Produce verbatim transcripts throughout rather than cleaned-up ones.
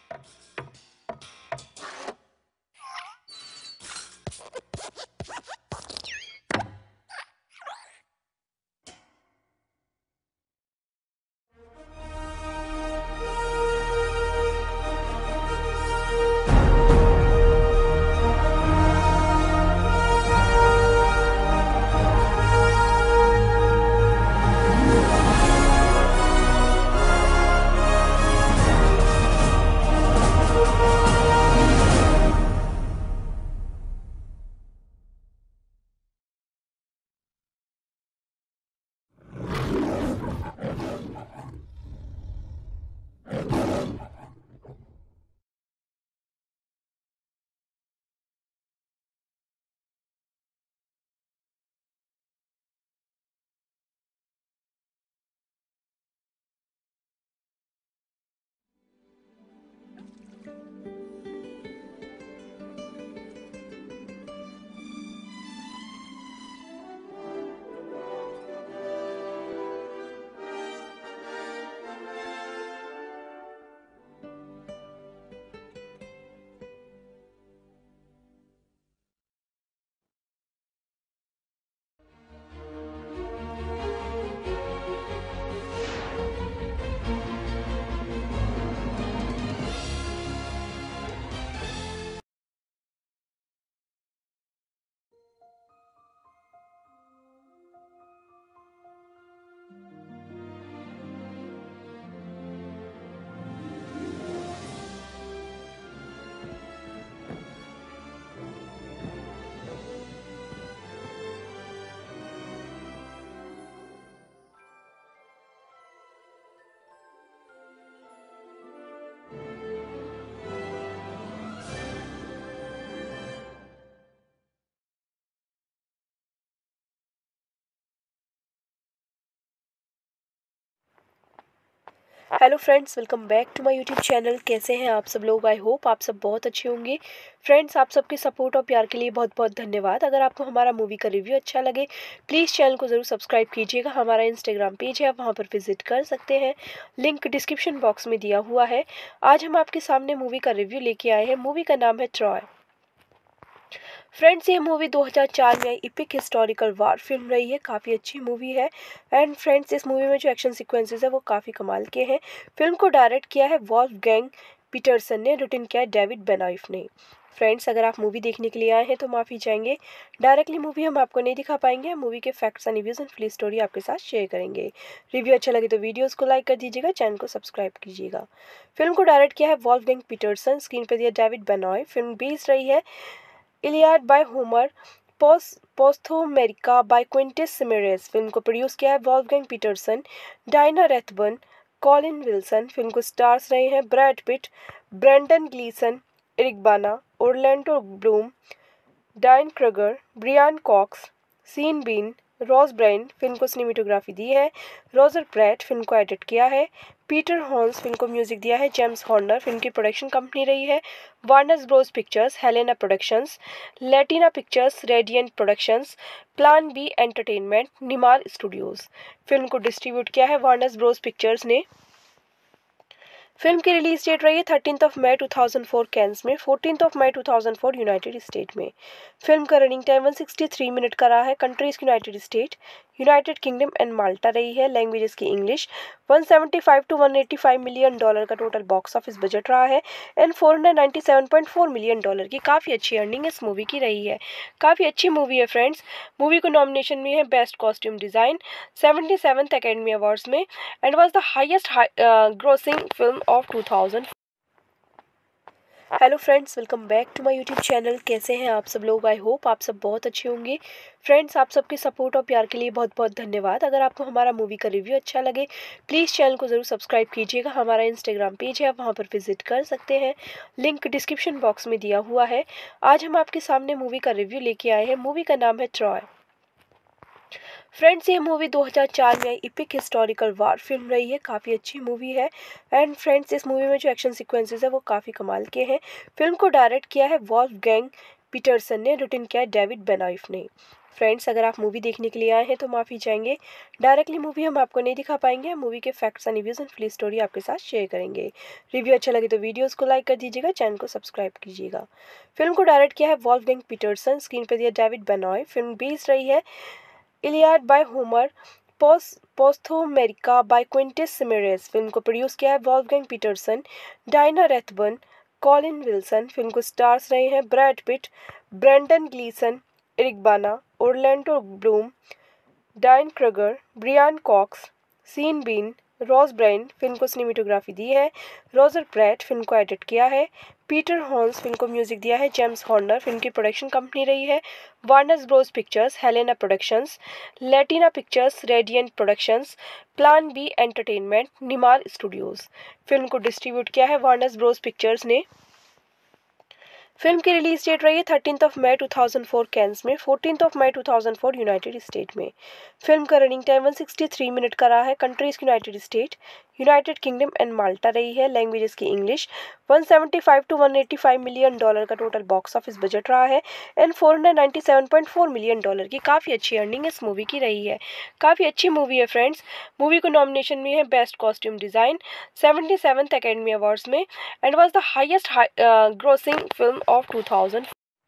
Hello friends, welcome back to my YouTube channel. कैसे हैं आप सब लोग? आई होप आप सब बहुत अच्छे होंगे। फ्रेंड्स, आप सबके सपोर्ट और प्यार के लिए बहुत बहुत धन्यवाद। अगर आपको हमारा मूवी का रिव्यू अच्छा लगे प्लीज़ चैनल को ज़रूर सब्सक्राइब कीजिएगा। हमारा इंस्टाग्राम पेज है, आप वहाँ पर विजिट कर सकते हैं, लिंक डिस्क्रिप्शन बॉक्स में दिया हुआ है। आज हम आपके सामने मूवी का रिव्यू लेके आए हैं। मूवी का नाम है ट्रॉय। फ्रेंड्स, ये मूवी दो हज़ार चार में इपिक हिस्टोरिकल वार फिल्म रही है। काफ़ी अच्छी मूवी है। एंड फ्रेंड्स, इस मूवी में जो एक्शन सीक्वेंसेस है वो काफ़ी कमाल के हैं। फिल्म को डायरेक्ट किया है वॉल्फगैंग पीटरसन ने, रिटन किया है डेविड बेनॉइफ ने। फ्रेंड्स, अगर आप मूवी देखने के लिए आए हैं तो माफ़ी चाहेंगे, डायरेक्टली मूवी हम आपको नहीं दिखा पाएंगे। हम मूवी के facts and reviews and full story आपके साथ शेयर करेंगे। रिव्यू अच्छा लगे तो वीडियोस को लाइक कर दीजिएगा, चैनल को सब्सक्राइब कीजिएगा। फिल्म को डायरेक्ट किया है वॉल्फगैंग पीटरसन, स्क्रीन पर दिया डेविड बेनॉइफ। फिल्म बेस्ड रही है Iliad by Homer, Posthomerica by Quintus Smyrnaeus. Film को प्रोड्यूस किया है Wolfgang Petersen, Diana Rathbun, Colin Wilson. Film को स्टार्स रहे हैं Brad Pitt, Brendan Gleeson, Eric Bana, Orlando Bloom, Diane Kruger, Brian Cox, Sean Bean, Rose Byrne. Film को cinematography दी है Roger Pratt. Film को एडिट किया है पीटर हॉर्न्स। फिल्म को म्यूजिक दिया है जेम्स हॉर्नर। फिल्म की प्रोडक्शन कंपनी रही है Warner Bros Pictures, Helena Productions, Latina Pictures, Radiant Productions, Plan B Entertainment, Nimar Studios. Film को डिस्ट्रीब्यूट किया है वार्नर ब्रोस पिक्चर्स ने। फिल्म की रिलीज डेट रही है thirteen of May two thousand four Cannes में, fourteen of May two thousand four United State में। Film का running time one sixty three minute का रहा है। Countries United State, United Kingdom and Malta रही है। लैंग्वेजेस की English. One seventy five to one eighty five million dollar का total box office budget रहा है and four hundred ninety seven point four million dollar की काफ़ी अच्छी earning इस मूवी की रही है। काफ़ी अच्छी मूवी है फ्रेंड्स। मूवी को नॉमिनेशन में है best costume design seventy seventh academy awards में and was the highest grossing film of two thousand. Hello friends, welcome back to my YouTube channel. कैसे हैं आप सब लोग? आई होप आप सब बहुत अच्छे होंगे। फ्रेंड्स, आप सबके सपोर्ट और प्यार के लिए बहुत बहुत धन्यवाद। अगर आपको हमारा मूवी का रिव्यू अच्छा लगे प्लीज़ चैनल को ज़रूर सब्सक्राइब कीजिएगा। हमारा इंस्टाग्राम पेज है, आप वहाँ पर विजिट कर सकते हैं, लिंक डिस्क्रिप्शन बॉक्स में दिया हुआ है। आज हम आपके सामने मूवी का रिव्यू लेके आए हैं। मूवी का नाम है ट्रॉय। फ्रेंड्स, ये मूवी दो हज़ार चार में इपिक हिस्टोरिकल वार फिल्म रही है। काफ़ी अच्छी मूवी है। एंड फ्रेंड्स, इस मूवी में जो एक्शन सीक्वेंसेस है वो काफ़ी कमाल के हैं। फिल्म को डायरेक्ट किया है वॉल्फगैंग पीटरसन ने, रिटन किया है डेविड बेनॉइफ ने। फ्रेंड्स, अगर आप मूवी देखने के लिए आए हैं तो माफ़ी चाहेंगे। डायरेक्टली मूवी हम आपको नहीं दिखा पाएंगे। हम मूवी के facts and reviews and full story आपके साथ शेयर करेंगे। रिव्यू अच्छा लगे तो वीडियोस को लाइक कर दीजिएगा, चैनल को सब्सक्राइब कीजिएगा। फिल्म को डायरेक्ट किया है वॉल्फगैंग पीटरसन, स्क्रीन पर दिया डेविड बेनॉय। फिल्म बेस्ड रही है Iliad by Homer, post Posthomerica by Quintus Smyrnaeus. Film को प्रोड्यूस किया है Wolfgang Petersen, Diana Rathbun, Colin Wilson. Film को स्टार्स रहे हैं Brad Pitt, Brendan Gleeson, Eric Bana, Orlando Bloom, Diane Kruger, Brian Cox, Sean Bean, Rose Byrne. Film को cinematography दी है Roger Pratt. Film को एडिट किया है पीटर हॉर्न्स। फिल्म को म्यूजिक दिया है जेम्स हॉर्नर। फिल्म की प्रोडक्शन कंपनी रही है Warner Bros Pictures, Helena Productions, Latina Pictures, Radiant Productions, Plan B Entertainment, Nimar Studios. Film को डिस्ट्रीब्यूट किया है वार्नर ब्रोस पिक्चर्स ने। फिल्म की रिलीज डेट रही है thirteen of May two thousand four Cannes में, fourteen of May two thousand four United State में। Film का running time one sixty three minute का रहा है। Countries United State, United Kingdom and Malta रही है। लैंग्वेजेस की English. One seventy five to one eighty five million dollar का total box office budget रहा है and four hundred ninety seven point four million dollar की काफ़ी अच्छी earning इस मूवी की रही है। काफ़ी अच्छी मूवी है फ्रेंड्स। मूवी को नॉमिनेशन में है best costume design seventy seventh academy awards में and was the highest grossing film of two thousand.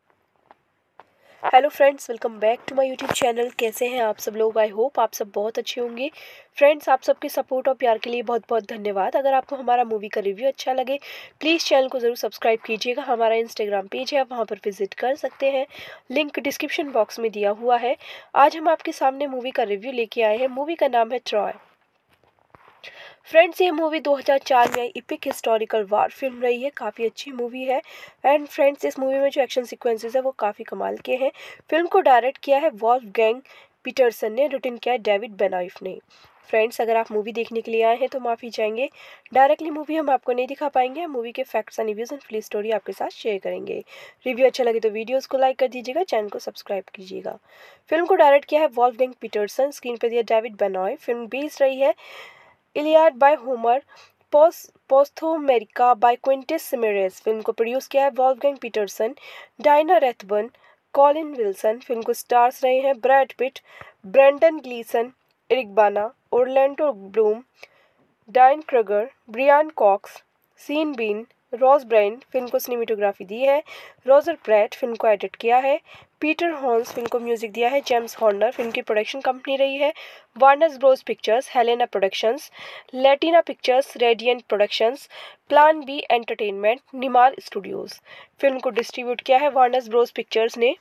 Hello friends, welcome back to my YouTube channel. कैसे हैं आप सब लोग? आई होप आप सब बहुत अच्छे होंगे। फ्रेंड्स, आप सबके सपोर्ट और प्यार के लिए बहुत बहुत धन्यवाद। अगर आपको हमारा मूवी का रिव्यू अच्छा लगे प्लीज़ चैनल को ज़रूर सब्सक्राइब कीजिएगा। हमारा इंस्टाग्राम पेज है, आप वहाँ पर विजिट कर सकते हैं, लिंक डिस्क्रिप्शन बॉक्स में दिया हुआ है। आज हम आपके सामने मूवी का रिव्यू लेके आए हैं। मूवी का नाम है ट्रॉय। फ्रेंड्स, ये मूवी दो हज़ार चार में इपिक हिस्टोरिकल वार फिल्म रही है। काफ़ी अच्छी मूवी है एंड फ्रेंड्स, इस मूवी में जो एक्शन सीक्वेंसेस है वो काफ़ी कमाल के हैं। फिल्म को डायरेक्ट किया है वॉल्फगैंग पीटरसन ने, रिटन किया है डेविड बेनॉइफ ने। फ्रेंड्स, अगर आप मूवी देखने के लिए आए हैं तो माफ़ी चाहेंगे। डायरेक्टली मूवी हम आपको नहीं दिखा पाएंगे। हम मूवी के facts and reviews and full story आपके साथ शेयर करेंगे। रिव्यू अच्छा लगे तो वीडियोस को लाइक कर दीजिएगा, चैनल को सब्सक्राइब कीजिएगा। फिल्म को डायरेक्ट किया है वॉल्फगैंग पीटरसन, स्क्रीन पर दिया डेविड बेनॉय। फिल्म बेस्ड रही है Iliad by Homer, post Posthomerica by Quintus Smyrnaeus. Film को प्रोड्यूस किया है Wolfgang Petersen, Diana Rathbun, Colin Wilson. Film को स्टार्स रहे हैं Brad Pitt, Brendan Gleeson, Eric Bana, Orlando Bloom, Diane Kruger, Brian Cox, Sean Bean, Rose Byrne. Film को cinematography दी है Roger Pratt. Film को एडिट किया है पीटर हॉर्न्स। फिल्म को म्यूजिक दिया है जेम्स हॉर्नर। फिल्म की प्रोडक्शन कंपनी रही है Warner Bros Pictures, Helena Productions, Latina Pictures, Radiant Productions, Plan B Entertainment, Nimar Studios. Film को डिस्ट्रीब्यूट किया है वार्नर ब्रोस पिक्चर्स ने।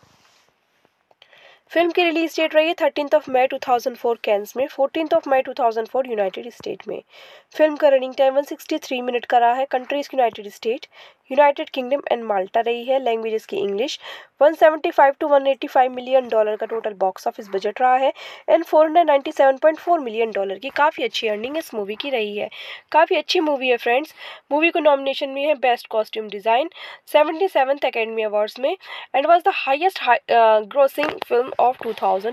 फिल्म की रिलीज डेट रही है thirteen of May two thousand four Cannes में, fourteen of May two thousand four United State में। Film का running time one sixty three minute का रहा है। Countries United State, United Kingdom and Malta रही है। लैंग्वेजेस की English. One seventy five to one eighty five million dollar का total box office budget रहा है and four hundred ninety seven point four million dollar की काफ़ी अच्छी earning इस मूवी की रही है। काफ़ी अच्छी मूवी है फ्रेंड्स। मूवी को नॉमिनेशन में है best costume design seventy seventh academy awards में and was the highest grossing film of two thousand.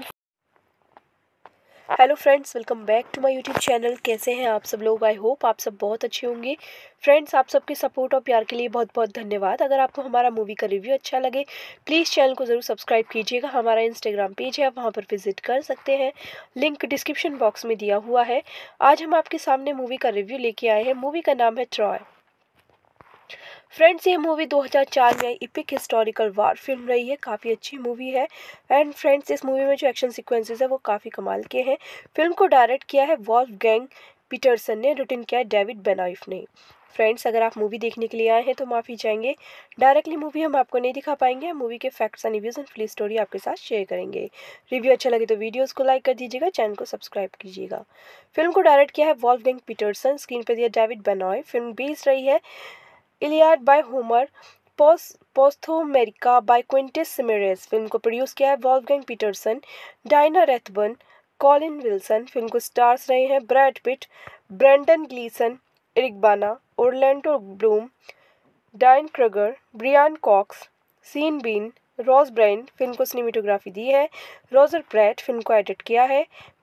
Hello friends, welcome back to my YouTube channel. कैसे हैं आप सब लोग? आई होप आप सब बहुत अच्छे होंगे। फ्रेंड्स, आप सबके सपोर्ट और प्यार के लिए बहुत बहुत धन्यवाद। अगर आपको हमारा मूवी का रिव्यू अच्छा लगे प्लीज़ चैनल को ज़रूर सब्सक्राइब कीजिएगा। हमारा इंस्टाग्राम पेज है, आप वहाँ पर विजिट कर सकते हैं, लिंक डिस्क्रिप्शन बॉक्स में दिया हुआ है। आज हम आपके सामने मूवी का रिव्यू लेके आए हैं। मूवी का नाम है ट्रॉय। फ्रेंड्स, ये मूवी दो हज़ार चार में इपिक हिस्टोरिकल वार फिल्म रही है। काफ़ी अच्छी मूवी है एंड फ्रेंड्स, इस मूवी में जो एक्शन सीक्वेंसेस है वो काफ़ी कमाल के हैं। फिल्म को डायरेक्ट किया है वॉल्फगैंग पीटरसन ने, रिटन किया है डेविड बेनॉइफ ने। फ्रेंड्स, अगर आप मूवी देखने के लिए आए हैं तो माफ़ी चाहेंगे। डायरेक्टली मूवी हम आपको नहीं दिखा पाएंगे। हम मूवी के facts and reviews and full story आपके साथ शेयर करेंगे। रिव्यू अच्छा लगे तो वीडियोस को लाइक कर दीजिएगा, चैनल को सब्सक्राइब कीजिएगा। फिल्म को डायरेक्ट किया है वॉल्फगैंग पीटरसन, स्क्रीन पर दिया डेविड बेनॉय। फिल्म बेस्ड रही है Iliad by Homer, post Posthomerica by Quintus Smyrnaeus. Film को प्रोड्यूस किया है Wolfgang Petersen, Diana Rathbun, Colin Wilson. Film को स्टार्स रहे हैं Brad Pitt, Brendan Gleeson, Eric Bana, Orlando Bloom, Diane Kruger, Brian Cox, Sean Bean, Rose Byrne. Film को cinematography दी है Roger Pratt. Film को एडिट किया है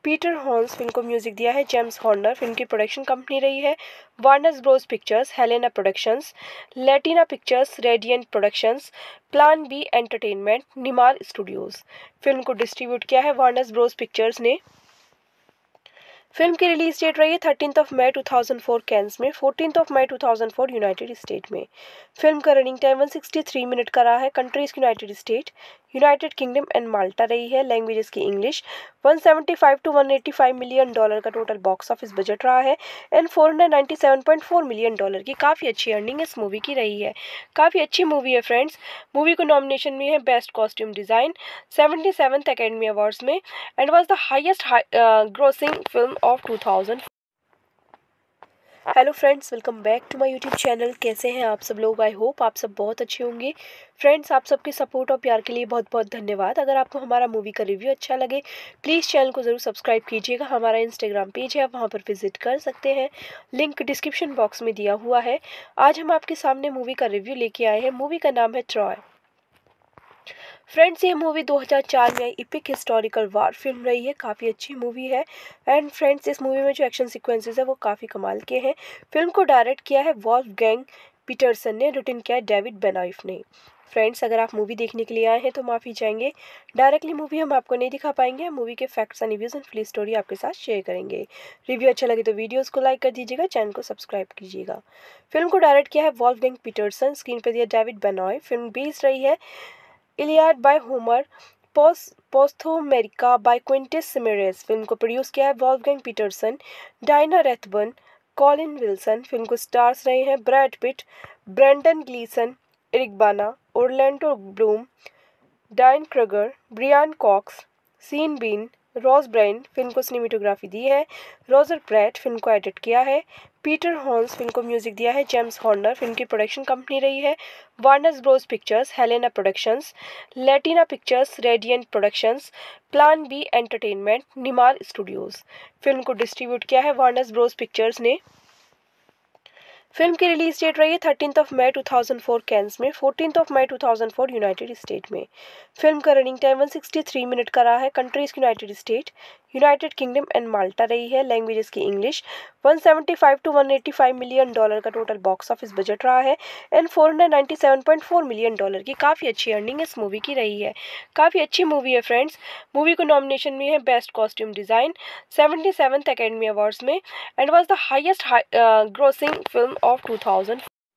पीटर हॉर्न्स। फिल्म को म्यूजिक दिया है जेम्स हॉर्नर। फिल्म की प्रोडक्शन कंपनी रही है Warner Bros Pictures, Helena Productions, Latina Pictures, Radiant Productions, Plan B Entertainment, Nimar Studios. Film को डिस्ट्रीब्यूट किया है वार्नर ब्रोस पिक्चर्स ने। फिल्म की रिलीज डेट रही है thirteen of May two thousand four Cannes में, fourteen of May two thousand four United State में। Film का running time one sixty three minute का रहा है। Countries United State, United Kingdom and Malta रही है। लैंग्वेजेस की English. One seventy five to one eighty five million dollar का total box office budget रहा है and four hundred ninety seven point four million dollar की काफ़ी अच्छी earning इस मूवी की रही है। काफ़ी अच्छी मूवी है फ्रेंड्स। मूवी को नॉमिनेशन में है best costume design seventy seventh academy awards में and was the highest grossing film of two thousand. Hello friends, welcome back to my YouTube channel. कैसे हैं आप सब लोग? आई होप आप सब बहुत अच्छे होंगे। फ्रेंड्स, आप सबके सपोर्ट और प्यार के लिए बहुत बहुत धन्यवाद। अगर आपको हमारा मूवी का रिव्यू अच्छा लगे प्लीज़ चैनल को ज़रूर सब्सक्राइब कीजिएगा। हमारा इंस्टाग्राम पेज है, आप वहाँ पर विजिट कर सकते हैं, लिंक डिस्क्रिप्शन बॉक्स में दिया हुआ है। आज हम आपके सामने मूवी का रिव्यू लेके आए हैं। मूवी का नाम है ट्रॉय। फ्रेंड्स, ये मूवी दो हज़ार चार में इपिक हिस्टोरिकल वार फिल्म रही है। काफ़ी अच्छी मूवी है एंड फ्रेंड्स, इस मूवी में जो एक्शन सीक्वेंसेस है वो काफ़ी कमाल के हैं। फिल्म को डायरेक्ट किया है वॉल्फगैंग पीटरसन ने, रिटन किया है डेविड बेनॉइफ ने। फ्रेंड्स, अगर आप मूवी देखने के लिए आए हैं तो माफ़ी चाहेंगे, डायरेक्टली मूवी हम आपको नहीं दिखा पाएंगे। हम मूवी के facts and reviews and full story आपके साथ शेयर करेंगे। रिव्यू अच्छा लगे तो वीडियोस को लाइक कर दीजिएगा, चैनल को सब्सक्राइब कीजिएगा। फिल्म को डायरेक्ट किया है वॉल्फगैंग पीटरसन, स्क्रीन पर दिया डेविड बेनॉइफ। फिल्म बेस्ड रही है Iliad by Homer, Posthomerica by Quintus Smyrnaeus. Film को प्रोड्यूस किया है Wolfgang Petersen, Diana Rathbun, Colin Wilson. Film को स्टार्स रहे हैं Brad Pitt, Brendan Gleeson, Eric Bana, Orlando Bloom, Diane Kruger, Brian Cox, Sean Bean, Rose Byrne. Film को cinematography दी है Roger Pratt. Film को एडिट किया है पीटर हॉर्न्स। फिल्म को म्यूजिक दिया है जेम्स हॉर्नर। फिल्म की प्रोडक्शन कंपनी रही है Warner Bros Pictures, Helena Productions, Latina Pictures, Radiant Productions, Plan B Entertainment, Nimar Studios. Film को डिस्ट्रीब्यूट किया है वार्नर ब्रोस पिक्चर्स ने। फिल्म की रिलीज डेट रही है thirteen of May two thousand four Cannes में, fourteen of May two thousand four United State में। Film का running time one sixty three minute का रहा है। Countries United State, United Kingdom and Malta रही है। लैंग्वेजेस की English. One seventy five to one eighty five million dollar का total box office budget रहा है and four hundred ninety seven point four million dollar की काफ़ी अच्छी earning इस मूवी की रही है। काफ़ी अच्छी मूवी है फ्रेंड्स। मूवी को नॉमिनेशन में है best costume design seventy seventh academy awards में and was the highest grossing film of two thousand.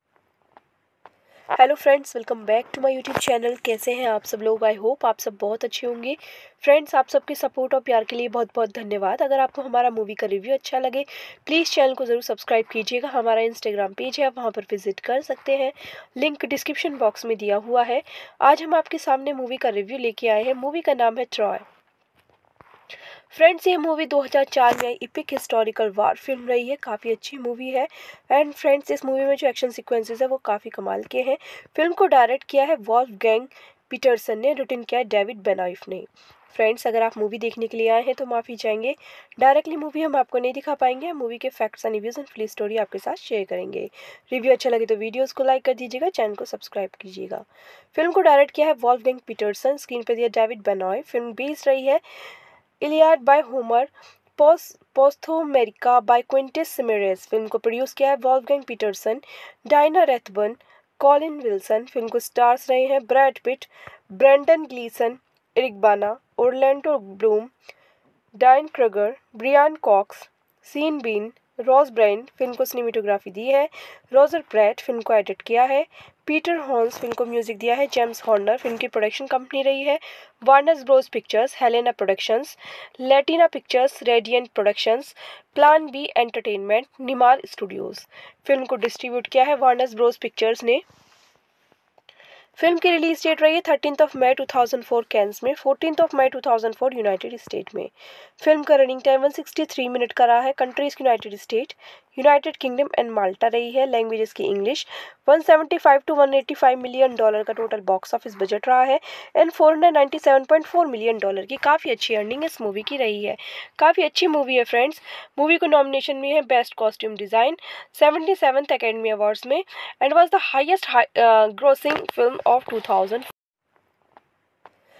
Hello friends, welcome back to my YouTube channel. कैसे हैं आप सब लोग? आई होप आप सब बहुत अच्छे होंगे। फ्रेंड्स, आप सबके सपोर्ट और प्यार के लिए बहुत बहुत धन्यवाद। अगर आपको हमारा मूवी का रिव्यू अच्छा लगे प्लीज़ चैनल को ज़रूर सब्सक्राइब कीजिएगा। हमारा इंस्टाग्राम पेज है, आप वहाँ पर विजिट कर सकते हैं, लिंक डिस्क्रिप्शन बॉक्स में दिया हुआ है। आज हम आपके सामने मूवी का रिव्यू लेके आए हैं। मूवी का नाम है ट्रॉय। फ्रेंड्स, ये मूवी दो हज़ार चार में इपिक हिस्टोरिकल वार फिल्म रही है। काफ़ी अच्छी मूवी है एंड फ्रेंड्स, इस मूवी में जो एक्शन सीक्वेंसेस है वो काफ़ी कमाल के हैं। फिल्म को डायरेक्ट किया है वॉल्फगैंग पीटरसन ने, रिटन किया है डेविड बेनॉइफ ने। फ्रेंड्स, अगर आप मूवी देखने के लिए आए हैं तो माफ़ी चाहेंगे, डायरेक्टली मूवी हम आपको नहीं दिखा पाएंगे। हम मूवी के facts and reviews and full story आपके साथ शेयर करेंगे। रिव्यू अच्छा लगे तो वीडियोस को लाइक कर दीजिएगा, चैनल को सब्सक्राइब कीजिएगा। फिल्म को डायरेक्ट किया है वॉल्फगैंग पीटरसन, स्क्रीन पर दिया डेविड बेनॉइफ। फिल्म बेस्ड रही है Iliad by Homer, Posthomerica by Quintus Smyrnaeus. Film को प्रोड्यूस किया है Wolfgang Petersen, Diana Rathbun, Colin Wilson. Film को स्टार्स रहे हैं Brad Pitt, Brendan Gleeson, Eric Bana, Orlando Bloom, Diane Kruger, Brian Cox, Sean Bean, Rose Byrne. Film को cinematography दी है Roger Pratt. Film को एडिट किया है पीटर हॉर्न्स। फिल्म को म्यूजिक दिया है जेम्स हॉर्नर। फिल्म की प्रोडक्शन कंपनी रही है Warner Bros Pictures, Helena Productions, Latina Pictures, Radiant Productions, Plan B Entertainment, Nimar Studios. Film को डिस्ट्रीब्यूट किया है वार्नर ब्रोस पिक्चर्स ने। फिल्म की रिलीज डेट रही है thirteen of May two thousand four Cannes में, fourteen of May two thousand four United State में। Film का running time one sixty three minute का रहा है। Countries United State, United Kingdom and Malta रही है। लैंग्वेजेस की English. One seventy five to one eighty five million dollar का total box office budget रहा है and four hundred ninety seven point four million dollar की काफ़ी अच्छी earning इस मूवी की रही है। काफ़ी अच्छी मूवी है फ्रेंड्स। मूवी को नॉमिनेशन में है best costume design seventy seventh academy awards में and was the highest grossing film of two thousand.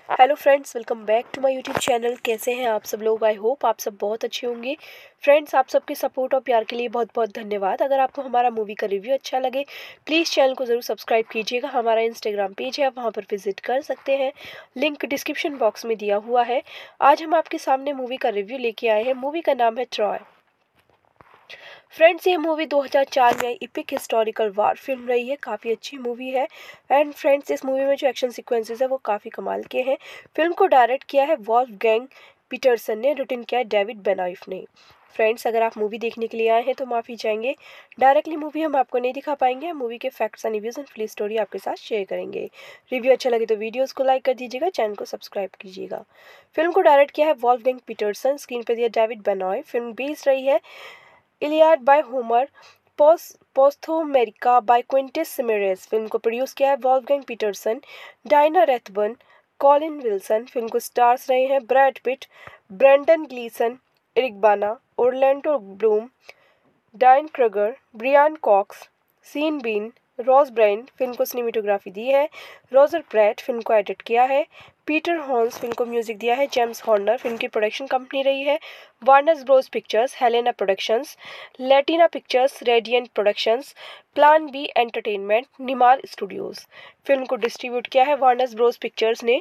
Hello friends, welcome back to my YouTube channel. कैसे हैं आप सब लोग? आई होप आप सब बहुत अच्छे होंगे। फ्रेंड्स, आप सबके सपोर्ट और प्यार के लिए बहुत बहुत धन्यवाद। अगर आपको हमारा मूवी का रिव्यू अच्छा लगे प्लीज़ चैनल को ज़रूर सब्सक्राइब कीजिएगा। हमारा इंस्टाग्राम पेज है, आप वहाँ पर विजिट कर सकते हैं, लिंक डिस्क्रिप्शन बॉक्स में दिया हुआ है। आज हम आपके सामने मूवी का रिव्यू लेके आए हैं। मूवी का नाम है ट्रॉय। फ्रेंड्स, ये मूवी दो हज़ार चार में इपिक हिस्टोरिकल वार फिल्म रही है। काफ़ी अच्छी मूवी है। एंड फ्रेंड्स, इस मूवी में जो एक्शन सीक्वेंसेस है वो काफ़ी कमाल के हैं। फिल्म को डायरेक्ट किया है वॉल्फगैंग पीटरसन ने, रिटन किया है डेविड बेनॉइफ ने। फ्रेंड्स, अगर आप मूवी देखने के लिए आए हैं तो माफ़ी चाहेंगे, डायरेक्टली मूवी हम आपको नहीं दिखा पाएंगे। हम मूवी के facts and reviews and full story आपके साथ शेयर करेंगे। रिव्यू अच्छा लगे तो वीडियोस को लाइक कर दीजिएगा, चैनल को सब्सक्राइब कीजिएगा। फिल्म को डायरेक्ट किया है वॉल्फगैंग पीटरसन, स्क्रीन पर दिया डेविड बेनॉइफ। फिल्म बेस्ड रही है Iliad by Homer, Posthomerica by Quintus Smyrnaeus. Film को प्रोड्यूस किया है Wolfgang Petersen, Diana Rathbun, Colin Wilson. Film को स्टार्स रहे हैं Brad Pitt, Brendan Gleeson, Eric Bana, Orlando Bloom, Diane Kruger, Brian Cox, Sean Bean, Rose Byrne. Film को cinematography दी है Roger Pratt. Film को एडिट किया है पीटर हॉर्न्स। फिल्म को म्यूजिक दिया है जेम्स हॉर्नर। फिल्म की प्रोडक्शन कंपनी रही है Warner Bros Pictures, Helena Productions, Latina Pictures, Radiant Productions, Plan B Entertainment, Nimar Studios. Film को डिस्ट्रीब्यूट किया है वार्नर ब्रोस पिक्चर्स ने।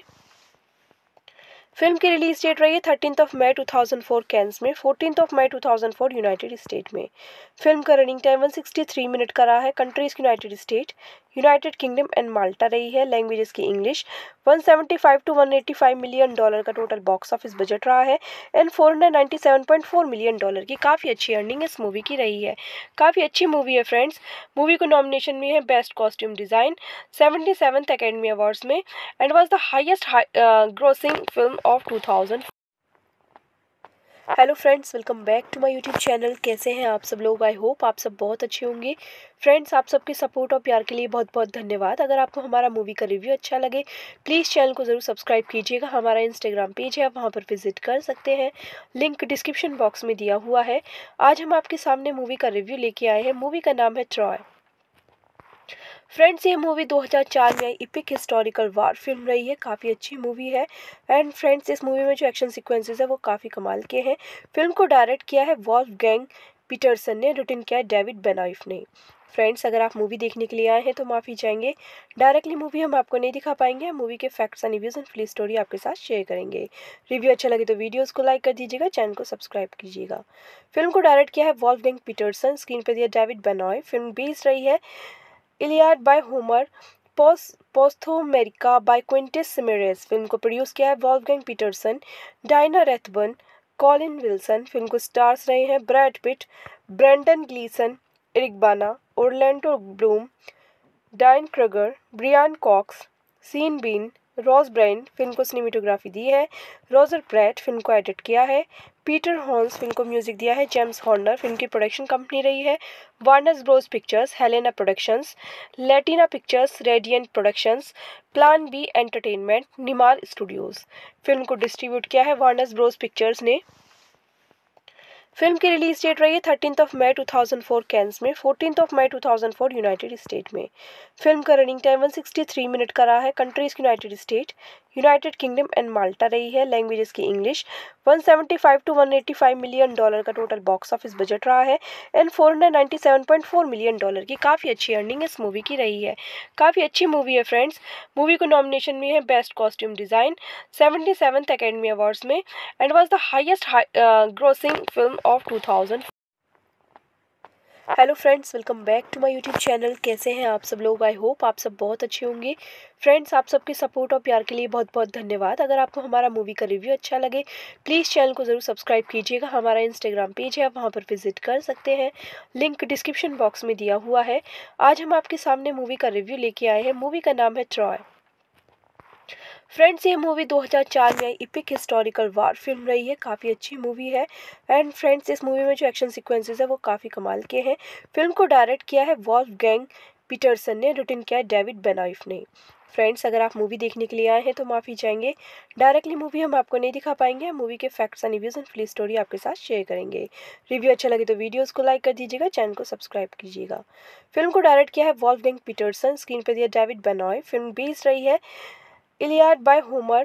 फिल्म की रिलीज डेट रही है thirteen of May two thousand four Cannes में, fourteen of May two thousand four United State में। Film का running time one sixty three minute का रहा है। Countries United State, United Kingdom and Malta रही है। लैंग्वेजेस की English. One seventy five to one eighty five million dollar का total box office budget रहा है। And four hundred ninety seven point four million dollar की काफ़ी अच्छी earning इस मूवी की रही है। काफ़ी अच्छी मूवी है फ्रेंड्स। मूवी को नॉमिनेशन में है best costume design seventy seventh academy awards में, and was the highest grossing film of two thousand. Hello friends, welcome back to my YouTube channel. कैसे हैं आप सब लोग? आई होप आप सब बहुत अच्छे होंगे। फ्रेंड्स, आप सबके सपोर्ट और प्यार के लिए बहुत बहुत धन्यवाद। अगर आपको हमारा मूवी का रिव्यू अच्छा लगे प्लीज़ चैनल को ज़रूर सब्सक्राइब कीजिएगा। हमारा इंस्टाग्राम पेज है, आप वहाँ पर विजिट कर सकते हैं, लिंक डिस्क्रिप्शन बॉक्स में दिया हुआ है। आज हम आपके सामने मूवी का रिव्यू लेके आए हैं। मूवी का नाम है ट्रॉय। फ्रेंड्स, ये मूवी दो हज़ार चार में इपिक हिस्टोरिकल वार फिल्म रही है। काफ़ी अच्छी मूवी है। एंड फ्रेंड्स, इस मूवी में जो एक्शन सीक्वेंसेस है वो काफ़ी कमाल के हैं। फिल्म को डायरेक्ट किया है वॉल्फगैंग पीटरसन ने, रिटन किया है डेविड बेनॉइफ ने। फ्रेंड्स, अगर आप मूवी देखने के लिए आए हैं तो माफ़ी चाहेंगे, डायरेक्टली मूवी हम आपको नहीं दिखा पाएंगे। हम मूवी के facts and reviews and full story आपके साथ शेयर करेंगे। रिव्यू अच्छा लगे तो वीडियोस को लाइक कर दीजिएगा, चैनल को सब्सक्राइब कीजिएगा। फिल्म को डायरेक्ट किया है वॉल्फगैंग पीटरसन, स्क्रीन पर दिया डेविड बेनॉइफ। फिल्म बेस्ड रही है Iliad by Homer, Posthomerica by Quintus Smyrnaeus. Film को प्रोड्यूस किया है Wolfgang Petersen, Diana Rathbun, Colin Wilson. Film को स्टार्स रहे हैं Brad Pitt, Brendan Gleeson, Eric Bana, Orlando Bloom, Diane Kruger, Brian Cox, Sean Bean, Rose Byrne. Film को cinematography दी है Roger Pratt. Film को एडिट किया है पीटर हॉर्न्स। फिल्म को म्यूजिक दिया है जेम्स हॉर्नर। फिल्म की प्रोडक्शन कंपनी रही है Warner Bros Pictures, Helena Productions, Latina Pictures, Radiant Productions, Plan B Entertainment, Nimar Studios. Film को डिस्ट्रीब्यूट किया है वार्नर ब्रोस पिक्चर्स ने। फिल्म की रिलीज डेट रही है thirteen of May two thousand four Cannes में, fourteen of May two thousand four United State में। Film का running time one sixty three minute का रहा है। Countries United State, United Kingdom and Malta रही है। लैंग्वेजेस की English. One seventy five to one eighty five million dollar का total box office budget रहा है। And four hundred ninety seven point four million dollar की काफ़ी अच्छी earning इस मूवी की रही है। काफ़ी अच्छी मूवी है फ्रेंड्स। मूवी को नॉमिनेशन में है best costume design seventy seventh academy awards में, and was the highest grossing film of two thousand. Hello friends, welcome back to my YouTube channel. कैसे हैं आप सब लोग? आई होप आप सब बहुत अच्छे होंगे। फ्रेंड्स, आप सबके सपोर्ट और प्यार के लिए बहुत बहुत धन्यवाद। अगर आपको हमारा मूवी का रिव्यू अच्छा लगे प्लीज़ चैनल को ज़रूर सब्सक्राइब कीजिएगा। हमारा इंस्टाग्राम पेज है, आप वहाँ पर विजिट कर सकते हैं, लिंक डिस्क्रिप्शन बॉक्स में दिया हुआ है। आज हम आपके सामने मूवी का रिव्यू लेके आए हैं। मूवी का नाम है ट्रॉय। फ्रेंड्स, ये मूवी दो हज़ार चार में इपिक हिस्टोरिकल वार फिल्म रही है। काफ़ी अच्छी मूवी है। एंड फ्रेंड्स, इस मूवी में जो एक्शन सीक्वेंसेस है वो काफ़ी कमाल के हैं। फिल्म को डायरेक्ट किया है वॉल्फगैंग पीटरसन ने, रिटन किया है डेविड बेनॉइफ ने। फ्रेंड्स, अगर आप मूवी देखने के लिए आए हैं तो माफ़ी चाहेंगे, डायरेक्टली मूवी हम आपको नहीं दिखा पाएंगे। हम मूवी के facts and reviews and full story आपके साथ शेयर करेंगे। रिव्यू अच्छा लगे तो वीडियोस को लाइक कर दीजिएगा, चैनल को सब्सक्राइब कीजिएगा। फिल्म को डायरेक्ट किया है वॉल्फगैंग पीटरसन, स्क्रीन पर दिया डेविड बेनॉइफ। फिल्म बेस्ड रही है Iliad by Homer,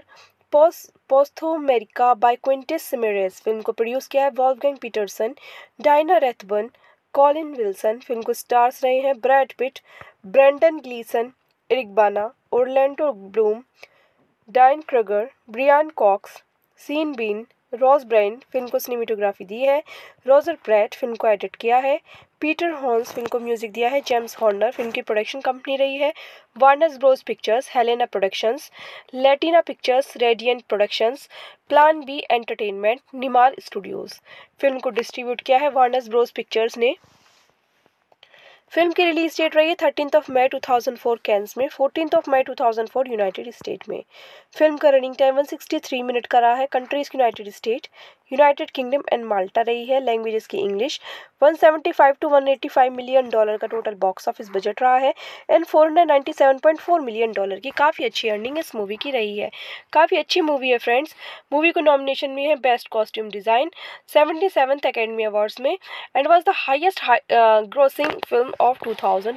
post Posthomerica by Quintus Smyrnaeus. Film को प्रोड्यूस किया है Wolfgang Petersen, Diana Rathbun, Colin Wilson. Film को स्टार्स रहे हैं Brad Pitt, Brendan Gleeson, Eric Bana, Orlando Bloom, Diane Kruger, Brian Cox, Sean Bean, Rose Byrne. Film को cinematography दी है Roger Pratt. Film को एडिट किया है पीटर हॉर्न्स। फिल्म को म्यूजिक दिया है जेम्स हॉर्नर। फिल्म की प्रोडक्शन कंपनी रही है Warner Bros Pictures, Helena Productions, Latina Pictures, Radiant Productions, Plan B Entertainment, Nimar Studios. Film को डिस्ट्रीब्यूट किया है वार्नर ब्रोस पिक्चर्स ने। फिल्म की रिलीज डेट रही है thirteen of May two thousand four Cannes में, fourteen of May two thousand four United State में। Film का running time one sixty three minute का रहा है। Countries United State, United Kingdom and Malta रही है। लैंग्वेजेस की English. One seventy five to one eighty five million dollar का total box office budget रहा है and four hundred ninety seven point four million dollar की काफ़ी अच्छी earning इस मूवी की रही है। काफ़ी अच्छी मूवी है फ्रेंड्स। मूवी को नॉमिनेशन में है best costume design seventy seventh academy awards में and was the highest grossing film of two thousand.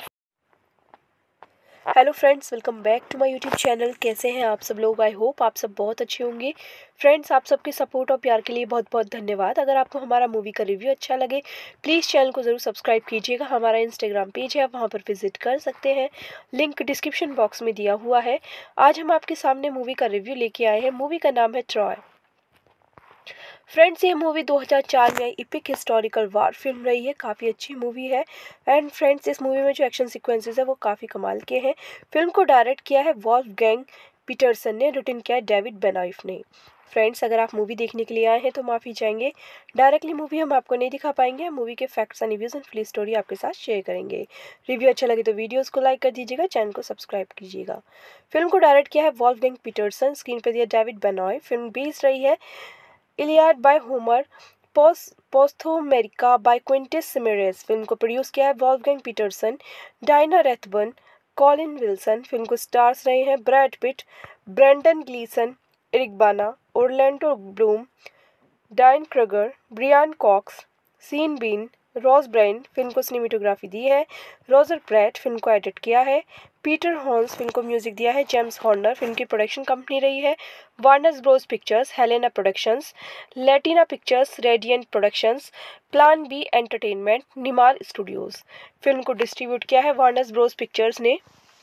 Hello friends, welcome back to my YouTube channel. कैसे हैं आप सब लोग? आई होप आप सब बहुत अच्छे होंगे। फ्रेंड्स, आप सबके सपोर्ट और प्यार के लिए बहुत बहुत धन्यवाद। अगर आपको हमारा मूवी का रिव्यू अच्छा लगे प्लीज़ चैनल को ज़रूर सब्सक्राइब कीजिएगा। हमारा इंस्टाग्राम पेज है, आप वहाँ पर विजिट कर सकते हैं, लिंक डिस्क्रिप्शन बॉक्स में दिया हुआ है। आज हम आपके सामने मूवी का रिव्यू लेके आए हैं। मूवी का नाम है ट्रॉय। फ्रेंड्स, ये मूवी दो हज़ार चार में इपिक हिस्टोरिकल वार फिल्म रही है। काफ़ी अच्छी मूवी है एंड फ्रेंड्स, इस मूवी में जो एक्शन सीक्वेंसेस है वो काफ़ी कमाल के हैं। फिल्म को डायरेक्ट किया है वॉल्फगैंग पीटरसन ने, रिटन किया है डेविड बेनॉइफ ने। फ्रेंड्स, अगर आप मूवी देखने के लिए आए हैं तो माफ़ी चाहेंगे, डायरेक्टली मूवी हम आपको नहीं दिखा पाएंगे। हम मूवी के facts and reviews and full story आपके साथ शेयर करेंगे। रिव्यू अच्छा लगे तो वीडियोस को लाइक कर दीजिएगा, चैनल को सब्सक्राइब कीजिएगा। फिल्म को डायरेक्ट किया है वॉल्फगैंग पीटरसन, स्क्रीन पर दिया डेविड बेनॉइफ। फिल्म बेस्ड रही है Iliad by Homer, post Posthomerica by Quintus Smyrnaeus. Film को प्रोड्यूस किया है Wolfgang Petersen, Diana Rathbun, Colin Wilson. Film को स्टार्स रहे हैं Brad Pitt, Brendan Gleeson, Eric Bana, Orlando Bloom, Diane Kruger, Brian Cox, Sean Bean, Rose Byrne. Film को cinematography दी है Roger Pratt. Film को एडिट किया है पीटर हॉर्न्स। फिल्म को म्यूजिक दिया है जेम्स हॉर्नर। फिल्म की प्रोडक्शन कंपनी रही है Warner Bros Pictures, Helena Productions, Latina Pictures, Radiant Productions, Plan B Entertainment, Nimar Studios. Film को डिस्ट्रीब्यूट किया है वार्नर ब्रोस पिक्चर्स ने।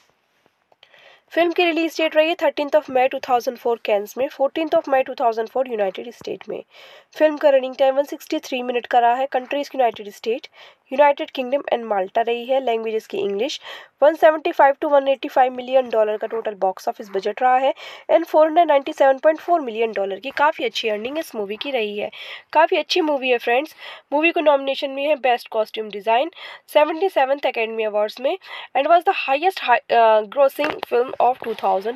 फिल्म की रिलीज डेट रही है thirteen of May two thousand four Cannes में, fourteen of May two thousand four United State में। Film का running time one sixty three minute का रहा है। Countries United State, United Kingdom and Malta रही है। लैंग्वेजेस की English. One seventy five to one eighty five million dollar का total box office budget रहा है and four hundred ninety seven point four million dollar की काफ़ी अच्छी earning इस मूवी की रही है। काफ़ी अच्छी मूवी है फ्रेंड्स। मूवी को नॉमिनेशन में है best costume design seventy seventh academy awards में and was the highest grossing film of two thousand.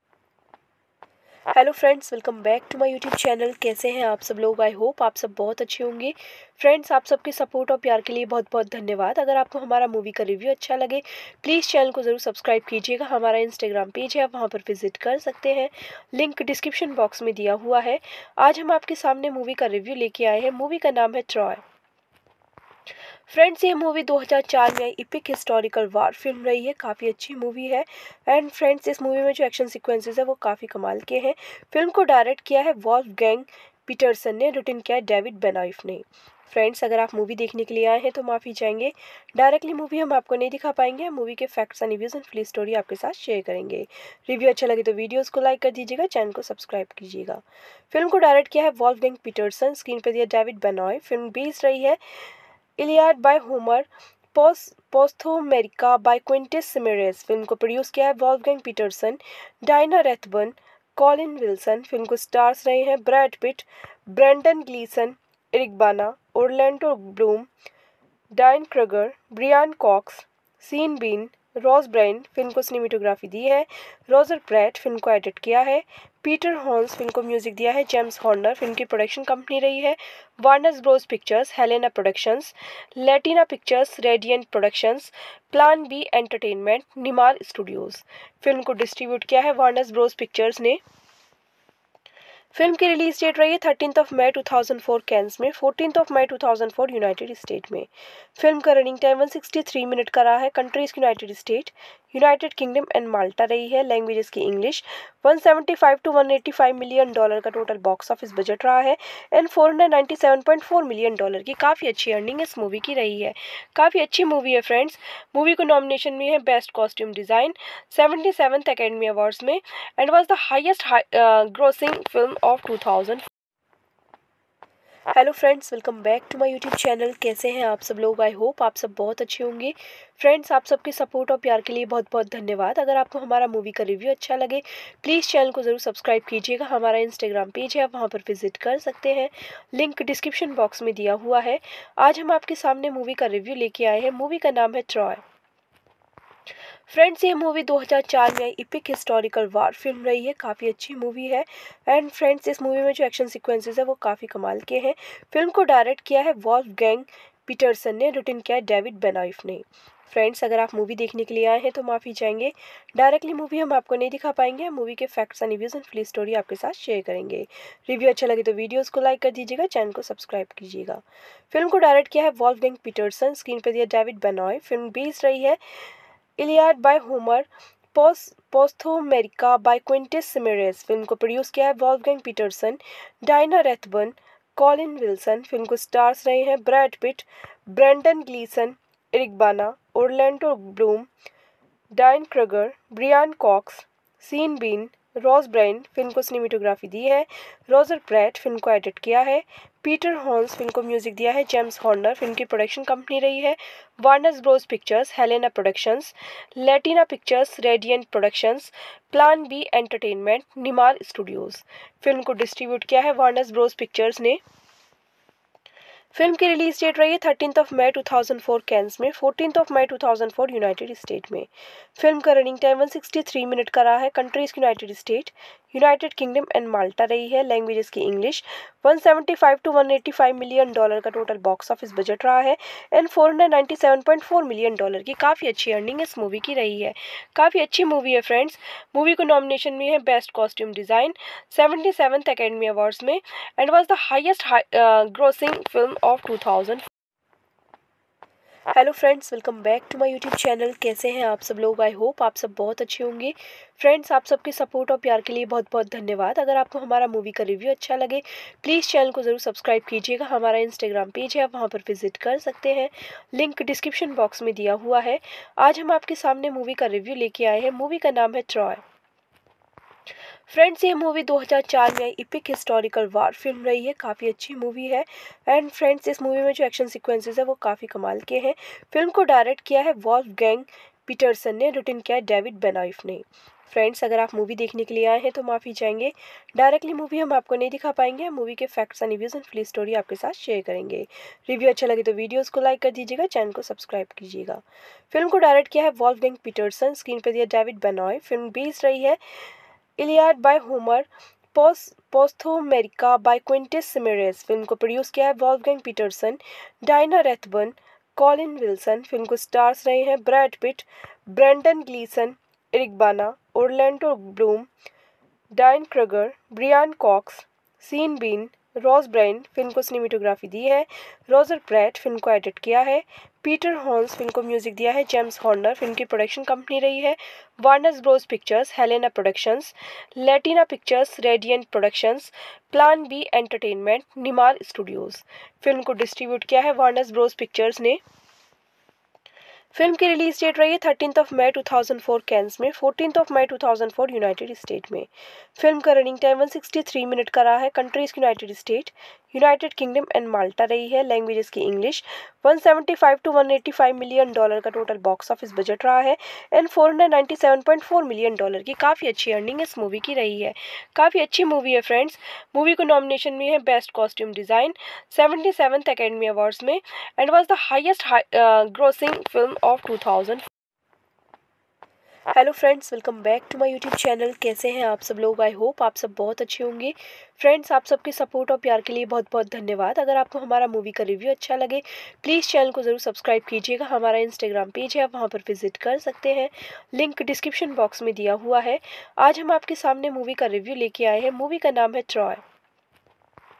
Hello friends, welcome back to my YouTube channel. कैसे हैं आप सब लोग? आई होप आप सब बहुत अच्छे होंगे। फ्रेंड्स, आप सबके सपोर्ट और प्यार के लिए बहुत बहुत धन्यवाद। अगर आपको हमारा मूवी का रिव्यू अच्छा लगे प्लीज़ चैनल को ज़रूर सब्सक्राइब कीजिएगा। हमारा इंस्टाग्राम पेज है, आप वहाँ पर विजिट कर सकते हैं, लिंक डिस्क्रिप्शन बॉक्स में दिया हुआ है। आज हम आपके सामने मूवी का रिव्यू लेके आए हैं। मूवी का नाम है ट्रॉय। फ्रेंड्स, ये मूवी दो हज़ार चार में इपिक हिस्टोरिकल वार फिल्म रही है। काफ़ी अच्छी मूवी है एंड फ्रेंड्स, इस मूवी में जो एक्शन सीक्वेंसेस है वो काफ़ी कमाल के हैं। फिल्म को डायरेक्ट किया है वॉल्फगैंग पीटरसन ने, रिटन किया है डेविड बेनॉइफ ने। फ्रेंड्स, अगर आप मूवी देखने के लिए आए हैं तो माफ़ी चाहेंगे, डायरेक्टली मूवी हम आपको नहीं दिखा पाएंगे। हम मूवी के facts and reviews and full story आपके साथ शेयर करेंगे। रिव्यू अच्छा लगे तो वीडियोस को लाइक कर दीजिएगा, चैनल को सब्सक्राइब कीजिएगा। फिल्म को डायरेक्ट किया है वॉल्फगैंग पीटरसन, स्क्रीन पर दिया डेविड बेनॉइफ। फिल्म बेस्ड रही है Iliad by Homer, post Posthomerica by Quintus Smyrnaeus. Film को प्रोड्यूस किया है Wolfgang Petersen, Diana Rathbun, Colin Wilson. Film को स्टार्स रहे हैं Brad Pitt, Brendan Gleeson, Eric Bana, Orlando Bloom, Diane Kruger, Brian Cox, Sean Bean, Rose Byrne. Film को cinematography दी है Roger Pratt. Film को एडिट किया है पीटर हॉर्न्स। फिल्म को म्यूजिक दिया है जेम्स हॉर्नर। फिल्म की प्रोडक्शन कंपनी रही है Warner Bros Pictures, Helena Productions, Latina Pictures, Radiant Productions, Plan B Entertainment, Nimar Studios. Film को डिस्ट्रीब्यूट किया है वार्नर ब्रोस पिक्चर्स ने। फिल्म की रिलीज डेट रही है thirteen of May two thousand four Cannes में, fourteen of May two thousand four United State में। Film का running time one sixty three minute का रहा है। Countries United State, United Kingdom and Malta रही है। लैंग्वेज इसकी English. One seventy five to one eighty five million dollar का total box office budget रहा है and four hundred ninety seven point four million dollar की काफ़ी अच्छी earning इस मूवी की रही है। काफ़ी अच्छी मूवी है फ्रेंड्स। मूवी को नॉमिनेशन में है best costume design seventy seventh academy awards में and was the highest grossing film of two thousand. Hello friends, welcome back to my YouTube channel. कैसे हैं आप सब लोग? आई होप आप सब बहुत अच्छे होंगे। फ्रेंड्स, आप सबके सपोर्ट और प्यार के लिए बहुत बहुत धन्यवाद। अगर आपको हमारा मूवी का रिव्यू अच्छा लगे प्लीज़ चैनल को ज़रूर सब्सक्राइब कीजिएगा। हमारा इंस्टाग्राम पेज है, आप वहाँ पर विजिट कर सकते हैं, लिंक डिस्क्रिप्शन बॉक्स में दिया हुआ है। आज हम आपके सामने मूवी का रिव्यू लेके आए हैं। मूवी का नाम है ट्रॉय। फ्रेंड्स, ये मूवी दो हज़ार चार में इपिक हिस्टोरिकल वार फिल्म रही है। काफ़ी अच्छी मूवी है एंड फ्रेंड्स, इस मूवी में जो एक्शन सीक्वेंसेस है वो काफ़ी कमाल के हैं। फिल्म को डायरेक्ट किया है वॉल्फगैंग पीटरसन ने, रिटन किया है डेविड बेनॉइफ ने। फ्रेंड्स, अगर आप मूवी देखने के लिए आए हैं तो माफ़ी चाहेंगे, डायरेक्टली मूवी हम आपको नहीं दिखा पाएंगे। हम मूवी के facts and reviews and full story आपके साथ शेयर करेंगे। रिव्यू अच्छा लगे तो वीडियोस को लाइक कर दीजिएगा, चैनल को सब्सक्राइब कीजिएगा। फिल्म को डायरेक्ट किया है वॉल्फगैंग पीटरसन, स्क्रीन पर दिया डेविड बेनॉइफ। फिल्म बेस्ड रही है Iliad by Homer, Posthomerica by Quintus Smyrnaeus. Film को प्रोड्यूस किया है Wolfgang Petersen, Diana Rathbun, Colin Wilson. Film को स्टार्स रहे हैं Brad Pitt, Brendan Gleeson, Eric Bana, Orlando Bloom, Diane Kruger, Brian Cox, Sean Bean, Rose Byrne. Film को cinematography दी है Roger Pratt. Film को एडिट किया है पीटर हॉर्न्स। फिल्म को म्यूजिक दिया है जेम्स हॉर्नर। फिल्म की प्रोडक्शन कंपनी रही है Warner Bros Pictures, Helena Productions, Latina Pictures, Radiant Productions, Plan B Entertainment, Nimar Studios. Film को डिस्ट्रीब्यूट किया है वार्नर ब्रोस पिक्चर्स ने। फिल्म की रिलीज डेट रही है thirteen of May two thousand four Cannes में, fourteen of May two thousand four United State में। Film का running time one sixty three minute का रहा है। Countries United State, United Kingdom and Malta रही है। लैंग्वेज इसकी English. One seventy five to one eighty five million dollar का total box office budget रहा है and four hundred ninety seven point four million dollar की काफ़ी अच्छी earning इस मूवी की रही है। काफ़ी अच्छी मूवी है फ्रेंड्स। मूवी को नॉमिनेशन में है best costume design seventy seventh academy awards में and was the highest grossing film of two thousand. Hello friends, welcome back to my YouTube channel. कैसे हैं आप सब लोग? आई होप आप सब बहुत अच्छे होंगे। फ्रेंड्स, आप सबके सपोर्ट और प्यार के लिए बहुत बहुत धन्यवाद। अगर आपको हमारा मूवी का रिव्यू अच्छा लगे प्लीज़ चैनल को ज़रूर सब्सक्राइब कीजिएगा। हमारा इंस्टाग्राम पेज है, आप वहाँ पर विजिट कर सकते हैं, लिंक डिस्क्रिप्शन बॉक्स में दिया हुआ है। आज हम आपके सामने मूवी का रिव्यू लेके आए हैं। मूवी का नाम है ट्रॉय। फ्रेंड्स, ये मूवी दो हज़ार चार में इपिक हिस्टोरिकल वार फिल्म रही है। काफ़ी अच्छी मूवी है एंड फ्रेंड्स, इस मूवी में जो एक्शन सीक्वेंसेस है वो काफ़ी कमाल के हैं। फिल्म को डायरेक्ट किया है वॉल्फगैंग पीटरसन ने, रिटन किया है डेविड बेनॉइफ ने। फ्रेंड्स, अगर आप मूवी देखने के लिए आए हैं तो माफ़ी चाहेंगे, डायरेक्टली मूवी हम आपको नहीं दिखा पाएंगे। हम मूवी के facts and reviews and full story आपके साथ शेयर करेंगे। रिव्यू अच्छा लगे तो वीडियोस को लाइक कर दीजिएगा, चैनल को सब्सक्राइब कीजिएगा। फिल्म को डायरेक्ट किया है वॉल्फगैंग पीटरसन, स्क्रीन पर दिया डेविड बेनॉइफ। फिल्म बेस्ड रही है Iliad by Homer, Posthomerica by Quintus Smyrnaeus. Film को प्रोड्यूस किया है Wolfgang Petersen, Diana Rathbun, Colin Wilson. Film को स्टार्स रहे हैं Brad Pitt, Brendan Gleeson, Eric Bana, Orlando Bloom, Diane Kruger, Brian Cox, Sean Bean, Rose Byrne. Film को cinematography दी है Roger Pratt. Film को एडिट किया है पीटर हॉर्न्स। फिल्म को म्यूजिक दिया है जेम्स हॉर्नर। फिल्म की प्रोडक्शन कंपनी रही है Warner Bros Pictures, Helena Productions, Latina Pictures, Radiant Productions, Plan B Entertainment, Nimar Studios. Film को डिस्ट्रीब्यूट किया है वार्नर ब्रोस पिक्चर्स ने। फिल्म की रिलीज डेट रही है thirteen of May two thousand four Cannes में, fourteen of May two thousand four United State में। Film का running time one sixty three minute का रहा है। Countries United State, United Kingdom and Malta रही है। लैंग्वेज इसकी English. One seventy five to one eighty five million dollar का total box office budget रहा है and four hundred ninety seven point four million dollar की काफ़ी अच्छी earning इस मूवी की रही है। काफ़ी अच्छी मूवी है फ्रेंड्स। मूवी को नॉमिनेशन में है best costume design seventy seventh academy awards में and was the highest grossing film of two thousand. Hello friends, welcome back to my YouTube channel. कैसे हैं आप सब लोग? आई होप आप सब बहुत अच्छे होंगे। फ्रेंड्स, आप सबके सपोर्ट और प्यार के लिए बहुत बहुत धन्यवाद। अगर आपको हमारा मूवी का रिव्यू अच्छा लगे प्लीज़ चैनल को ज़रूर सब्सक्राइब कीजिएगा। हमारा इंस्टाग्राम पेज है, आप वहाँ पर विजिट कर सकते हैं, लिंक डिस्क्रिप्शन बॉक्स में दिया हुआ है। आज हम आपके सामने मूवी का रिव्यू लेके आए हैं। मूवी का नाम है ट्रॉय।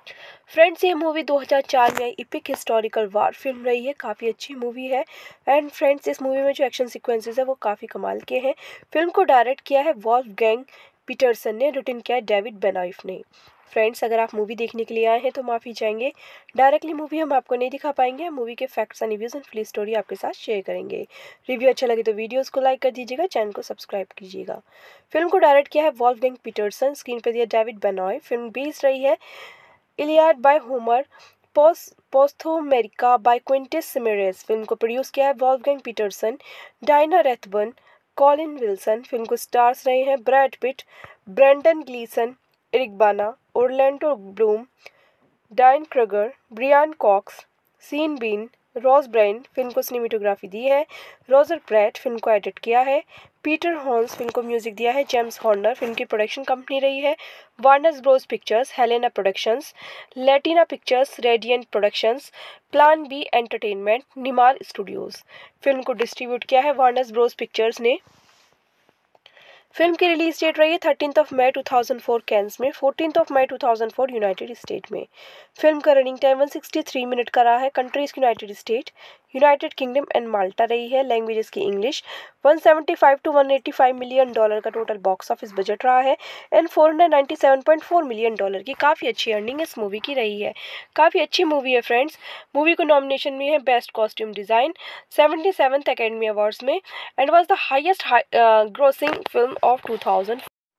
फ्रेंड्स, ये मूवी दो हज़ार चार में आई इपिक हिस्टोरिकल वार फिल्म रही है। काफ़ी अच्छी मूवी है। एंड फ्रेंड्स, इस मूवी में जो एक्शन सीक्वेंसेस है वो काफ़ी कमाल के हैं। फिल्म को डायरेक्ट किया है वॉल्फगैंग पीटरसन ने, रिटन किया है डेविड बेनॉइफ ने। फ्रेंड्स, अगर आप मूवी देखने के लिए आए हैं तो माफ़ी चाहेंगे, डायरेक्टली मूवी हम आपको नहीं दिखा पाएंगे। हम मूवी के facts and reviews and full story आपके साथ शेयर करेंगे। रिव्यू अच्छा लगे तो वीडियोस को लाइक कर दीजिएगा, चैनल को सब्सक्राइब कीजिएगा। फिल्म को डायरेक्ट किया है वॉल्फगैंग पीटरसन, स्क्रीन पर दिया डेविड बेनॉइफ। फिल्म बेस्ड रही है Iliad by Homer, post Posthomerica by Quintus Smyrnaeus. Film को प्रोड्यूस किया है Wolfgang Petersen, Diana Rathbun, Colin Wilson. Film को स्टार्स रहे हैं Brad Pitt, Brendan Gleeson, Eric Bana, Orlando Bloom, Diane Kruger, Brian Cox, Sean Bean, Rose Byrne. Film को cinematography दी है Roger Pratt. Film को एडिट किया है पीटर हॉर्न्स। फिल्म को म्यूजिक दिया है जेम्स हॉर्नर। फिल्म की प्रोडक्शन कंपनी रही है Warner Bros Pictures, Helena Productions, Latina Pictures, Radiant Productions, Plan B Entertainment, Nimar Studios. Film को डिस्ट्रीब्यूट किया है वार्नर ब्रोस पिक्चर्स ने। फिल्म की रिलीज डेट रही है thirteen of May two thousand four Cannes में, fourteen of May two thousand four United State में। Film का running time one sixty three minute का रहा है। Countries United State, United Kingdom and Malta रही है। लैंग्वेजेस की English. One seventy five to one eighty five million dollar का total box office budget रहा है। And four hundred ninety seven point four million dollar की काफ़ी अच्छी earning इस मूवी की रही है। काफ़ी अच्छी मूवी है फ्रेंड्स। मूवी को नॉमिनेशन में है best costume design seventy seventh academy awards में, and was the highest grossing film of two thousand.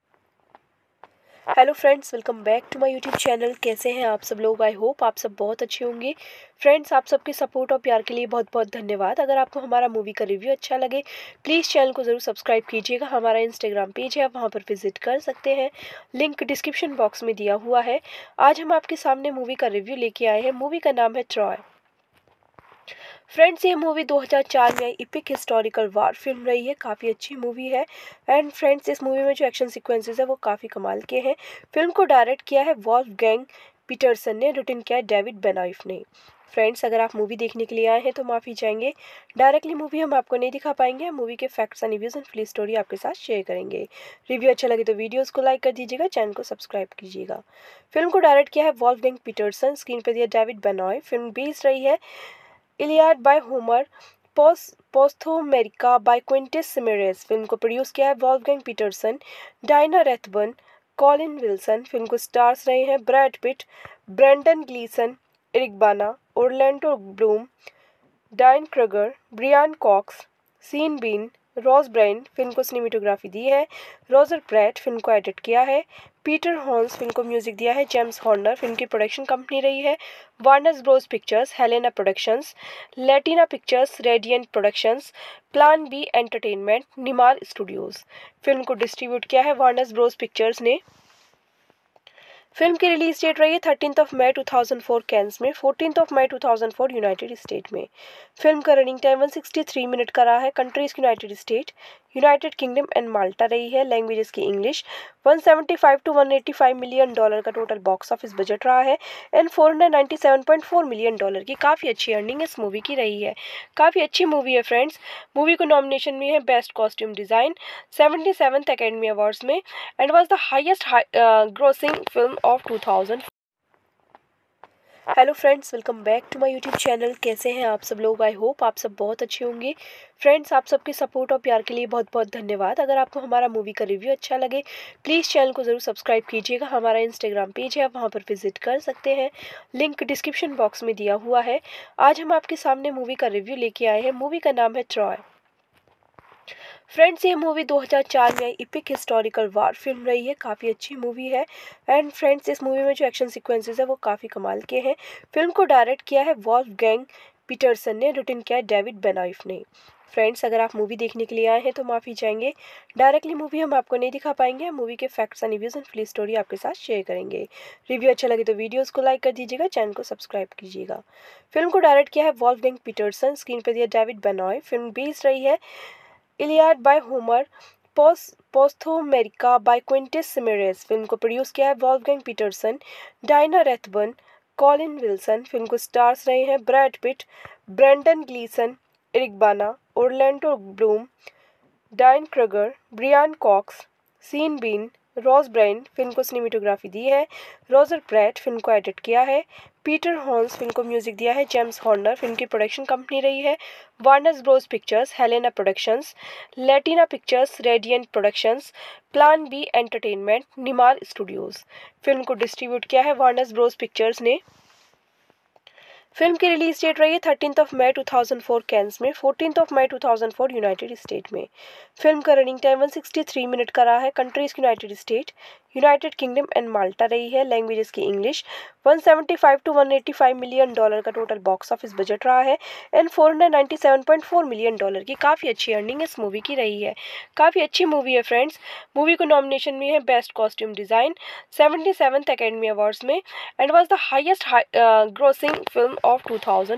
Hello friends, welcome back to my YouTube channel. कैसे हैं आप सब लोग? आई होप आप सब बहुत अच्छे होंगे। फ्रेंड्स, आप सबके सपोर्ट और प्यार के लिए बहुत बहुत धन्यवाद। अगर आपको हमारा मूवी का रिव्यू अच्छा लगे, प्लीज़ चैनल को ज़रूर सब्सक्राइब कीजिएगा। हमारा इंस्टाग्राम पेज है, आप वहाँ पर विजिट कर सकते हैं, लिंक डिस्क्रिप्शन बॉक्स में दिया हुआ है। आज हम आपके सामने मूवी का रिव्यू लेके आए हैं। मूवी का नाम है ट्रॉय। फ्रेंड्स, ये मूवी दो हज़ार चार में आई इपिक हिस्टोरिकल वार फिल्म रही है। काफ़ी अच्छी मूवी है। एंड फ्रेंड्स, इस मूवी में जो एक्शन सीक्वेंसेस है वो काफ़ी कमाल के हैं। फिल्म को डायरेक्ट किया है वॉल्फगैंग पीटरसन ने, रिटन किया है डेविड बेनॉइफ ने। फ्रेंड्स, अगर आप मूवी देखने के लिए आए हैं तो माफ़ी चाहेंगे, डायरेक्टली मूवी हम आपको नहीं दिखा पाएंगे। हम मूवी के facts and reviews and full story आपके साथ शेयर करेंगे। रिव्यू अच्छा लगे तो वीडियोस को लाइक कर दीजिएगा, चैनल को सब्सक्राइब कीजिएगा। फिल्म को डायरेक्ट किया है वॉल्फगैंग पीटरसन, स्क्रीन पर दिया डेविड बेनॉइफ। फिल्म बेस्ड रही है Iliad by Homer, post Posthomerica by Quintus Smyrnaeus. Film को प्रोड्यूस किया है Wolfgang Petersen, Diana Rathbun, Colin Wilson. Film को स्टार्स रहे हैं Brad Pitt, Brendan Gleeson, Eric Bana, Orlando Bloom, Diane Kruger, Brian Cox, Sean Bean, Rose Byrne. Film को cinematography दी है Roger Pratt. Film को एडिट किया है पीटर हॉर्न्स। फिल्म को म्यूजिक दिया है जेम्स हॉर्नर। फिल्म की प्रोडक्शन कंपनी रही है Warner Bros Pictures, Helena Productions, Latina Pictures, Radiant Productions, Plan B Entertainment, Nimar Studios. Film को डिस्ट्रीब्यूट किया है वार्नर ब्रोस पिक्चर्स ने। फिल्म की रिलीज डेट रही है thirteen of May two thousand four Cannes में, fourteen of May two thousand four United State में। Film का running time one sixty three minute का रहा है। Countries United State, United Kingdom and Malta रही है। लैंग्वेजेस की English. One seventy five to one eighty five million dollar का total box office budget रहा है। And four hundred ninety seven point four million dollar की काफ़ी अच्छी earning इस मूवी की रही है। काफ़ी अच्छी मूवी है फ्रेंड्स। मूवी को नॉमिनेशन में है best costume design seventy seventh academy awards में, and was the highest grossing film of two thousand. Hello friends, welcome back to my YouTube channel. कैसे हैं आप सब लोग? आई होप आप सब बहुत अच्छे होंगे। फ्रेंड्स, आप सबके सपोर्ट और प्यार के लिए बहुत बहुत धन्यवाद। अगर आपको हमारा मूवी का रिव्यू अच्छा लगे, प्लीज़ चैनल को ज़रूर सब्सक्राइब कीजिएगा। हमारा इंस्टाग्राम पेज है, आप वहाँ पर विजिट कर सकते हैं, लिंक डिस्क्रिप्शन बॉक्स में दिया हुआ है। आज हम आपके सामने मूवी का रिव्यू लेके आए हैं। मूवी का नाम है ट्रॉय। फ्रेंड्स, ये मूवी दो हज़ार चार में आई इपिक हिस्टोरिकल वार फिल्म रही है। काफ़ी अच्छी मूवी है। एंड फ्रेंड्स, इस मूवी में जो एक्शन सीक्वेंसेस है वो काफ़ी कमाल के हैं। फिल्म को डायरेक्ट किया है वॉल्फगैंग पीटरसन ने, रिटन किया है डेविड बेनॉइफ ने। फ्रेंड्स, अगर आप मूवी देखने के लिए आए हैं तो माफ़ी चाहेंगे, डायरेक्टली मूवी हम आपको नहीं दिखा पाएंगे। हम मूवी के facts and reviews and full story आपके साथ शेयर करेंगे। रिव्यू अच्छा लगे तो वीडियोस को लाइक कर दीजिएगा, चैनल को सब्सक्राइब कीजिएगा। फिल्म को डायरेक्ट किया है वॉल्फगैंग पीटरसन, स्क्रीन पर दिया डेविड बेनॉइफ। फिल्म बेस्ड रही है Iliad by Homer, post Posthomerica by Quintus Smyrnaeus. Film को प्रोड्यूस किया है Wolfgang Petersen, Diana Rathbun, Colin Wilson. Film को स्टार्स रहे हैं Brad Pitt, Brendan Gleeson, Eric Bana, Orlando Bloom, Diane Kruger, Brian Cox, Sean Bean, Rose Byrne film को cinematography दी है, Roger Pratt film को एडिट किया है, पीटर हॉर्न्स फिल्म को म्यूजिक दिया है, जेम्स हॉर्नर फिल्म की प्रोडक्शन कंपनी रही है, Warner Bros Pictures, Helena Productions, Latina Pictures, Radiant Productions, Plan B Entertainment, Nimar Studios. Film को डिस्ट्रीब्यूट किया है वार्नर ब्रोस पिक्चर्स ने। फिल्म की रिलीज डेट रही है thirteen of May two thousand four Cannes में, fourteen of May two thousand four United State में। Film का running time one sixty three minute का रहा है। Countries United State, United Kingdom and Malta रही है। लैंग्वेजेस की English. One seventy five to one eighty five million dollar का total box office budget रहा है and four hundred ninety seven point four million dollar की काफ़ी अच्छी earning इस मूवी की रही है। काफ़ी अच्छी मूवी है फ्रेंड्स। मूवी को नॉमिनेशन में है best costume design seventy seventh academy awards में and was the highest grossing film of two thousand.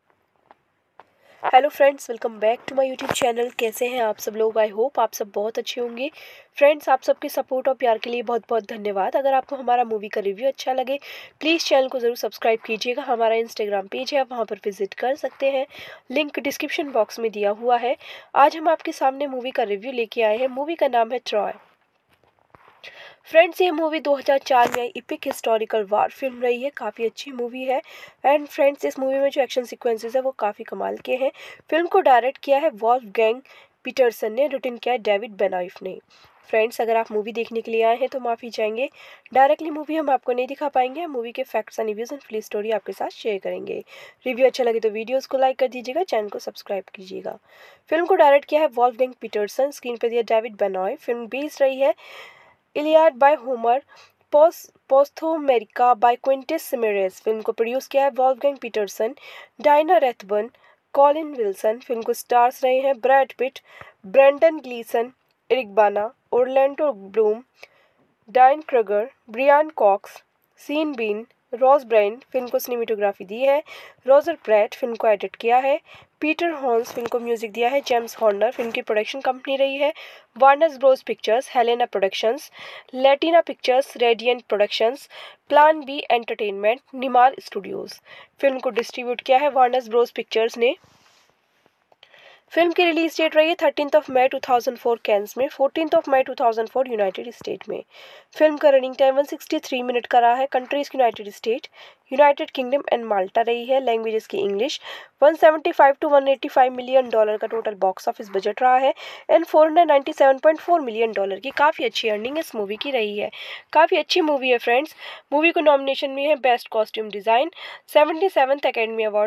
Hello friends, welcome back to my YouTube channel. कैसे हैं आप सब लोग? आई होप आप सब बहुत अच्छे होंगे। फ्रेंड्स, आप सबके सपोर्ट और प्यार के लिए बहुत बहुत धन्यवाद। अगर आपको हमारा मूवी का रिव्यू अच्छा लगे प्लीज़ चैनल को ज़रूर सब्सक्राइब कीजिएगा। हमारा इंस्टाग्राम पेज है, आप वहाँ पर विजिट कर सकते हैं, लिंक डिस्क्रिप्शन बॉक्स में दिया हुआ है। आज हम आपके सामने मूवी का रिव्यू लेके आए हैं। मूवी का नाम है ट्रॉय। फ्रेंड्स, ये मूवी दो हज़ार चार में इपिक हिस्टोरिकल वार फिल्म रही है। काफ़ी अच्छी मूवी है एंड फ्रेंड्स, इस मूवी में जो एक्शन सीक्वेंसेस है वो काफ़ी कमाल के हैं। फिल्म को डायरेक्ट किया है वॉल्फगैंग पीटरसन ने, रिटन किया है डेविड बेनॉइफ ने। फ्रेंड्स, अगर आप मूवी देखने के लिए आए हैं तो माफ़ी चाहेंगे, डायरेक्टली मूवी हम आपको नहीं दिखा पाएंगे। हम मूवी के facts and reviews and full story आपके साथ शेयर करेंगे। रिव्यू अच्छा लगे तो वीडियोस को लाइक कर दीजिएगा, चैनल को सब्सक्राइब कीजिएगा। फिल्म को डायरेक्ट किया है वॉल्फगैंग पीटरसन, स्क्रीन पर दिया डेविड बेनॉइफ। फिल्म बेस्ड रही है Iliad by Homer, Posthomerica by Quintus Smyrnaeus. Film को प्रोड्यूस किया है Wolfgang Petersen, Diana Rathbun, Colin Wilson. Film को स्टार्स रहे हैं Brad Pitt, Brendan Gleeson, Eric Bana, Orlando Bloom, Diane Kruger, Brian Cox, Sean Bean, Rose Byrne. Film को cinematography दी है, Roger Pratt film को एडिट किया है, पीटर हॉर्न्स फिल्म को म्यूजिक दिया है, जेम्स हॉर्नर फिल्म की प्रोडक्शन कंपनी रही है, Warner Bros Pictures, Helena Productions, Latina Pictures, Radiant Productions, Plan B Entertainment, Nimar Studios. Film को डिस्ट्रीब्यूट किया है वार्नर ब्रोस पिक्चर्स ने। फिल्म की रिलीज डेट रही है thirteen of May two thousand four Cannes में, fourteen of May two thousand four United State में। Film का running time one sixty three minute का रहा है। Countries United State, United Kingdom and Malta रही है। लैंग्वेजेस की English. One seventy five to one eighty five million dollar का total box office budget रहा है and four hundred ninety seven point four million dollar की काफ़ी अच्छी earning इस मूवी की रही है। काफ़ी अच्छी मूवी है फ्रेंड्स। मूवी को नॉमिनेशन में है best costume design seventy seventh academy awards में and was the highest grossing film of two thousand. Friends, अगर आप मूवी देखने के लिए आए हैं तो माफ़ी चाहेंगे, डायरेक्टली मूवी हम आपको नहीं दिखा पाएंगे। हम मूवी के facts and reviews and full story आपके साथ शेयर करेंगे। रिव्यू अच्छा लगे तो वीडियोस को लाइक कर दीजिएगा, चैनल को सब्सक्राइब कीजिएगा। फिल्म को डायरेक्ट किया है वॉल्फगैंग पीटरसन, स्क्रीन पर दिया डेविड बेनॉइफ। फिल्म बेस्ड रही है Iliad by Homer, Posthomerica by Quintus Smyrnaeus. Film को प्रोड्यूस किया है Wolfgang Petersen, Diana Rathbun, Colin Wilson, Eric Bana, Orlando Bloom, Diane Kruger, Brian Cox, Sean Bean, Rose Byrne. Film को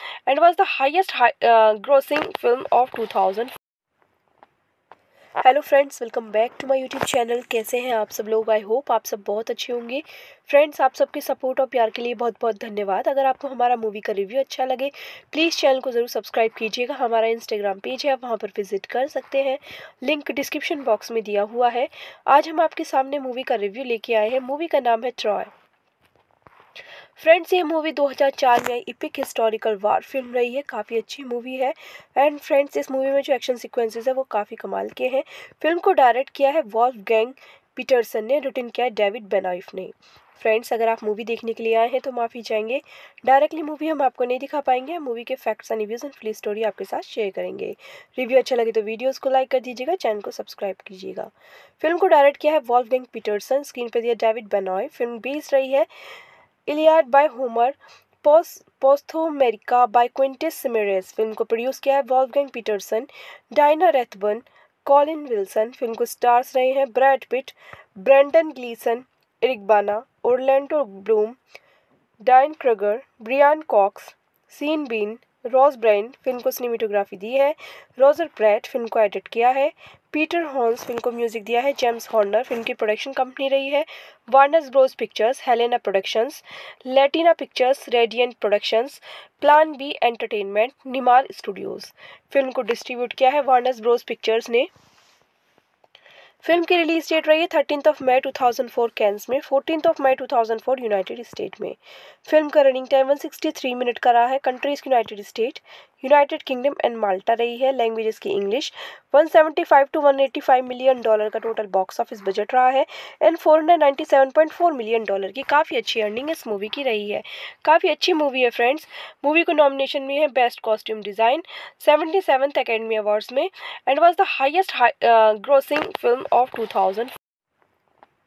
hello friends, welcome back to my YouTube channel. कैसे हैं आप सब लोग? I hope आप सब बहुत अच्छे होंगे। फ्रेंड्स, आप सबके सपोर्ट और प्यार के लिए बहुत बहुत धन्यवाद। अगर आपको हमारा मूवी का रिव्यू अच्छा लगे प्लीज़ चैनल को ज़रूर सब्सक्राइब कीजिएगा। हमारा इंस्टाग्राम पेज है, आप वहाँ पर विजिट कर सकते हैं, लिंक डिस्क्रिप्शन बॉक्स में दिया हुआ है। आज हम आपके सामने मूवी का रिव्यू लेके आए हैं। मूवी का नाम है ट्रॉय। फ्रेंड्स, ये मूवी दो हज़ार चार में इपिक हिस्टोरिकल वार फिल्म रही है। काफ़ी अच्छी मूवी है एंड फ्रेंड्स, इस मूवी में जो एक्शन सीक्वेंसेस है वो काफ़ी कमाल के हैं। फिल्म को डायरेक्ट किया है वॉल्फगैंग पीटरसन ने, रिटन किया है डेविड बेनॉइफ ने। फ्रेंड्स, अगर आप मूवी देखने के लिए आए हैं तो माफ़ी चाहेंगे, डायरेक्टली मूवी हम आपको नहीं दिखा पाएंगे। हम मूवी के facts and reviews and full story आपके साथ शेयर करेंगे। रिव्यू अच्छा लगे तो वीडियोस को लाइक कर दीजिएगा, चैनल को सब्सक्राइब कीजिएगा। फिल्म को डायरेक्ट किया है वॉल्फगैंग पीटरसन, स्क्रीन पर दिया डेविड बेनॉइफ। फिल्म बेस्ड रही है Iliad by Homer, Posthomerica by Quintus Smyrnaeus. Film को प्रोड्यूस किया है Wolfgang Petersen, Diana Rathbun, Colin Wilson. Film को स्टार्स रहे हैं Brad Pitt, Brendan Gleeson, Eric Bana, Orlando Bloom, Diane Kruger, Brian Cox, Sean Bean, Rose Byrne. Film को cinematography दी है, Roger Pratt film को एडिट किया है, पीटर हॉर्न्स फिल्म को म्यूजिक दिया है, जेम्स हॉर्नर फिल्म की प्रोडक्शन कंपनी रही है, Warner Bros Pictures, Helena Productions, Latina Pictures, Radiant Productions, Plan B Entertainment, Nimar Studios. Film को डिस्ट्रीब्यूट किया है वार्नर ब्रोस पिक्चर्स ने। फिल्म की रिलीज डेट रही है thirteen of May two thousand four Cannes में, fourteen of May two thousand four United State में। Film का running time one sixty three minute का रहा है। Countries United State, United Kingdom and Malta रही है। लैंग्वेजेस की English. One seventy five to one eighty five million dollar का total box office budget रहा है and four hundred ninety seven point four million dollar की काफ़ी अच्छी earning इस मूवी की रही है। काफ़ी अच्छी मूवी है फ्रेंड्स। मूवी को नॉमिनेशन में है best costume design seventy seventh academy awards में and was the highest grossing film of two thousand.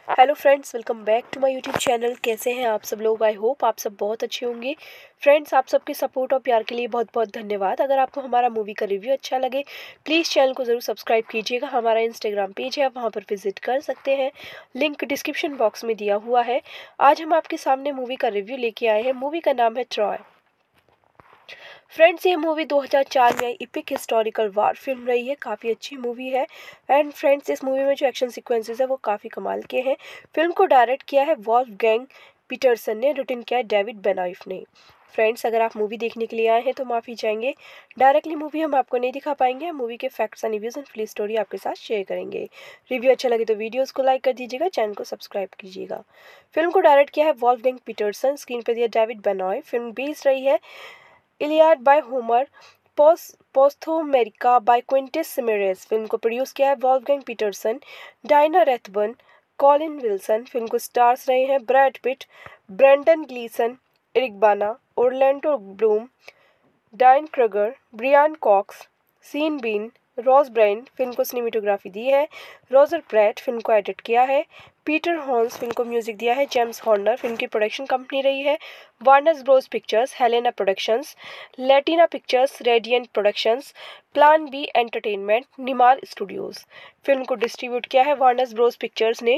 Hello friends, welcome back to my YouTube channel. कैसे हैं आप सब लोग? आई होप आप सब बहुत अच्छे होंगे। फ्रेंड्स, आप सबके सपोर्ट और प्यार के लिए बहुत बहुत धन्यवाद। अगर आपको हमारा मूवी का रिव्यू अच्छा लगे प्लीज़ चैनल को ज़रूर सब्सक्राइब कीजिएगा। हमारा इंस्टाग्राम पेज है, आप वहाँ पर विजिट कर सकते हैं, लिंक डिस्क्रिप्शन बॉक्स में दिया हुआ है। आज हम आपके सामने मूवी का रिव्यू लेके आए हैं। मूवी का नाम है ट्रॉय। फ्रेंड्स, ये मूवी दो हज़ार चार में इपिक हिस्टोरिकल वार फिल्म रही है। काफ़ी अच्छी मूवी है। एंड फ्रेंड्स, इस मूवी में जो एक्शन सीक्वेंसेस है वो काफ़ी कमाल के हैं। फिल्म को डायरेक्ट किया है वॉल्फगैंग पीटरसन ने, रिटन किया है डेविड बेनॉइफ ने। फ्रेंड्स, अगर आप मूवी देखने के लिए आए हैं तो माफ़ी चाहेंगे, डायरेक्टली मूवी हम आपको नहीं दिखा पाएंगे। हम मूवी के facts and reviews and full story आपके साथ शेयर करेंगे। रिव्यू अच्छा लगे तो वीडियोस को लाइक कर दीजिएगा, चैनल को सब्सक्राइब कीजिएगा। फिल्म को डायरेक्ट किया है वॉल्फगैंग पीटरसन, स्क्रीन पर दिया डेविड बेनॉइफ। फिल्म बेस्ड रही है Iliad by Homer, Posthomerica by Quintus Smyrnaeus. Film को प्रोड्यूस किया है Wolfgang Petersen, Diana Rathbun, Colin Wilson. Film को स्टार्स रहे हैं Brad Pitt, Brendan Gleeson, Eric Bana, Orlando Bloom, Diane Kruger, Brian Cox, Sean Bean, Rose Byrne. Film को cinematography दी है Roger Pratt. Film को एडिट किया है पीटर हॉर्न्स। फिल्म को म्यूजिक दिया है जेम्स हॉर्नर। फिल्म की प्रोडक्शन कंपनी रही है Warner Bros Pictures, Helena Productions, Latina Pictures, Radiant Productions, Plan B Entertainment, Nimar Studios. Film को डिस्ट्रीब्यूट किया है वार्नर ब्रोस पिक्चर्स ने।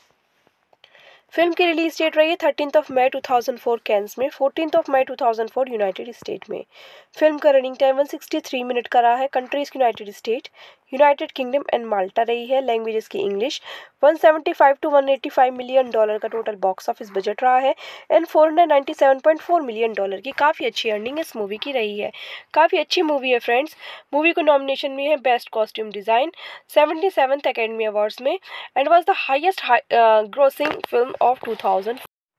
फिल्म की रिलीज डेट रही है thirteen of May two thousand four Cannes में, fourteen of May two thousand four United State में। Film का running time one sixty three minute का रहा है। Countries United State, United Kingdom and Malta रही है। लैंग्वेजेस की English. One seventy five to one eighty five million dollar का total box office budget रहा है। And four hundred ninety seven point four million dollar की काफ़ी अच्छी earning इस मूवी की रही है। काफ़ी अच्छी मूवी है फ्रेंड्स। मूवी को नॉमिनेशन में है best costume design seventy seventh academy awards में, and was the highest grossing film of two thousand.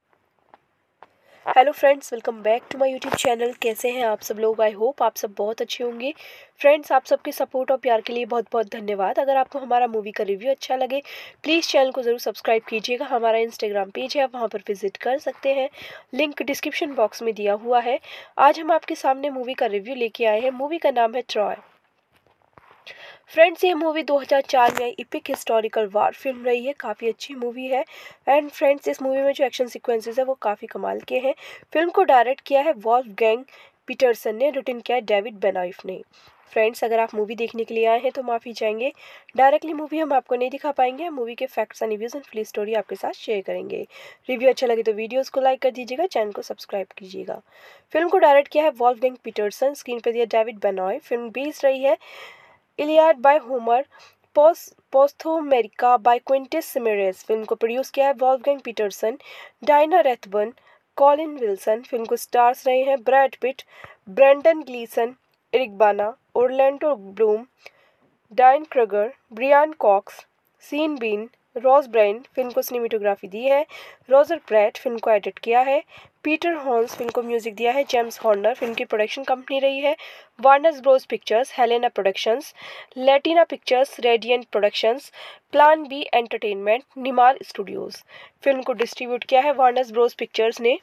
Hello friends, welcome back to my YouTube channel. कैसे हैं आप सब लोग? आई होप आप सब बहुत अच्छे होंगे। फ्रेंड्स, आप सबके सपोर्ट और प्यार के लिए बहुत बहुत धन्यवाद। अगर आपको हमारा मूवी का रिव्यू अच्छा लगे प्लीज़ चैनल को ज़रूर सब्सक्राइब कीजिएगा। हमारा इंस्टाग्राम पेज है, आप वहाँ पर विजिट कर सकते हैं, लिंक डिस्क्रिप्शन बॉक्स में दिया हुआ है। आज हम आपके सामने मूवी का रिव्यू लेके आए हैं। मूवी का नाम है ट्रॉय। फ्रेंड्स, ये मूवी दो हज़ार चार में इपिक हिस्टोरिकल वार फिल्म रही है। काफ़ी अच्छी मूवी है। एंड फ्रेंड्स, इस मूवी में जो एक्शन सीक्वेंसेस है वो काफ़ी कमाल के हैं। फिल्म को डायरेक्ट किया है वॉल्फगैंग पीटरसन ने, रिटन किया है डेविड बेनॉइफ ने। फ्रेंड्स, अगर आप मूवी देखने के लिए आए हैं तो माफ़ी चाहेंगे, डायरेक्टली मूवी हम आपको नहीं दिखा पाएंगे। हम मूवी के facts and reviews and full story आपके साथ शेयर करेंगे। रिव्यू अच्छा लगे तो वीडियोस को लाइक कर दीजिएगा, चैनल को सब्सक्राइब कीजिएगा। फिल्म को डायरेक्ट किया है वॉल्फगैंग पीटरसन, स्क्रीन पर दिया डेविड बेनॉइफ। फिल्म बेस्ड रही है Iliad by Homer, Posthomerica by Quintus Smyrnaeus. Film को प्रोड्यूस किया है Wolfgang Petersen, Diana Rathbun, Colin Wilson. Film को स्टार्स रहे हैं Brad Pitt, Brendan Gleeson, Eric Bana, Orlando Bloom, Diane Kruger, Brian Cox, Sean Bean, Rose Byrne. Film को cinematography दी है Roger Pratt. Film को एडिट किया है पीटर हॉर्न्स। फिल्म को म्यूजिक दिया है जेम्स हॉर्नर। फिल्म की प्रोडक्शन कंपनी रही है Warner Bros Pictures, Helena Productions, Latina Pictures, Radiant Productions, Plan B Entertainment, Nimar Studios. Film को डिस्ट्रीब्यूट किया है वार्नर ब्रोस पिक्चर्स ने।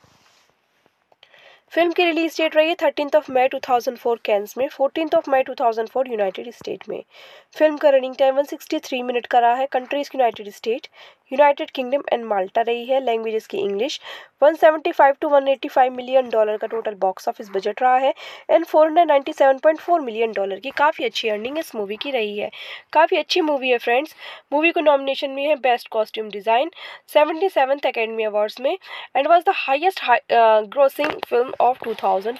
फिल्म की रिलीज डेट रही है thirteen of May two thousand four Cannes में, fourteen of May two thousand four United State में। Film का running time one sixty three minute का रहा है। Countries United State, United Kingdom and Malta रही है। लैंग्वेजेस की English. One seventy five to one eighty five million dollar का total box office budget रहा है। And four hundred ninety seven point four million dollar की काफ़ी अच्छी earning इस मूवी की रही है। काफ़ी अच्छी मूवी है फ्रेंड्स। मूवी को नॉमिनेशन में है best costume design seventy seventh academy awards में, and was the highest grossing film of two thousand.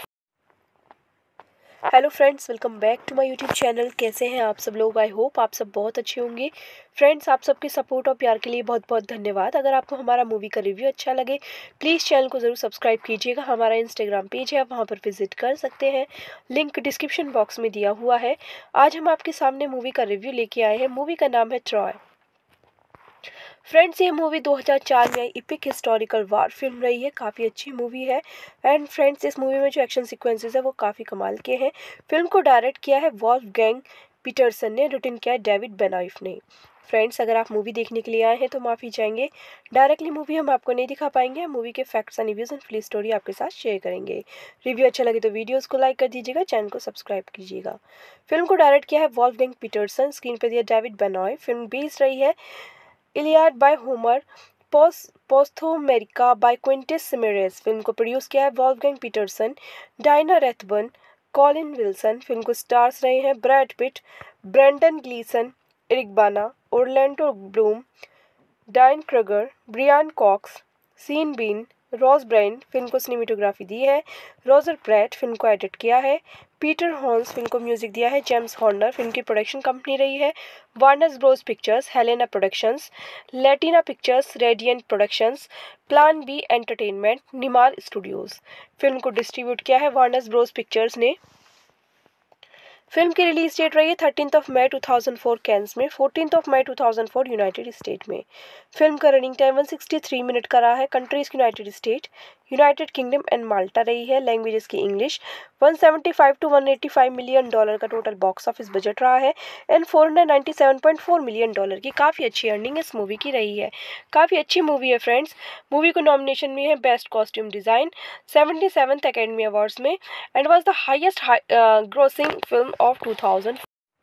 Hello friends, welcome back to my YouTube channel. कैसे हैं आप सब लोग? आई होप आप सब बहुत अच्छे होंगे। फ्रेंड्स, आप सबके सपोर्ट और प्यार के लिए बहुत बहुत धन्यवाद। अगर आपको हमारा मूवी का रिव्यू अच्छा लगे प्लीज़ चैनल को ज़रूर सब्सक्राइब कीजिएगा। हमारा इंस्टाग्राम पेज है, आप वहाँ पर विजिट कर सकते हैं, लिंक डिस्क्रिप्शन बॉक्स में दिया हुआ है। आज हम आपके सामने मूवी का रिव्यू लेके आए हैं। मूवी का नाम है ट्रॉय। फ्रेंड्स, ये मूवी दो हज़ार चार में इपिक हिस्टोरिकल वार फिल्म रही है। काफ़ी अच्छी मूवी है। एंड फ्रेंड्स, इस मूवी में जो एक्शन सीक्वेंसेस है वो काफ़ी कमाल के हैं। फिल्म को डायरेक्ट किया है वॉल्फगैंग पीटरसन ने, रिटन किया है डेविड बेनॉइफ ने। फ्रेंड्स, अगर आप मूवी देखने के लिए आए हैं तो माफ़ी चाहेंगे, डायरेक्टली मूवी हम आपको नहीं दिखा पाएंगे। हम मूवी के facts and reviews and full story आपके साथ शेयर करेंगे। रिव्यू अच्छा लगे तो वीडियोस को लाइक कर दीजिएगा, चैनल को सब्सक्राइब कीजिएगा। फिल्म को डायरेक्ट किया है वॉल्फगैंग पीटरसन, स्क्रीन पर दिया डेविड बेनॉइफ। फिल्म बेस्ड रही है Iliad by Homer, post Posthomerica by Quintus Smyrnaeus. Film को प्रोड्यूस किया है Wolfgang Petersen, Diana Rathbun, Colin Wilson. Film को स्टार्स रहे हैं Brad Pitt, Brendan Gleeson, Eric Bana, Orlando Bloom, Diane Kruger, Brian Cox, Sean Bean, Rose Byrne. Film को cinematography दी है Roger Pratt. Film को एडिट किया है पीटर हॉर्न्स। फिल्म को म्यूजिक दिया है जेम्स हॉर्नर। फिल्म की प्रोडक्शन कंपनी रही है Warner Bros Pictures, Helena Productions, Latina Pictures, Radiant Productions, Plan B Entertainment, Nimar Studios. Film को डिस्ट्रीब्यूट किया है वार्नर ब्रोस पिक्चर्स ने। फिल्म की रिलीज डेट रही है thirteen of May two thousand four Cannes में, fourteen of May two thousand four United State में। Film का running time one sixty three minute का रहा है। Countries United State, United Kingdom and Malta रही है। लैंग्वेजेस की English. One seventy five to one eighty five million dollar का total box office budget रहा है and four hundred ninety seven point four million dollar की काफ़ी अच्छी earning इस मूवी की रही है। काफ़ी अच्छी मूवी है फ्रेंड्स। मूवी को नॉमिनेशन में है best costume design seventy seventh academy awards में and was the highest grossing film of two thousand.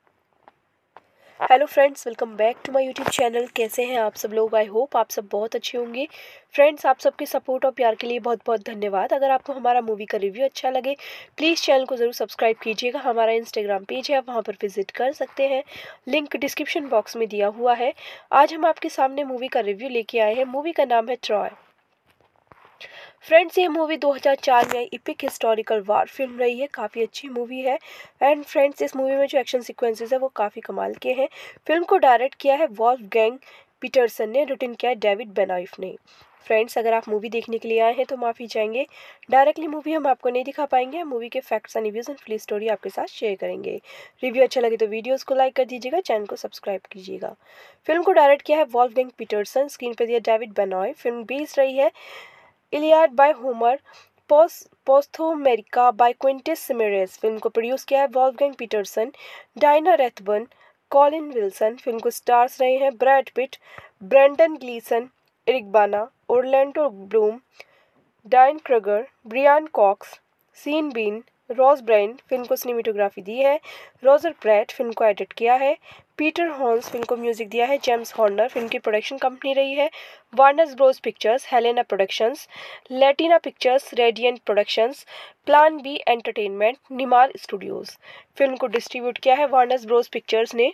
Hello friends, welcome back to my YouTube channel. कैसे हैं आप सब लोग? आई होप आप सब बहुत अच्छे होंगे। फ्रेंड्स, आप सबके सपोर्ट और प्यार के लिए बहुत बहुत धन्यवाद। अगर आपको हमारा मूवी का रिव्यू अच्छा लगे प्लीज़ चैनल को ज़रूर सब्सक्राइब कीजिएगा। हमारा इंस्टाग्राम पेज है, आप वहाँ पर विजिट कर सकते हैं, लिंक डिस्क्रिप्शन बॉक्स में दिया हुआ है। आज हम आपके सामने मूवी का रिव्यू लेके आए हैं। मूवी का नाम है ट्रॉय। फ्रेंड्स, ये मूवी दो हज़ार चार में इपिक हिस्टोरिकल वार फिल्म रही है। काफ़ी अच्छी मूवी है एंड फ्रेंड्स, इस मूवी में जो एक्शन सीक्वेंसेस है वो काफ़ी कमाल के हैं। फिल्म को डायरेक्ट किया है वॉल्फगैंग पीटरसन ने, रिटन किया है डेविड बेनॉइफ ने। फ्रेंड्स, अगर आप मूवी देखने के लिए आए हैं तो माफ़ी चाहेंगे, डायरेक्टली मूवी हम आपको नहीं दिखा पाएंगे। हम मूवी के facts and reviews and full story आपके साथ शेयर करेंगे। रिव्यू अच्छा लगे तो वीडियोस को लाइक कर दीजिएगा, चैनल को सब्सक्राइब कीजिएगा। फिल्म को डायरेक्ट किया है वॉल्फगैंग पीटरसन, स्क्रीन पर दिया डेविड बेनॉइफ। फिल्म बेस्ड रही है Iliad by Homer, post Posthomerica by Quintus Smyrnaeus. Film को प्रोड्यूस किया है Wolfgang Petersen, Diana Rathbun, Colin Wilson. Film को स्टार्स रहे हैं Brad Pitt, Brendan Gleeson, Eric Bana, Orlando Bloom, Diane Kruger, Brian Cox, Sean Bean, Rose Byrne. Film को cinematography दी है Roger Pratt. Film को एडिट किया है पीटर हॉर्न्स। फिल्म को म्यूजिक दिया है जेम्स हॉर्नर। फिल्म की प्रोडक्शन कंपनी रही है Warner Bros Pictures, Helena Productions, Latina Pictures, Radiant Productions, Plan B Entertainment, Nimar Studios. Film को डिस्ट्रीब्यूट किया है वार्नर ब्रोस पिक्चर्स ने।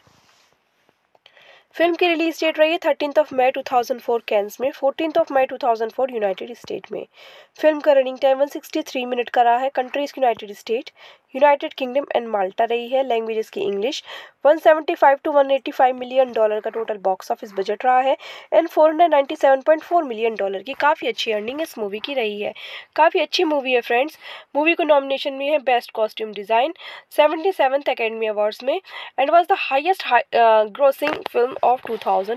फिल्म की रिलीज डेट रही है thirteen of May two thousand four Cannes में, fourteen of May two thousand four United State में। Film का running time one sixty three minute का रहा है। Countries United State, United Kingdom and Malta रही है। लैंग्वेजेस की English. One seventy five to one eighty five million dollar का total box office budget रहा है and four hundred ninety seven point four million dollar की काफ़ी अच्छी earning इस मूवी की रही है। काफ़ी अच्छी मूवी है फ्रेंड्स। मूवी को नॉमिनेशन में है best costume design seventy seventh academy awards में and was the highest grossing film of two thousand.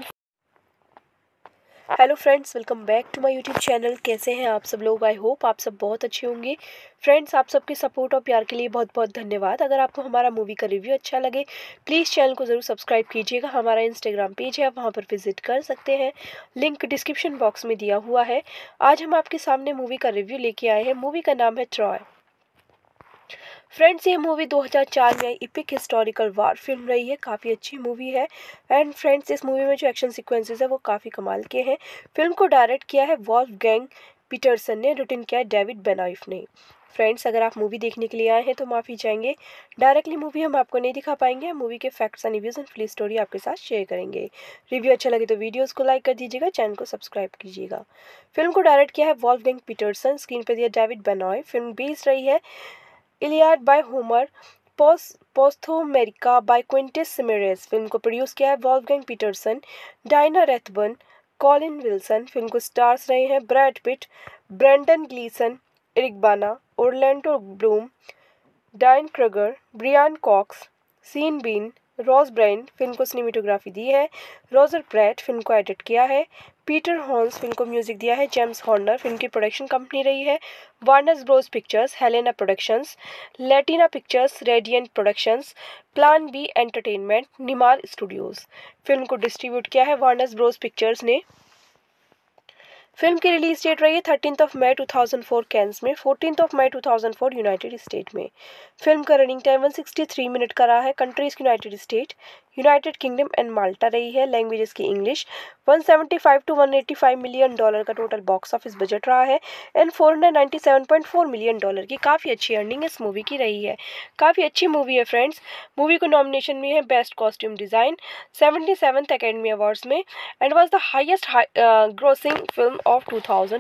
Hello friends, welcome back to my YouTube channel. कैसे हैं आप सब लोग? आई होप आप सब बहुत अच्छे होंगे। फ्रेंड्स, आप सबके सपोर्ट और प्यार के लिए बहुत बहुत धन्यवाद। अगर आपको हमारा मूवी का रिव्यू अच्छा लगे प्लीज़ चैनल को ज़रूर सब्सक्राइब कीजिएगा। हमारा इंस्टाग्राम पेज है, आप वहाँ पर विजिट कर सकते हैं, लिंक डिस्क्रिप्शन बॉक्स में दिया हुआ है। आज हम आपके सामने मूवी का रिव्यू लेके आए हैं। मूवी का नाम है ट्रॉय। फ्रेंड्स, ये मूवी दो हज़ार चार में इपिक हिस्टोरिकल वार फिल्म रही है। काफ़ी अच्छी मूवी है एंड फ्रेंड्स, इस मूवी में जो एक्शन सीक्वेंसेस है वो काफ़ी कमाल के हैं। फिल्म को डायरेक्ट किया है वॉल्फगैंग पीटरसन ने, रिटन किया है डेविड बेनॉइफ ने। फ्रेंड्स, अगर आप मूवी देखने के लिए आए हैं तो माफ़ी चाहेंगे, डायरेक्टली मूवी हम आपको नहीं दिखा पाएंगे। हम मूवी के facts and reviews and full story आपके साथ शेयर करेंगे। रिव्यू अच्छा लगे तो वीडियोस को लाइक कर दीजिएगा, चैनल को सब्सक्राइब कीजिएगा। फिल्म को डायरेक्ट किया है वॉल्फगैंग पीटरसन, स्क्रीन पर दिया डेविड बेनॉइफ। फिल्म बेस्ड रही है Iliad by Homer, post Posthomerica by Quintus Smyrnaeus. Film को प्रोड्यूस किया है Wolfgang Petersen, Diana Rathbun, Colin Wilson. Film को स्टार्स रहे हैं Brad Pitt, Brendan Gleeson, Eric Bana, Orlando Bloom, Diane Kruger, Brian Cox, Sean Bean, Rose Byrne. Film को cinematography दी है Roger Pratt. Film को एडिट किया है पीटर हॉर्न्स। फिल्म को म्यूजिक दिया है जेम्स हॉर्नर। फिल्म की प्रोडक्शन कंपनी रही है Warner Bros Pictures, Helena Productions, Latina Pictures, Radiant Productions, Plan B Entertainment, Nimar Studios. Film को डिस्ट्रीब्यूट किया है वार्नर ब्रोस पिक्चर्स ने। फिल्म की रिलीज डेट रही है thirteen of May two thousand four Cannes में, fourteen of May two thousand four United State में। Film का running time one sixty three minute का रहा है। Countries United State, United Kingdom and Malta रही है। लैंग्वेज इसकी English. One seventy five to one eighty five million dollar का total box office budget रहा है and four hundred ninety seven point four million dollar की काफ़ी अच्छी earning इस मूवी की रही है। काफ़ी अच्छी मूवी है फ्रेंड्स। मूवी को नॉमिनेशन में है best costume design seventy seventh academy awards में and was the highest grossing film of two thousand.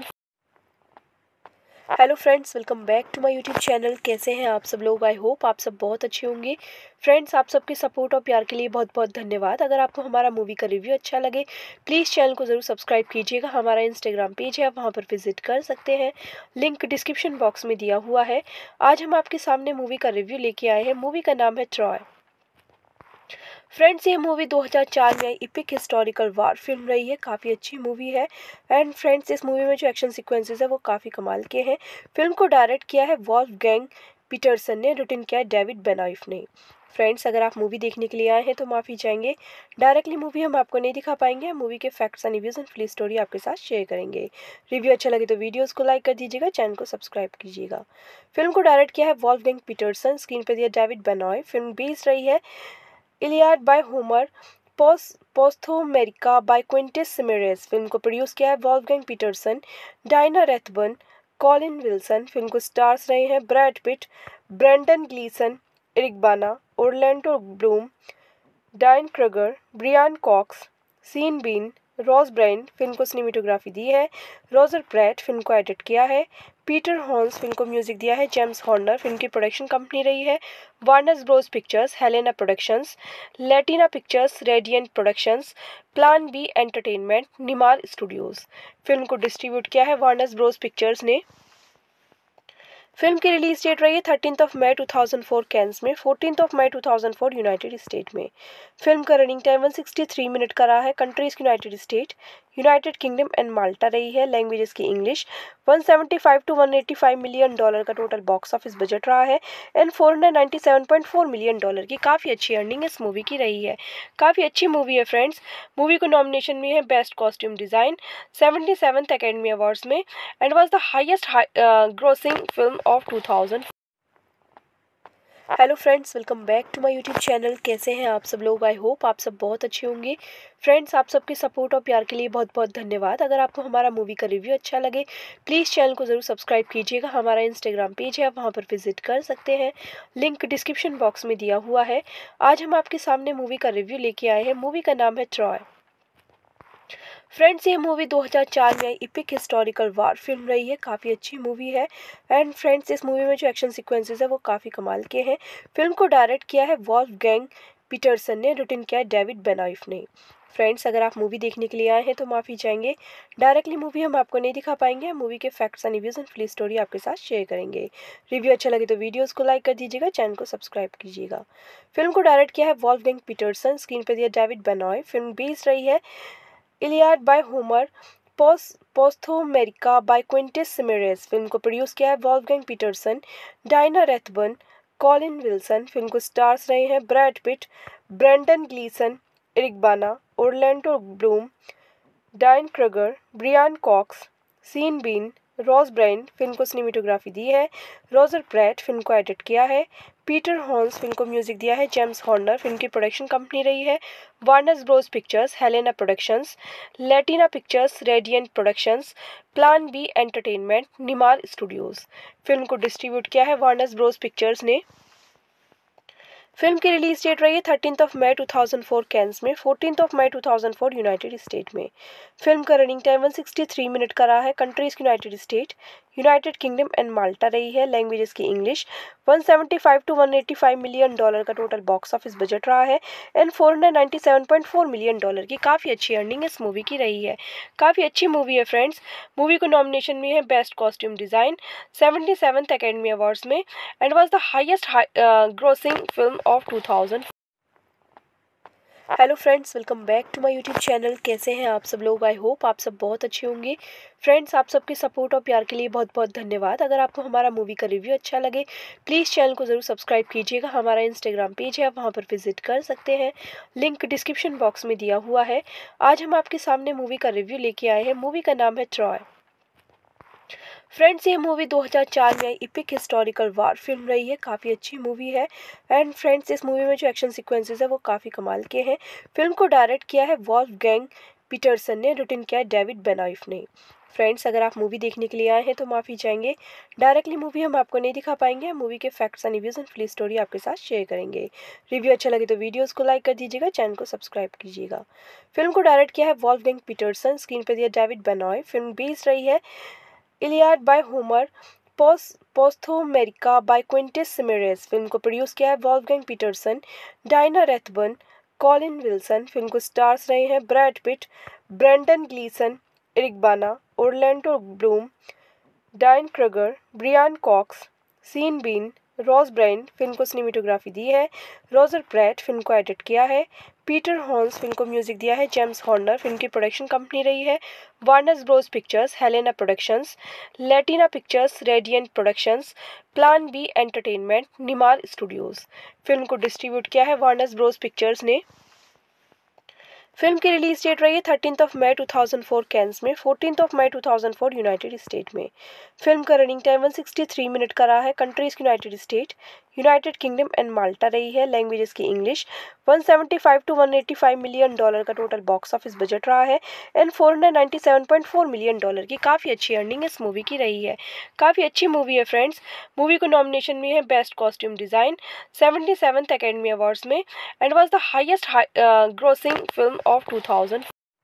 Hello friends, welcome back to my YouTube channel. कैसे हैं आप सब लोग? आई होप आप सब बहुत अच्छे होंगे। फ्रेंड्स, आप सबके सपोर्ट और प्यार के लिए बहुत बहुत धन्यवाद। अगर आपको हमारा मूवी का रिव्यू अच्छा लगे प्लीज़ चैनल को ज़रूर सब्सक्राइब कीजिएगा। हमारा इंस्टाग्राम पेज है, आप वहाँ पर विजिट कर सकते हैं, लिंक डिस्क्रिप्शन बॉक्स में दिया हुआ है। आज हम आपके सामने मूवी का रिव्यू लेके आए हैं। मूवी का नाम है ट्रॉय। फ्रेंड्स, ये मूवी दो हज़ार चार में इपिक हिस्टोरिकल वार फिल्म रही है। काफ़ी अच्छी मूवी है एंड फ्रेंड्स, इस मूवी में जो एक्शन सीक्वेंसेस है वो काफ़ी कमाल के हैं। फिल्म को डायरेक्ट किया है वॉल्फगैंग पीटरसन ने, रिटन किया है डेविड बेनॉइफ ने। फ्रेंड्स, अगर आप मूवी देखने के लिए आए हैं तो माफ़ी चाहेंगे, डायरेक्टली मूवी हम आपको नहीं दिखा पाएंगे। हम मूवी के facts and reviews and full story आपके साथ शेयर करेंगे। रिव्यू अच्छा लगे तो वीडियोस को लाइक कर दीजिएगा, चैनल को सब्सक्राइब कीजिएगा। फिल्म को डायरेक्ट किया है वॉल्फगैंग पीटरसन, स्क्रीन पर दिया डेविड बेनॉइफ। फिल्म बेस्ड रही है Iliad by Homer, Posthomerica by Quintus Smyrnaeus. Film को प्रोड्यूस किया है Wolfgang Petersen, Diana Rathbun, Colin Wilson. Film को स्टार्स रहे हैं Brad Pitt, Brendan Gleeson, Eric Bana, Orlando Bloom, Diane Kruger, Brian Cox, Sean Bean, Rose Byrne. Film को cinematography दी है Roger Pratt. Film को एडिट किया है पीटर हॉर्न्स। फिल्म को म्यूजिक दिया है जेम्स हॉर्नर। फिल्म की प्रोडक्शन कंपनी रही है Warner Bros Pictures, Helena Productions, Latina Pictures, Radiant Productions, Plan B Entertainment, Nimar Studios. Film को डिस्ट्रीब्यूट किया है वार्नर ब्रोस पिक्चर्स ने। फिल्म की रिलीज डेट रही है thirteen of May two thousand four Cannes में, fourteen of May two thousand four United State में। Film का running time one sixty three minute का रहा है। Countries United State, United Kingdom and Malta रही है। लैंग्वेज इसकी English. One seventy five to one eighty five million dollar का total box office budget रहा है and four hundred ninety seven point four million dollar की काफ़ी अच्छी earning इस मूवी की रही है। काफ़ी अच्छी मूवी है फ्रेंड्स। मूवी को नॉमिनेशन में है best costume design seventy seventh academy awards में and was the highest grossing film of two thousand. Hello friends, welcome back to my YouTube channel. कैसे हैं आप सब लोग? आई होप आप सब बहुत अच्छे होंगे। फ्रेंड्स, आप सबके सपोर्ट और प्यार के लिए बहुत बहुत धन्यवाद। अगर आपको हमारा मूवी का रिव्यू अच्छा लगे प्लीज़ चैनल को ज़रूर सब्सक्राइब कीजिएगा। हमारा इंस्टाग्राम पेज है, आप वहाँ पर विजिट कर सकते हैं, लिंक डिस्क्रिप्शन बॉक्स में दिया हुआ है। आज हम आपके सामने मूवी का रिव्यू लेके आए हैं। मूवी का नाम है ट्रॉय। फ्रेंड्स, ये मूवी दो हज़ार चार में इपिक हिस्टोरिकल वार फिल्म रही है। काफ़ी अच्छी मूवी है एंड फ्रेंड्स, इस मूवी में जो एक्शन सीक्वेंसेस है वो काफ़ी कमाल के हैं। फिल्म को डायरेक्ट किया है वॉल्फगैंग पीटरसन ने, रिटन किया है डेविड बेनॉइफ ने। फ्रेंड्स, अगर आप मूवी देखने के लिए आए हैं तो माफ़ी चाहेंगे, डायरेक्टली मूवी हम आपको नहीं दिखा पाएंगे। हम मूवी के facts and reviews and full story आपके साथ शेयर करेंगे। रिव्यू अच्छा लगे तो वीडियोस को लाइक कर दीजिएगा, चैनल को सब्सक्राइब कीजिएगा। फिल्म को डायरेक्ट किया है वॉल्फगैंग पीटरसन, स्क्रीन पर दिया डेविड बेनॉइफ। फिल्म बेस्ड रही है Iliad by Homer, Posthomerica by Quintus Smyrnaeus. Film को प्रोड्यूस किया है Wolfgang Petersen, Diana Rathbun, Colin Wilson. Film को स्टार्स रहे हैं Brad Pitt, Brendan Gleeson, Eric Bana, Orlando Bloom, Diane Kruger, Brian Cox, Sean Bean, Rose Byrne. Film को cinematography दी है Roger Pratt. Film को एडिट किया है पीटर हॉर्न्स। फिल्म को म्यूजिक दिया है जेम्स हॉर्नर। फिल्म की प्रोडक्शन कंपनी रही है Warner Bros Pictures, Helena Productions, Latina Pictures, Radiant Productions, Plan B Entertainment, Nimar Studios. Film को डिस्ट्रीब्यूट किया है वार्नर ब्रोस पिक्चर्स ने। फिल्म की रिलीज डेट रही है thirteen of May two thousand four Cannes में, fourteen of May two thousand four United State में। Film का running time one sixty three minute का रहा है। Countries United State, United Kingdom and Malta रही है। लैंग्वेज इसकी English. One seventy five to one eighty five million dollar का total box office budget रहा है and four hundred ninety seven point four million dollar की काफ़ी अच्छी earning इस मूवी की रही है। काफ़ी अच्छी मूवी है फ्रेंड्स। मूवी को नॉमिनेशन में है best costume design seventy seventh academy awards में and was the highest grossing film of two thousand. Hello friends, welcome back to my YouTube channel. कैसे हैं आप सब लोग? आई होप आप सब बहुत अच्छे होंगे। फ्रेंड्स, आप सबके सपोर्ट और प्यार के लिए बहुत बहुत धन्यवाद। अगर आपको हमारा मूवी का रिव्यू अच्छा लगे प्लीज़ चैनल को ज़रूर सब्सक्राइब कीजिएगा। हमारा इंस्टाग्राम पेज है, आप वहाँ पर विजिट कर सकते हैं, लिंक डिस्क्रिप्शन बॉक्स में दिया हुआ है। आज हम आपके सामने मूवी का रिव्यू लेके आए हैं। मूवी का नाम है ट्रॉय। फ्रेंड्स, ये मूवी दो हज़ार चार में आई इपिक हिस्टोरिकल वार फिल्म रही है। काफ़ी अच्छी मूवी है। एंड फ्रेंड्स, इस मूवी में जो एक्शन सीक्वेंसेस है वो काफ़ी कमाल के हैं। फिल्म को डायरेक्ट किया है वॉल्फगैंग पीटरसन ने, रिटन किया है डेविड बेनॉइफ ने। फ्रेंड्स, अगर आप मूवी देखने के लिए आए हैं तो माफ़ी चाहेंगे, डायरेक्टली मूवी हम आपको नहीं दिखा पाएंगे। हम मूवी के facts and reviews and full story आपके साथ शेयर करेंगे। रिव्यू अच्छा लगे तो वीडियोस को लाइक कर दीजिएगा, चैनल को सब्सक्राइब कीजिएगा। फिल्म को डायरेक्ट किया है वॉल्फगैंग पीटरसन, स्क्रीन पर दिया डेविड बेनॉइफ। फिल्म बेस्ड रही है Iliad by Homer, post Posthomerica by Quintus Smyrnaeus. Film को प्रोड्यूस किया है Wolfgang Petersen, Diana Rathbun, Colin Wilson. Film को स्टार्स रहे हैं Brad Pitt, Brendan Gleeson, Eric Bana, Orlando Bloom, Diane Kruger, Brian Cox, Sean Bean, Rose Byrne. Film को cinematography दी है Roger Pratt. Film को एडिट किया है पीटर हॉर्न्स। फिल्म को म्यूजिक दिया है जेम्स हॉर्नर। फिल्म की प्रोडक्शन कंपनी रही है Warner Bros Pictures, Helena Productions, Latina Pictures, Radiant Productions, Plan B Entertainment, Nimar Studios. Film को डिस्ट्रीब्यूट किया है वार्नर ब्रोस पिक्चर्स ने। फिल्म की रिलीज डेट रही है thirteen of May two thousand four Cannes में, fourteen of May two thousand four United State में। Film का running time one sixty three minute का रहा है। Countries United State, United Kingdom and Malta रही है। लैंग्वेजेस की English. One seventy five to one eighty five million dollar का total box office budget रहा है। And four hundred ninety seven point four million dollar की काफ़ी अच्छी earning इस मूवी की रही है। काफ़ी अच्छी मूवी है फ्रेंड्स। मूवी को नॉमिनेशन में है best costume design seventy seventh academy awards में, and was the highest grossing film of two thousand.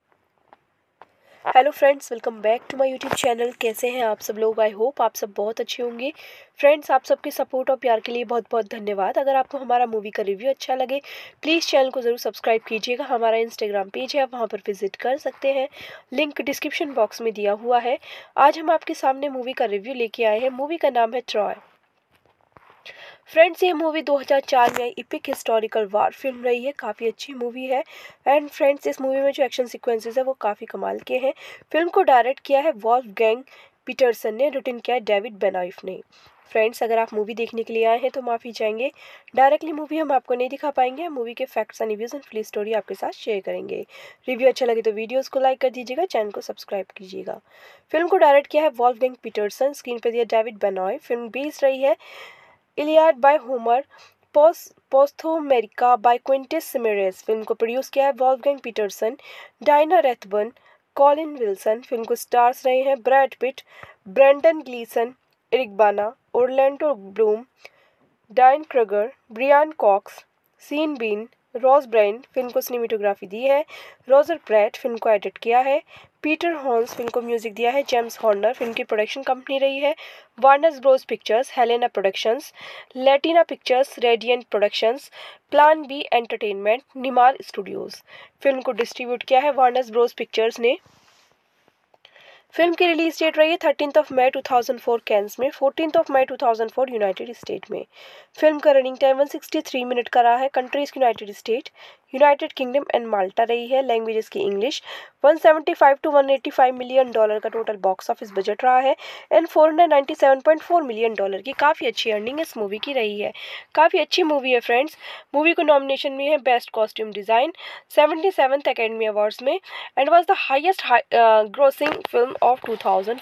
Hello friends, welcome back to my YouTube channel. कैसे हैं आप सब लोग? आई होप आप सब बहुत अच्छे होंगे। फ्रेंड्स, आप सबके सपोर्ट और प्यार के लिए बहुत बहुत धन्यवाद। अगर आपको हमारा मूवी का रिव्यू अच्छा लगे, प्लीज़ चैनल को ज़रूर सब्सक्राइब कीजिएगा। हमारा इंस्टाग्राम पेज है, आप वहाँ पर विजिट कर सकते हैं, लिंक डिस्क्रिप्शन बॉक्स में दिया हुआ है। आज हम आपके सामने मूवी का रिव्यू लेके आए हैं। मूवी का नाम है ट्रॉय। फ्रेंड्स, ये मूवी दो हज़ार चार में आई इपिक हिस्टोरिकल वार फिल्म रही है। काफ़ी अच्छी मूवी है। एंड फ्रेंड्स, इस मूवी में जो एक्शन सीक्वेंसेस है वो काफ़ी कमाल के हैं। फिल्म को डायरेक्ट किया है वॉल्फगैंग पीटरसन ने, रिटन किया है डेविड बेनॉइफ ने। फ्रेंड्स, अगर आप मूवी देखने के लिए आए हैं तो माफ़ी चाहेंगे, डायरेक्टली मूवी हम आपको नहीं दिखा पाएंगे। हम मूवी के facts and reviews and full story आपके साथ शेयर करेंगे। रिव्यू अच्छा लगे तो वीडियोस को लाइक कर दीजिएगा, चैनल को सब्सक्राइब कीजिएगा। फिल्म को डायरेक्ट किया है वॉल्फगैंग पीटरसन, स्क्रीन पर दिया डेविड बेनॉइफ। फिल्म बेस्ड रही है Iliad by Homer, post Posthomerica by Quintus Smyrnaeus. Film को प्रोड्यूस किया है Wolfgang Petersen, Diana Rathbun, Colin Wilson. Film को स्टार्स रहे हैं Brad Pitt, Brendan Gleeson, Eric Bana, Orlando Bloom, Diane Kruger, Brian Cox, Sean Bean, Rose Byrne. Film को cinematography दी है Roger Pratt. Film को एडिट किया है पीटर हॉर्न्स। फिल्म को म्यूजिक दिया है जेम्स हॉर्नर। फिल्म की प्रोडक्शन कंपनी रही है Warner Bros Pictures, Helena Productions, Latina Pictures, Radiant Productions, Plan B Entertainment, Nimar Studios. Film को डिस्ट्रीब्यूट किया है वार्नर ब्रोस पिक्चर्स ने। फिल्म की रिलीज डेट रही है thirteen of May two thousand four Cannes में, fourteen of May two thousand four United State में। Film का running time one sixty three minute का रहा है। Countries United State, United Kingdom and Malta रही है। लैंग्वेजेस की English. One seventy five to one eighty five million dollar का total box office budget रहा है। And four hundred ninety seven point four million dollar की काफ़ी अच्छी earning इस मूवी की रही है। काफ़ी अच्छी मूवी है फ्रेंड्स। मूवी को नॉमिनेशन में है best costume design seventy seventh academy awards में, and was the highest grossing film of two thousand.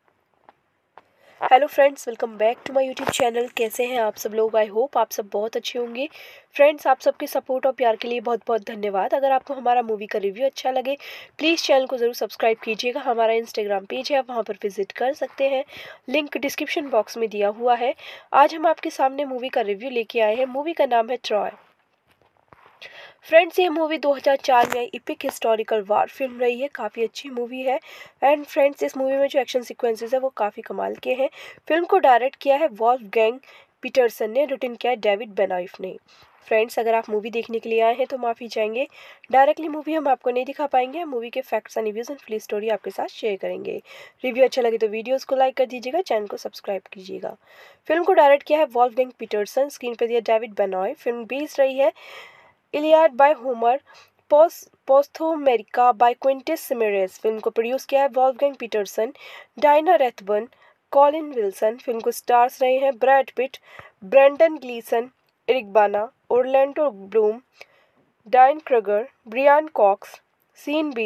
Hello friends, welcome back to my YouTube channel. कैसे हैं आप सब लोग? आई होप आप सब बहुत अच्छे होंगे। फ्रेंड्स, आप सबके सपोर्ट और प्यार के लिए बहुत बहुत धन्यवाद। अगर आपको हमारा मूवी का रिव्यू अच्छा लगे, प्लीज़ चैनल को ज़रूर सब्सक्राइब कीजिएगा। हमारा इंस्टाग्राम पेज है, आप वहाँ पर विजिट कर सकते हैं, लिंक डिस्क्रिप्शन बॉक्स में दिया हुआ है। आज हम आपके सामने मूवी का रिव्यू लेके आए हैं। मूवी का नाम है ट्रॉय। फ्रेंड्स, ये मूवी दो हज़ार चार में आई इपिक हिस्टोरिकल वार फिल्म रही है। काफ़ी अच्छी मूवी है। एंड फ्रेंड्स, इस मूवी में जो एक्शन सीक्वेंसेस है वो काफ़ी कमाल के हैं। फिल्म को डायरेक्ट किया है वॉल्फगैंग पीटरसन ने, रिटन किया है डेविड बेनॉइफ ने। फ्रेंड्स, अगर आप मूवी देखने के लिए आए हैं तो माफ़ी चाहेंगे, डायरेक्टली मूवी हम आपको नहीं दिखा पाएंगे। हम मूवी के facts and reviews and full story आपके साथ शेयर करेंगे। रिव्यू अच्छा लगे तो वीडियोस को लाइक कर दीजिएगा, चैनल को सब्सक्राइब कीजिएगा। फिल्म को डायरेक्ट किया है वॉल्फगैंग पीटरसन, स्क्रीन पर दिया डेविड बेनॉइफ। फिल्म बेस्ड रही है Iliad by Homer, post Posthomerica by Quintus Smyrnaeus. Film को प्रोड्यूस किया है Wolfgang Petersen, Diana Rathbun, Colin Wilson. Film को स्टार्स रहे हैं Brad Pitt, Brendan Gleeson, Eric Bana, Orlando Bloom, Diane Kruger, Brian Cox, Sean Bean,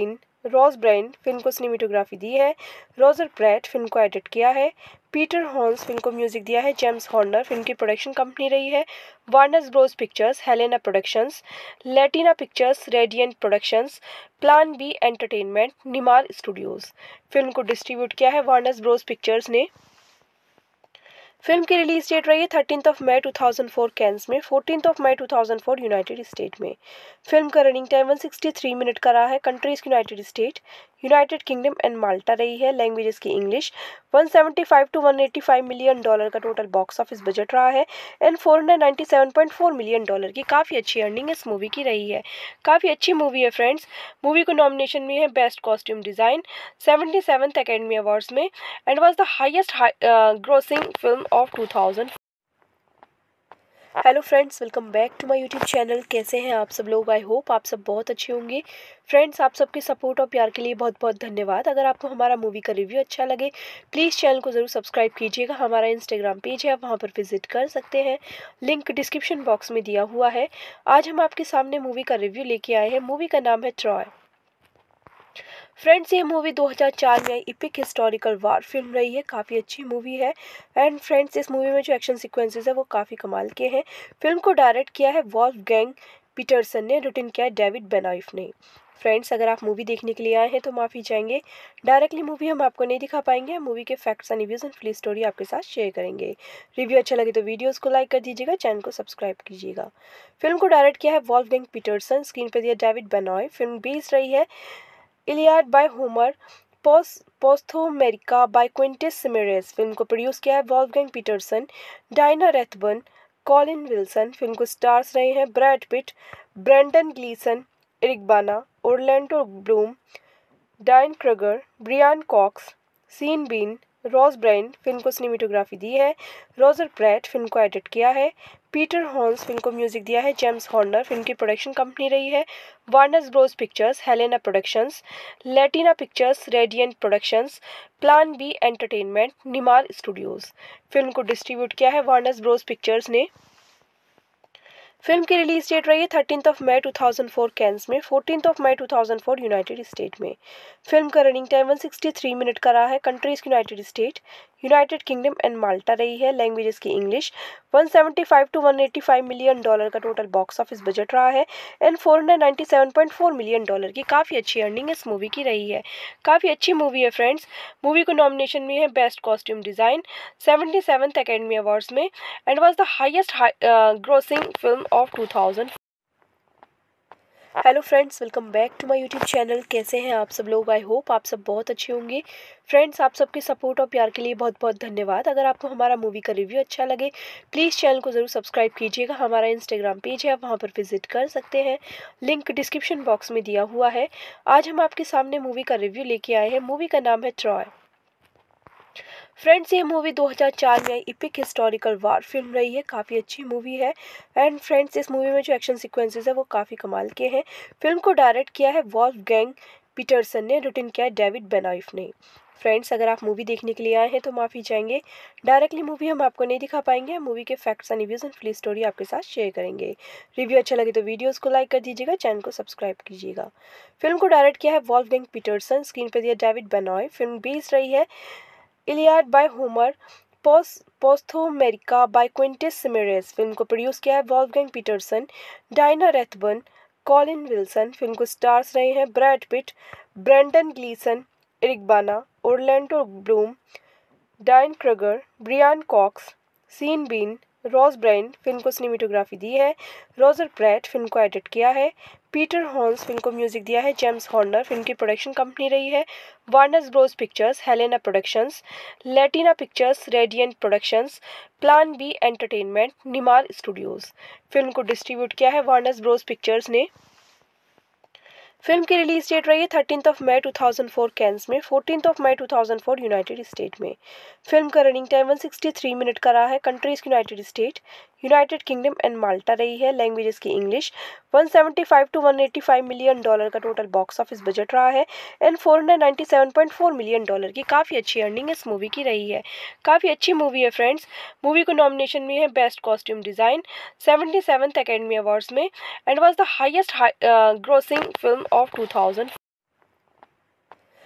Rose Byrne film को cinematography दी है, Roger Pratt film को एडिट किया है, पीटर हॉर्न्स फिल्म को म्यूजिक दिया है, जेम्स हॉर्नर फिल्म की प्रोडक्शन कंपनी रही है, Warner Bros Pictures, Helena Productions, Latina Pictures, Radiant Productions, Plan B Entertainment, Nimar Studios. Film को डिस्ट्रीब्यूट किया है वार्नर ब्रोस पिक्चर्स ने। फिल्म की रिलीज डेट रही है thirteen of May two thousand four Cannes में, fourteen of May two thousand four United State में। Film का running time one sixty three minute का रहा है। Countries United State, United Kingdom and Malta रही है। लैंग्वेजेस की English. One seventy five to one eighty five million dollar का total box office budget रहा है and four hundred ninety seven point four million dollar की काफ़ी अच्छी earning इस मूवी की रही है। काफ़ी अच्छी मूवी है फ्रेंड्स। मूवी को नॉमिनेशन में है best costume design seventy seventh academy awards में and was the highest grossing film of two thousand. Hello friends, welcome back to my YouTube channel. कैसे हैं आप सब लोग? आई होप आप सब बहुत अच्छे होंगे। फ्रेंड्स, आप सबके सपोर्ट और प्यार के लिए बहुत बहुत धन्यवाद। अगर आपको हमारा मूवी का रिव्यू अच्छा लगे प्लीज़ चैनल को ज़रूर सब्सक्राइब कीजिएगा। हमारा इंस्टाग्राम पेज है, आप वहाँ पर विजिट कर सकते हैं, लिंक डिस्क्रिप्शन बॉक्स में दिया हुआ है। आज हम आपके सामने मूवी का रिव्यू लेके आए हैं। मूवी का नाम है ट्रॉय। फ्रेंड्स, ये मूवी दो हज़ार चार में इपिक हिस्टोरिकल वार फिल्म रही है। काफ़ी अच्छी मूवी है एंड फ्रेंड्स, इस मूवी में जो एक्शन सीक्वेंसेस है वो काफ़ी कमाल के हैं। फिल्म को डायरेक्ट किया है वॉल्फगैंग पीटरसन ने, रिटन किया है डेविड बेनॉइफ ने। फ्रेंड्स, अगर आप मूवी देखने के लिए आए हैं तो माफ़ी चाहेंगे, डायरेक्टली मूवी हम आपको नहीं दिखा पाएंगे। हम मूवी के facts and reviews and full story आपके साथ शेयर करेंगे। रिव्यू अच्छा लगे तो वीडियोस को लाइक कर दीजिएगा, चैनल को सब्सक्राइब कीजिएगा। फिल्म को डायरेक्ट किया है वॉल्फगैंग पीटरसन, स्क्रीन पर दिया डेविड बेनॉइफ। फिल्म बेस्ड रही है Iliad by Homer, Posthomerica by Quintus Smyrnaeus. Film को प्रोड्यूस किया है Wolfgang Petersen, Diana Rathbun, Colin Wilson. Film को स्टार्स रहे हैं Brad Pitt, Brendan Gleeson, Eric Bana, Orlando Bloom, Diane Kruger, Brian Cox, Sean Bean, Rose Byrne. Film को cinematography दी है, Roger Pratt film को एडिट किया है, पीटर हॉर्न्स फिल्म को म्यूजिक दिया है, जेम्स हॉर्नर फिल्म की प्रोडक्शन कंपनी रही है, Warner Bros Pictures, Helena Productions, Latina Pictures, Radiant Productions, Plan B Entertainment, Nimar Studios. Film को डिस्ट्रीब्यूट किया है वार्नर ब्रोस पिक्चर्स ने। फिल्म की रिलीज डेट रही है thirteen of May two thousand four Cannes में, fourteen of May two thousand four United State में। Film का running time one sixty three minute का रहा है। Countries United State, United Kingdom and Malta रही है। लैंग्वेजेस की English. One seventy five to one eighty five million dollar का total box office budget रहा है and four hundred ninety seven point four million dollar की काफ़ी अच्छी earning इस मूवी की रही है। काफ़ी अच्छी मूवी है फ्रेंड्स। मूवी को नॉमिनेशन में है best costume design seventy seventh academy awards में and was the highest grossing film of two thousand. Friends, अगर आप मूवी देखने के लिए आए हैं तो माफ़ी चाहेंगे, डायरेक्टली मूवी हम आपको नहीं दिखा पाएंगे। हम मूवी के facts and reviews and full story आपके साथ शेयर करेंगे। रिव्यू अच्छा लगे तो वीडियोस को लाइक कर दीजिएगा, चैनल को सब्सक्राइब कीजिएगा। फिल्म को डायरेक्ट किया है वॉल्फगैंग पीटरसन, स्क्रीन पर दिया डेविड बेनॉइफ। फिल्म बेस्ड रही है Iliad by Homer, Posthomerica by Quintus Smyrnaeus. Film को प्रोड्यूस किया है Wolfgang Petersen, Diana Rathbun, Colin Wilson, Eric Bana, Orlando Bloom, Diane Kruger, Brian Cox, Sean Bean, Rose Byrne. Film को hello friends, welcome back to my YouTube channel. कैसे हैं आप सब लोग? I hope आप सब बहुत अच्छे होंगे। फ्रेंड्स, आप सबके सपोर्ट और प्यार के लिए बहुत बहुत धन्यवाद। अगर आपको हमारा मूवी का रिव्यू अच्छा लगे प्लीज़ चैनल को ज़रूर सब्सक्राइब कीजिएगा। हमारा इंस्टाग्राम पेज है, आप वहाँ पर विजिट कर सकते हैं, लिंक डिस्क्रिप्शन बॉक्स में दिया हुआ है। आज हम आपके सामने मूवी का रिव्यू लेके आए हैं। मूवी का नाम है ट्रॉय। फ्रेंड्स, ये मूवी दो हज़ार चार में इपिक हिस्टोरिकल वार फिल्म रही है। काफ़ी अच्छी मूवी है एंड फ्रेंड्स, इस मूवी में जो एक्शन सीक्वेंसेस है वो काफ़ी कमाल के हैं। फिल्म को डायरेक्ट किया है वॉल्फगैंग पीटरसन ने, रिटन किया है डेविड बेनॉइफ ने। फ्रेंड्स, अगर आप मूवी देखने के लिए आए हैं तो माफ़ी चाहेंगे, डायरेक्टली मूवी हम आपको नहीं दिखा पाएंगे। हम मूवी के facts and reviews and full story आपके साथ शेयर करेंगे। रिव्यू अच्छा लगे तो वीडियोस को लाइक कर दीजिएगा, चैनल को सब्सक्राइब कीजिएगा। फिल्म को डायरेक्ट किया है वॉल्फगैंग पीटरसन, स्क्रीन पर दिया डेविड बेनॉइफ। फिल्म बेस्ड रही है Iliad by Homer, Posthomerica by Quintus Smyrnaeus. Film को प्रोड्यूस किया है Wolfgang Petersen, Diana Rathbun, Colin Wilson. Film को स्टार्स रहे हैं Brad Pitt, Brendan Gleeson, Eric Bana, Orlando Bloom, Diane Kruger, Brian Cox, Sean Bean, Rose Byrne. Film को cinematography दी है, Roger Pratt film को एडिट किया है, पीटर हॉर्न्स फिल्म को म्यूजिक दिया है, जेम्स हॉर्नर फिल्म की प्रोडक्शन कंपनी रही है, Warner Bros Pictures, Helena Productions, Latina Pictures, Radiant Productions, Plan B Entertainment, Nimar Studios. Film को डिस्ट्रीब्यूट किया है वार्नर ब्रोस पिक्चर्स ने। फिल्म की रिलीज डेट रही है thirteen of May two thousand four Cannes में, fourteen of May two thousand four United State में। Film का running time one sixty three minute का रहा है। Countries United State, United Kingdom and Malta रही है। लैंग्वेजेस की English. One seventy five to one eighty five million dollar का total box office budget रहा है and four hundred ninety seven point four million dollar की काफ़ी अच्छी earning इस मूवी की रही है। काफ़ी अच्छी मूवी है फ्रेंड्स। मूवी को नॉमिनेशन में है best costume design seventy seventh academy awards में and was the highest grossing film of two thousand.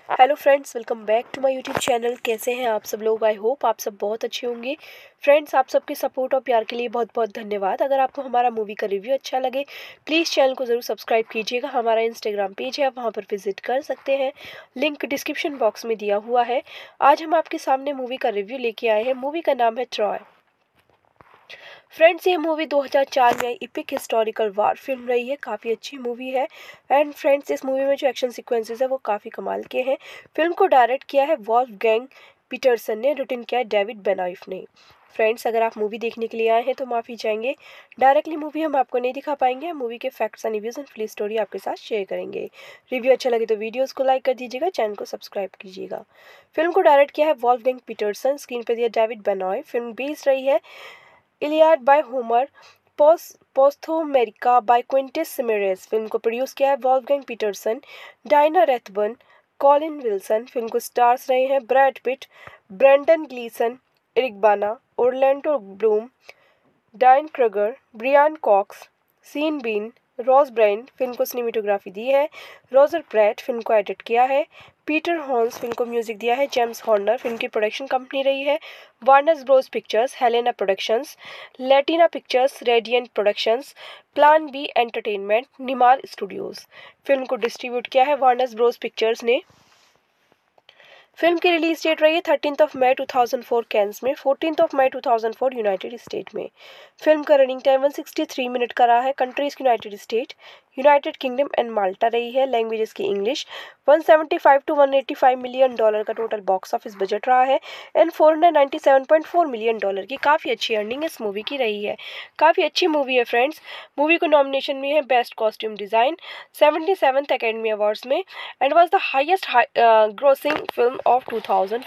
Hello friends, welcome back to my YouTube channel. कैसे हैं आप सब लोग? आई होप आप सब बहुत अच्छे होंगे। फ्रेंड्स, आप सबके सपोर्ट और प्यार के लिए बहुत बहुत धन्यवाद। अगर आपको हमारा मूवी का रिव्यू अच्छा लगे प्लीज़ चैनल को ज़रूर सब्सक्राइब कीजिएगा। हमारा इंस्टाग्राम पेज है, आप वहाँ पर विजिट कर सकते हैं, लिंक डिस्क्रिप्शन बॉक्स में दिया हुआ है। आज हम आपके सामने मूवी का रिव्यू लेके आए हैं। मूवी का नाम है ट्रॉय। फ्रेंड्स, ये मूवी दो हज़ार चार में इपिक हिस्टोरिकल वार फिल्म रही है। काफ़ी अच्छी मूवी है। एंड फ्रेंड्स, इस मूवी में जो एक्शन सीक्वेंसेस है वो काफ़ी कमाल के हैं। फिल्म को डायरेक्ट किया है वॉल्फगैंग पीटरसन ने, रिटन किया है डेविड बेनॉइफ ने। फ्रेंड्स, अगर आप मूवी देखने के लिए आए हैं तो माफ़ी चाहेंगे, डायरेक्टली मूवी हम आपको नहीं दिखा पाएंगे। हम मूवी के facts and reviews and full story आपके साथ शेयर करेंगे। रिव्यू अच्छा लगे तो वीडियोस को लाइक कर दीजिएगा, चैनल को सब्सक्राइब कीजिएगा। फिल्म को डायरेक्ट किया है वॉल्फगैंग पीटरसन, स्क्रीन पर दिया डेविड बेनॉइफ। फिल्म बेस्ड रही है Iliad by Homer, Posthomerica by Quintus Smyrnaeus. Film को प्रोड्यूस किया है Wolfgang Petersen, Diana Rathbun, Colin Wilson. Film को स्टार्स रहे हैं Brad Pitt, Brendan Gleeson, Eric Bana, Orlando Bloom, Diane Kruger, Brian Cox, Sean Bean, Rose Byrne. Film को cinematography दी है Roger Pratt. Film को एडिट किया है पीटर हॉर्न्स। फिल्म को म्यूजिक दिया है जेम्स हॉर्नर। फिल्म की प्रोडक्शन कंपनी रही है Warner Bros Pictures, Helena Productions, Latina Pictures, Radiant Productions, Plan B Entertainment, Nimar Studios. Film को डिस्ट्रीब्यूट किया है वार्नर ब्रोस पिक्चर्स ने। फिल्म की रिलीज डेट रही है thirteen of May two thousand four Cannes में, fourteen of May two thousand four United State में। Film का running time one sixty three minute का रहा है। Countries United State, United Kingdom and Malta रही है। लैंग्वेजेस की English. One seventy five to one eighty five million dollar का total box office budget रहा है। And four hundred ninety seven point four million dollar की काफ़ी अच्छी earning इस मूवी की रही है। काफ़ी अच्छी मूवी है फ्रेंड्स। मूवी को नॉमिनेशन में है best costume design seventy seventh academy awards में, and was the highest grossing film of two thousand.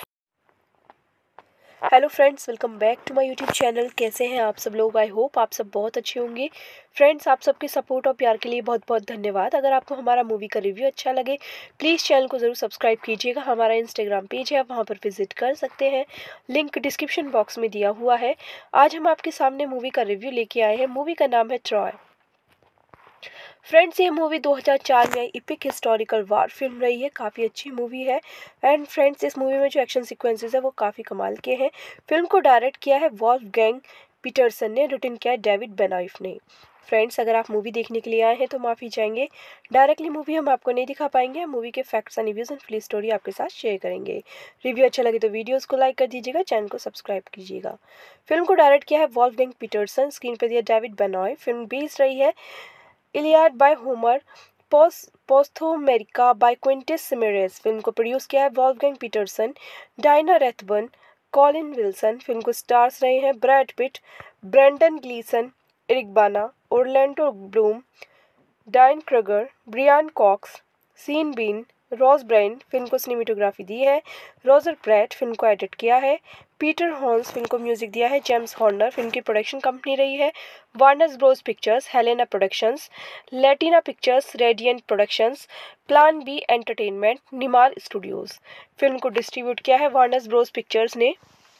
Hello friends, welcome back to my YouTube channel. कैसे हैं आप सब लोग? आई होप आप सब बहुत अच्छे होंगे। फ्रेंड्स, आप सबके सपोर्ट और प्यार के लिए बहुत बहुत धन्यवाद। अगर आपको हमारा मूवी का रिव्यू अच्छा लगे प्लीज़ चैनल को ज़रूर सब्सक्राइब कीजिएगा। हमारा इंस्टाग्राम पेज है, आप वहाँ पर विजिट कर सकते हैं, लिंक डिस्क्रिप्शन बॉक्स में दिया हुआ है। आज हम आपके सामने मूवी का रिव्यू लेके आए हैं। मूवी का नाम है ट्रॉय। फ्रेंड्स, ये मूवी दो हज़ार चार में इपिक हिस्टोरिकल वार फिल्म रही है। काफ़ी अच्छी मूवी है। एंड फ्रेंड्स, इस मूवी में जो एक्शन सीक्वेंसेस है वो काफ़ी कमाल के हैं। फिल्म को डायरेक्ट किया है वॉल्फगैंग पीटरसन ने, रिटन किया है डेविड बेनॉइफ ने। फ्रेंड्स, अगर आप मूवी देखने के लिए आए हैं तो माफ़ी चाहेंगे, डायरेक्टली मूवी हम आपको नहीं दिखा पाएंगे। हम मूवी के facts and reviews and full story आपके साथ शेयर करेंगे। रिव्यू अच्छा लगे तो वीडियोस को लाइक कर दीजिएगा, चैनल को सब्सक्राइब कीजिएगा। फिल्म को डायरेक्ट किया है वॉल्फगैंग पीटरसन, स्क्रीन पर दिया डेविड बेनॉइफ। फिल्म बेस्ड रही है Iliad by Homer, Posthomerica by Quintus Smyrnaeus. Film को प्रोड्यूस किया है Wolfgang Petersen, Diana Rathbun, Colin Wilson. Film को स्टार्स रहे हैं Brad Pitt, Brendan Gleeson, Eric Bana, Orlando Bloom, Diane Kruger, Brian Cox, Sean Bean, Rose Byrne. Film को cinematography दी है Roger Pratt. Film को एडिट किया है पीटर हॉर्न्स। फिल्म को म्यूजिक दिया है जेम्स हॉर्नर। फिल्म की प्रोडक्शन कंपनी रही है Warner Bros Pictures, Helena Productions, Latina Pictures, Radiant Productions, Plan B Entertainment, Nimar Studios. Film को डिस्ट्रीब्यूट किया है वार्नर ब्रोस पिक्चर्स ने।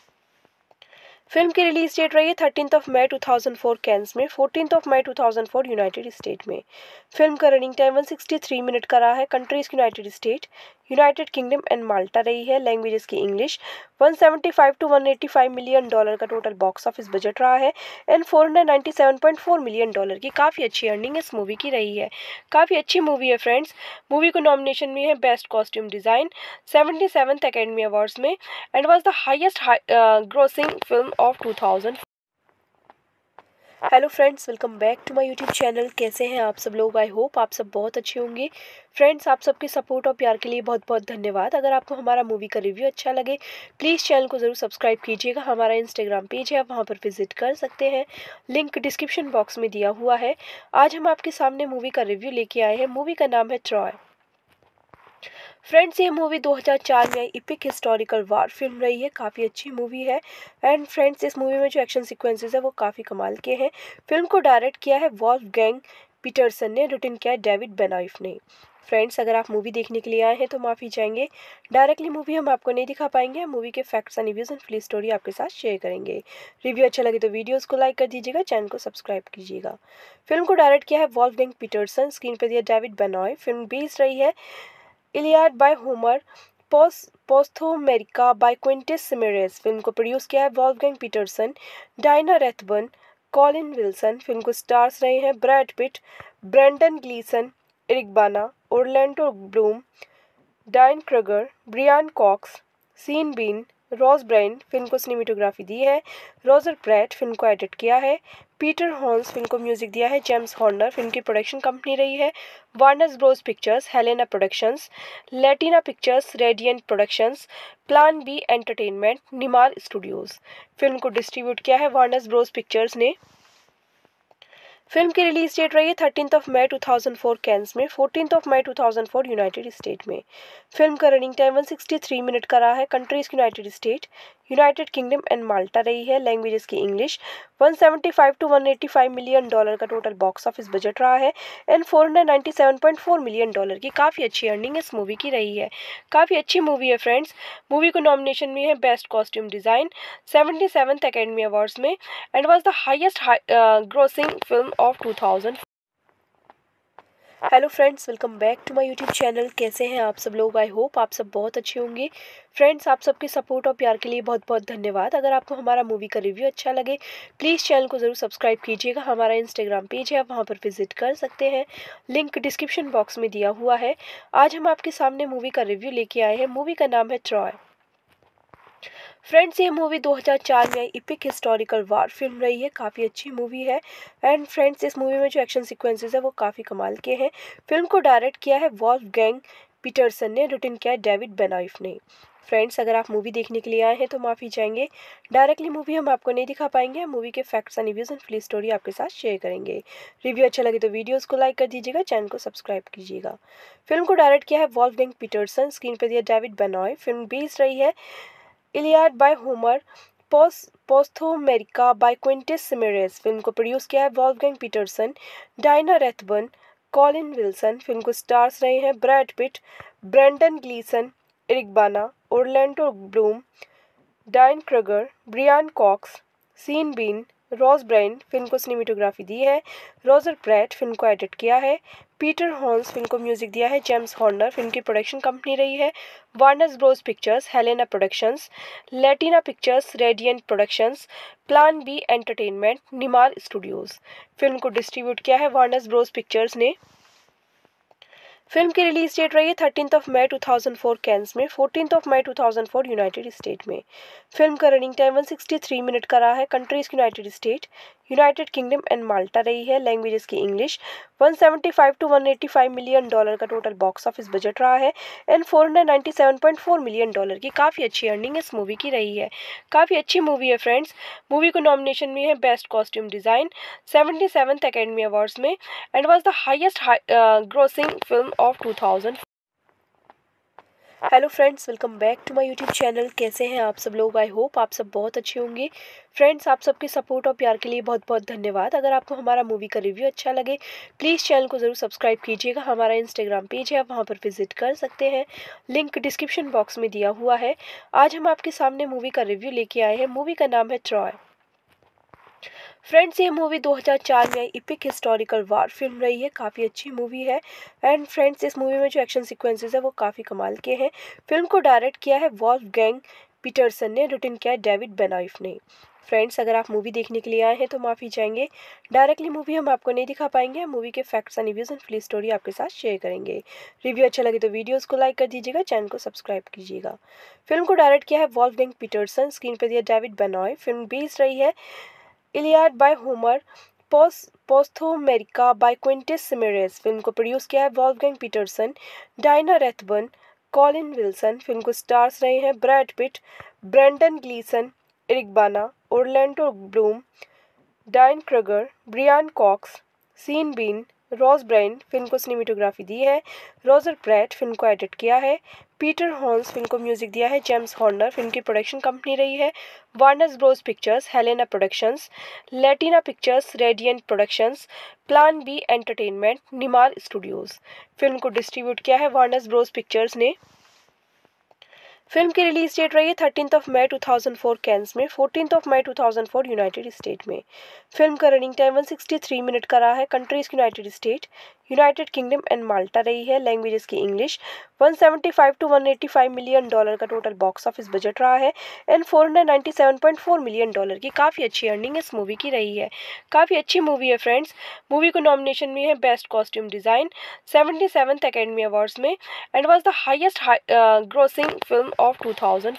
फिल्म की रिलीज डेट रही है thirteen of May two thousand four Cannes में, fourteen of May two thousand four United State में। Film का running time one sixty three minute का रहा है। Countries United State, United Kingdom and Malta रही है। लैंग्वेजेस की English. One seventy five to one eighty five million dollar का total box office budget रहा है। And four hundred ninety seven point four million dollar की काफ़ी अच्छी earning इस मूवी की रही है। काफ़ी अच्छी मूवी है फ्रेंड्स। मूवी को नॉमिनेशन में है best costume design seventy seventh academy awards में, and was the highest grossing film of two thousand. Hello friends, welcome back to my YouTube channel. कैसे हैं आप सब लोग? आई होप आप सब बहुत अच्छे होंगे। फ्रेंड्स, आप सबके सपोर्ट और प्यार के लिए बहुत बहुत धन्यवाद। अगर आपको हमारा मूवी का रिव्यू अच्छा लगे प्लीज़ चैनल को ज़रूर सब्सक्राइब कीजिएगा। हमारा इंस्टाग्राम पेज है, आप वहाँ पर विजिट कर सकते हैं, लिंक डिस्क्रिप्शन बॉक्स में दिया हुआ है। आज हम आपके सामने मूवी का रिव्यू लेके आए हैं। मूवी का नाम है ट्रॉय। फ्रेंड्स, ये मूवी दो हज़ार चार में इपिक हिस्टोरिकल वार फिल्म रही है। काफ़ी अच्छी मूवी है। एंड फ्रेंड्स, इस मूवी में जो एक्शन सीक्वेंसेस है वो काफ़ी कमाल के हैं। फिल्म को डायरेक्ट किया है वॉल्फगैंग पीटरसन ने, रिटन किया है डेविड बेनॉइफ ने। फ्रेंड्स, अगर आप मूवी देखने के लिए आए हैं तो माफ़ी चाहेंगे, डायरेक्टली मूवी हम आपको नहीं दिखा पाएंगे। हम मूवी के facts and reviews and full story आपके साथ शेयर करेंगे। रिव्यू अच्छा लगे तो वीडियोस को लाइक कर दीजिएगा, चैनल को सब्सक्राइब कीजिएगा। फिल्म को डायरेक्ट किया है वॉल्फगैंग पीटरसन, स्क्रीन पर दिया डेविड बेनॉइफ। फिल्म बेस्ड रही है Iliad by Homer, post Posthomerica by Quintus Smyrnaeus. Film को प्रोड्यूस किया है Wolfgang Petersen, Diana Rathbun, Colin Wilson. Film को स्टार्स रहे हैं Brad Pitt, Brendan Gleeson, Eric Bana, Orlando Bloom, Diane Kruger, Brian Cox, Sean Bean, Rose Byrne. Film को cinematography दी है Roger Pratt. Film को एडिट किया है पीटर हॉर्न्स। फिल्म को म्यूजिक दिया है जेम्स हॉर्नर। फिल्म की प्रोडक्शन कंपनी रही है Warner Bros Pictures, Helena Productions, Latina Pictures, Radiant Productions, Plan B Entertainment, Nimar Studios. Film को डिस्ट्रीब्यूट किया है वार्नर ब्रोस पिक्चर्स ने। फिल्म की रिलीज डेट रही है thirteen of May two thousand four Cannes में, fourteen of May two thousand four United State में। Film का running time one sixty three minute का रहा है। Countries United State, United Kingdom and Malta रही है। लैंग्वेजेस की English. One seventy five to one eighty five million dollar का total box office budget रहा है and four hundred ninety seven point four million dollar की काफ़ी अच्छी earning इस मूवी की रही है। काफ़ी अच्छी मूवी है फ्रेंड्स। मूवी को नॉमिनेशन में है best costume design seventy seventh academy awards में and was the highest grossing film of two thousand. Hello friends, welcome back to my YouTube channel. कैसे हैं आप सब लोग? आई होप आप सब बहुत अच्छे होंगे। फ्रेंड्स, आप सबके सपोर्ट और प्यार के लिए बहुत बहुत धन्यवाद। अगर आपको हमारा मूवी का रिव्यू अच्छा लगे प्लीज़ चैनल को ज़रूर सब्सक्राइब कीजिएगा। हमारा इंस्टाग्राम पेज है, आप वहाँ पर विजिट कर सकते हैं, लिंक डिस्क्रिप्शन बॉक्स में दिया हुआ है। आज हम आपके सामने मूवी का रिव्यू लेके आए हैं। मूवी का नाम है ट्रॉय। फ्रेंड्स, ये मूवी दो हज़ार चार में इपिक हिस्टोरिकल वार फिल्म रही है। काफ़ी अच्छी मूवी है एंड फ्रेंड्स, इस मूवी में जो एक्शन सीक्वेंसेस है वो काफ़ी कमाल के हैं। फिल्म को डायरेक्ट किया है वॉल्फगैंग पीटरसन ने, रिटन किया है डेविड बेनॉइफ ने। फ्रेंड्स, अगर आप मूवी देखने के लिए आए हैं तो माफ़ी चाहेंगे, डायरेक्टली मूवी हम आपको नहीं दिखा पाएंगे। हम मूवी के facts and reviews and full story आपके साथ शेयर करेंगे। रिव्यू अच्छा लगे तो वीडियोस को लाइक कर दीजिएगा, चैनल को सब्सक्राइब कीजिएगा। फिल्म को डायरेक्ट किया है वॉल्फगैंग पीटरसन, स्क्रीन पर दिया डेविड बेनॉइफ। फिल्म बेस्ड रही है Iliad by Homer, post Posthomerica by Quintus Smyrnaeus. Film को प्रोड्यूस किया है Wolfgang Petersen, Diana Rathbun, Colin Wilson. Film को स्टार्स रहे हैं Brad Pitt, Brendan Gleeson, Eric Bana, Orlando Bloom, Diane Kruger, Brian Cox, Sean Bean, Rose Byrne. Film को cinematography दी है Roger Pratt. Film को एडिट किया है पीटर हॉर्न्स। फिल्म को म्यूजिक दिया है जेम्स हॉर्नर। फिल्म की प्रोडक्शन कंपनी रही है Warner Bros Pictures, Helena Productions, Latina Pictures, Radiant Productions, Plan B Entertainment, Nimar Studios. Film को डिस्ट्रीब्यूट किया है वार्नर ब्रोस पिक्चर्स ने। फिल्म की रिलीज डेट रही है thirteen of May two thousand four Cannes में, fourteen of May two thousand four United State में। Film का running time one sixty three minute का रहा है। Countries United State, United Kingdom and Malta रही है। लैंग्वेजेस की English. One seventy five to one eighty five million dollar का total box office budget रहा है and four hundred ninety seven point four million dollar की काफ़ी अच्छी earning इस मूवी की रही है। काफ़ी अच्छी मूवी है फ्रेंड्स। मूवी को नॉमिनेशन में है best costume design seventy seventh academy awards में and was the highest grossing film of two thousand. Hello friends, welcome back to my YouTube channel. कैसे हैं आप सब लोग? आई होप आप सब बहुत अच्छे होंगे। फ्रेंड्स, आप सबके सपोर्ट और प्यार के लिए बहुत बहुत धन्यवाद। अगर आपको हमारा मूवी का रिव्यू अच्छा लगे प्लीज़ चैनल को ज़रूर सब्सक्राइब कीजिएगा। हमारा इंस्टाग्राम पेज है, आप वहाँ पर विजिट कर सकते हैं, लिंक डिस्क्रिप्शन बॉक्स में दिया हुआ है। आज हम आपके सामने मूवी का रिव्यू लेके आए हैं। मूवी का नाम है ट्रॉय। फ्रेंड्स, ये मूवी दो हज़ार चार में इपिक हिस्टोरिकल वार फिल्म रही है। काफ़ी अच्छी मूवी है एंड फ्रेंड्स, इस मूवी में जो एक्शन सीक्वेंसेस है वो काफ़ी कमाल के हैं। फिल्म को डायरेक्ट किया है वॉल्फगैंग पीटरसन ने, रिटन किया है डेविड बेनॉइफ ने। फ्रेंड्स, अगर आप मूवी देखने के लिए आए हैं तो माफ़ी चाहेंगे, डायरेक्टली मूवी हम आपको नहीं दिखा पाएंगे। हम मूवी के facts and reviews and full story आपके साथ शेयर करेंगे। रिव्यू अच्छा लगे तो वीडियोस को लाइक कर दीजिएगा, चैनल को सब्सक्राइब कीजिएगा। फिल्म को डायरेक्ट किया है वॉल्फगैंग पीटरसन, स्क्रीन पर दिया डेविड बेनॉइफ। फिल्म बेस्ड रही है Iliad by Homer, post Posthomerica by Quintus Smyrnaeus. Film को प्रोड्यूस किया है Wolfgang Petersen, Diana Rathbun, Colin Wilson. Film को स्टार्स रहे हैं Brad Pitt, Brendan Gleeson, Eric Bana, Orlando Bloom, Diane Kruger, Brian Cox, Sean Bean, Rose Byrne. Film को cinematography दी है Roger Pratt. Film को एडिट किया है पीटर हॉर्न्स। फिल्म को म्यूजिक दिया है जेम्स हॉर्नर। फिल्म की प्रोडक्शन कंपनी रही है Warner Bros Pictures, Helena Productions, Latina Pictures, Radiant Productions, Plan B Entertainment, Nimar Studios. Film को डिस्ट्रीब्यूट किया है वार्नर ब्रोस पिक्चर्स ने। फिल्म की रिलीज डेट रही है thirteen of May two thousand four Cannes में, fourteen of May two thousand four United State में। Film का running time one sixty three minute का रहा है। Countries United State, United Kingdom and Malta रही है। लैंग्वेज इसकी English. One seventy five to one eighty five million dollar का total box office budget रहा है and four hundred ninety seven point four million dollar की काफ़ी अच्छी earning इस मूवी की रही है। काफ़ी अच्छी मूवी है फ्रेंड्स। मूवी को नॉमिनेशन में है best costume design seventy seventh academy awards में and was the highest grossing film of two thousand.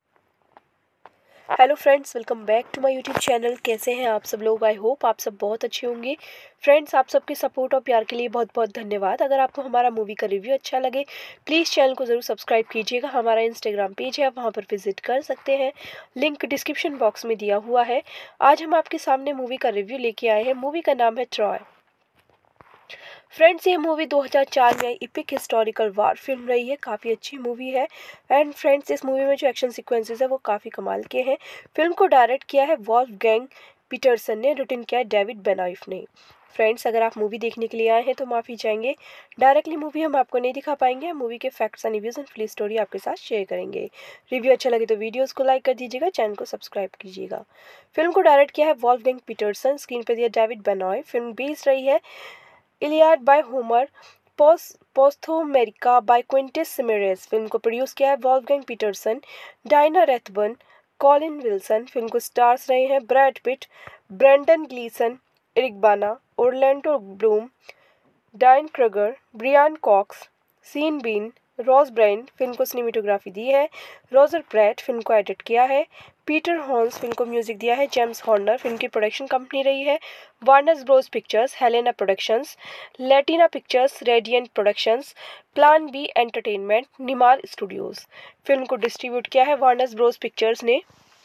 Hello friends, welcome back to my YouTube channel. कैसे हैं आप सब लोग? आई होप आप सब बहुत अच्छे होंगे। फ्रेंड्स, आप सबके सपोर्ट और प्यार के लिए बहुत बहुत धन्यवाद। अगर आपको हमारा मूवी का रिव्यू अच्छा लगे प्लीज़ चैनल को ज़रूर सब्सक्राइब कीजिएगा। हमारा इंस्टाग्राम पेज है, आप वहाँ पर विजिट कर सकते हैं, लिंक डिस्क्रिप्शन बॉक्स में दिया हुआ है। आज हम आपके सामने मूवी का रिव्यू लेके आए हैं। मूवी का नाम है ट्रॉय। फ्रेंड्स, ये मूवी दो हज़ार चार में इपिक हिस्टोरिकल वार फिल्म रही है। काफ़ी अच्छी मूवी है एंड फ्रेंड्स, इस मूवी में जो एक्शन सीक्वेंसेस है वो काफ़ी कमाल के हैं। फिल्म को डायरेक्ट किया है वॉल्फगैंग पीटरसन ने, रिटन किया है डेविड बेनॉइफ ने। फ्रेंड्स, अगर आप मूवी देखने के लिए आए हैं तो माफ़ी चाहेंगे, डायरेक्टली मूवी हम आपको नहीं दिखा पाएंगे। हम मूवी के facts and reviews and full story आपके साथ शेयर करेंगे। रिव्यू अच्छा लगे तो वीडियोस को लाइक कर दीजिएगा, चैनल को सब्सक्राइब कीजिएगा। फिल्म को डायरेक्ट किया है वॉल्फगैंग पीटरसन, स्क्रीन पर दिया डेविड बेनॉइफ। फिल्म बेस्ड रही है Iliad by Homer, Posthomerica by Quintus Smyrnaeus. Film को प्रोड्यूस किया है Wolfgang Petersen, Diana Rathbun, Colin Wilson. Film को स्टार्स रहे हैं Brad Pitt, Brendan Gleeson, Eric Bana, Orlando Bloom, Diane Kruger, Brian Cox, Sean Bean, Rose Byrne. Film को cinematography दी है Roger Pratt. Film को एडिट किया है पीटर हॉर्न्स। फिल्म को म्यूजिक दिया है जेम्स हॉर्नर। फिल्म की प्रोडक्शन कंपनी रही है Warner Bros Pictures, Helena Productions, Latina Pictures, Radiant Productions, Plan B Entertainment, Nimar Studios. Film को डिस्ट्रीब्यूट किया है वार्नर ब्रोस पिक्चर्स ने।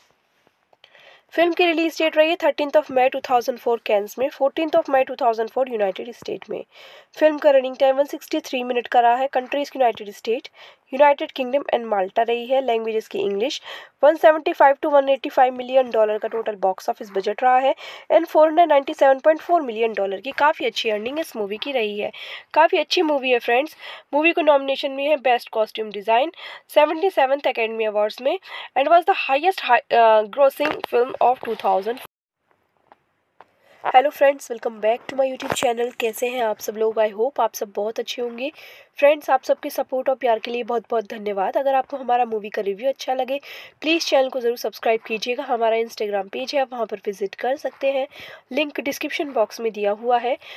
फिल्म की रिलीज डेट रही है thirteen of May two thousand four Cannes में, fourteen of May two thousand four United State में। Film का running time one sixty three minute का रहा है। Countries United State, United Kingdom and Malta रही है। लैंग्वेज इसकी English. One seventy five to one eighty five million dollar का total box office budget रहा है and four hundred ninety seven point four million dollar की काफ़ी अच्छी earning इस मूवी की रही है। काफ़ी अच्छी मूवी है फ्रेंड्स। मूवी को नॉमिनेशन में है best costume design seventy seventh academy awards में and was the highest grossing film of two thousand. Hello friends, welcome back to my YouTube channel. कैसे हैं आप सब लोग? आई होप आप सब बहुत अच्छे होंगे। फ्रेंड्स, आप सबके सपोर्ट और प्यार के लिए बहुत बहुत धन्यवाद। अगर आपको हमारा मूवी का रिव्यू अच्छा लगे प्लीज़ चैनल को ज़रूर सब्सक्राइब कीजिएगा। हमारा इंस्टाग्राम पेज है, आप वहाँ पर विजिट कर सकते हैं, लिंक डिस्क्रिप्शन बॉक्स में दिया हुआ है।। आज हम आपके सामने मूवी का रिव्यू लेके आए हैं। मूवी का नाम है ट्रॉय। फ्रेंड्स, ये मूवी दो हज़ार चार में इपिक हिस्टोरिकल वार फिल्म रही है। काफ़ी अच्छी मूवी है एंड फ्रेंड्स, इस मूवी में जो एक्शन सीक्वेंसेस है वो काफ़ी कमाल के हैं। फिल्म को डायरेक्ट किया है वॉल्फगैंग पीटरसन, स्क्रीन पर दिया डेविड बेनॉइफ। फिल्म को म्यूजिक दिया है जेम्स हॉर्नर। फिल्म की प्रोडक्शन कंपनी रही है Warner Bros Pictures, Helena Productions, Latina Pictures, Radiant Productions, Plan B Entertainment, Nimar Studios. Film को डिस्ट्रीब्यूट किया है वार्नर ब्रोस पिक्चर्स ने।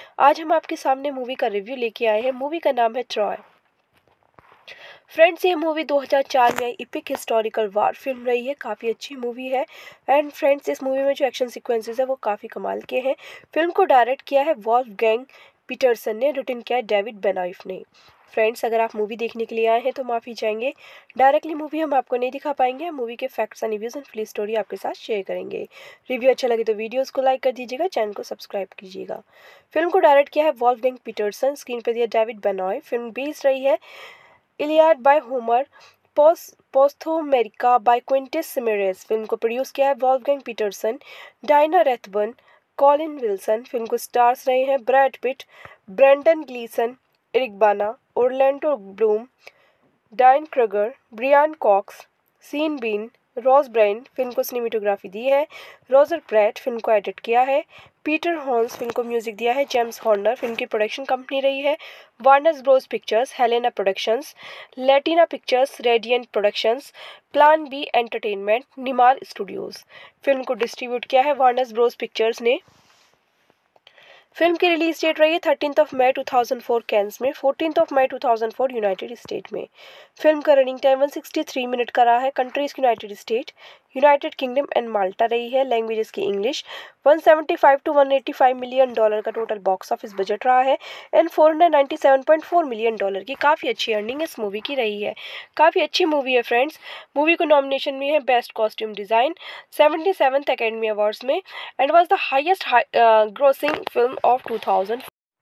फ्रेंड्स, ये मूवी दो हज़ार चार में इपिक हिस्टोरिकल वार फिल्म रही है। काफ़ी अच्छी मूवी है एंड फ्रेंड्स, इस मूवी में जो एक्शन सीक्वेंसेस है वो काफ़ी कमाल के हैं। फिल्म को डायरेक्ट किया है वॉल्फगैंग पीटरसन ने, रिटन किया है डेविड बेनॉइफ ने। फ्रेंड्स, अगर आप मूवी देखने के लिए आए हैं तो माफ़ी चाहेंगे, डायरेक्टली मूवी हम आपको नहीं दिखा पाएंगे। हम मूवी के facts and reviews and full story आपके साथ शेयर करेंगे। रिव्यू अच्छा लगे तो वीडियोस को लाइक कर दीजिएगा, चैनल को सब्सक्राइब कीजिएगा। फिल्म को डायरेक्ट किया है वॉल्फगैंग पीटरसन, स्क्रीन पर दिया डेविड बेनॉइफ। फिल्म बेस्ड रही है Iliad by Homer, Posthomerica by Quintus Smyrnaeus. Film को प्रोड्यूस किया है Wolfgang Petersen, Diana Rathbun, Colin Wilson. Film को स्टार्स रहे हैं Brad Pitt, Brendan Gleeson, Eric Bana, Orlando Bloom, Diane Kruger, Brian Cox, Sean Bean, Rose Byrne. Film को cinematography दी है Roger Pratt. Film को एडिट किया है पीटर हॉर्न्स। फिल्म को म्यूजिक दिया है जेम्स हॉर्नर। फिल्म की प्रोडक्शन कंपनी रही है Warner Bros Pictures, Helena Productions, Latina Pictures, Radiant Productions, Plan B Entertainment, Nimar Studios. Film को डिस्ट्रीब्यूट किया है वार्नर ब्रोस पिक्चर्स ने। फिल्म की रिलीज डेट रही है thirteen of May two thousand four Cannes में, fourteen of May two thousand four United State में। Film का running time one sixty three minute का रहा है। Countries United State, United Kingdom and Malta रही है। लैंग्वेज इसकी English. One seventy five to one eighty five million dollar का total box office budget रहा है and four hundred ninety seven point four million dollar की काफ़ी अच्छी earning इस मूवी की रही है। काफ़ी अच्छी मूवी है फ्रेंड्स। मूवी को नॉमिनेशन में है best costume design seventy seventh academy awards में and was the highest grossing film of two thousand.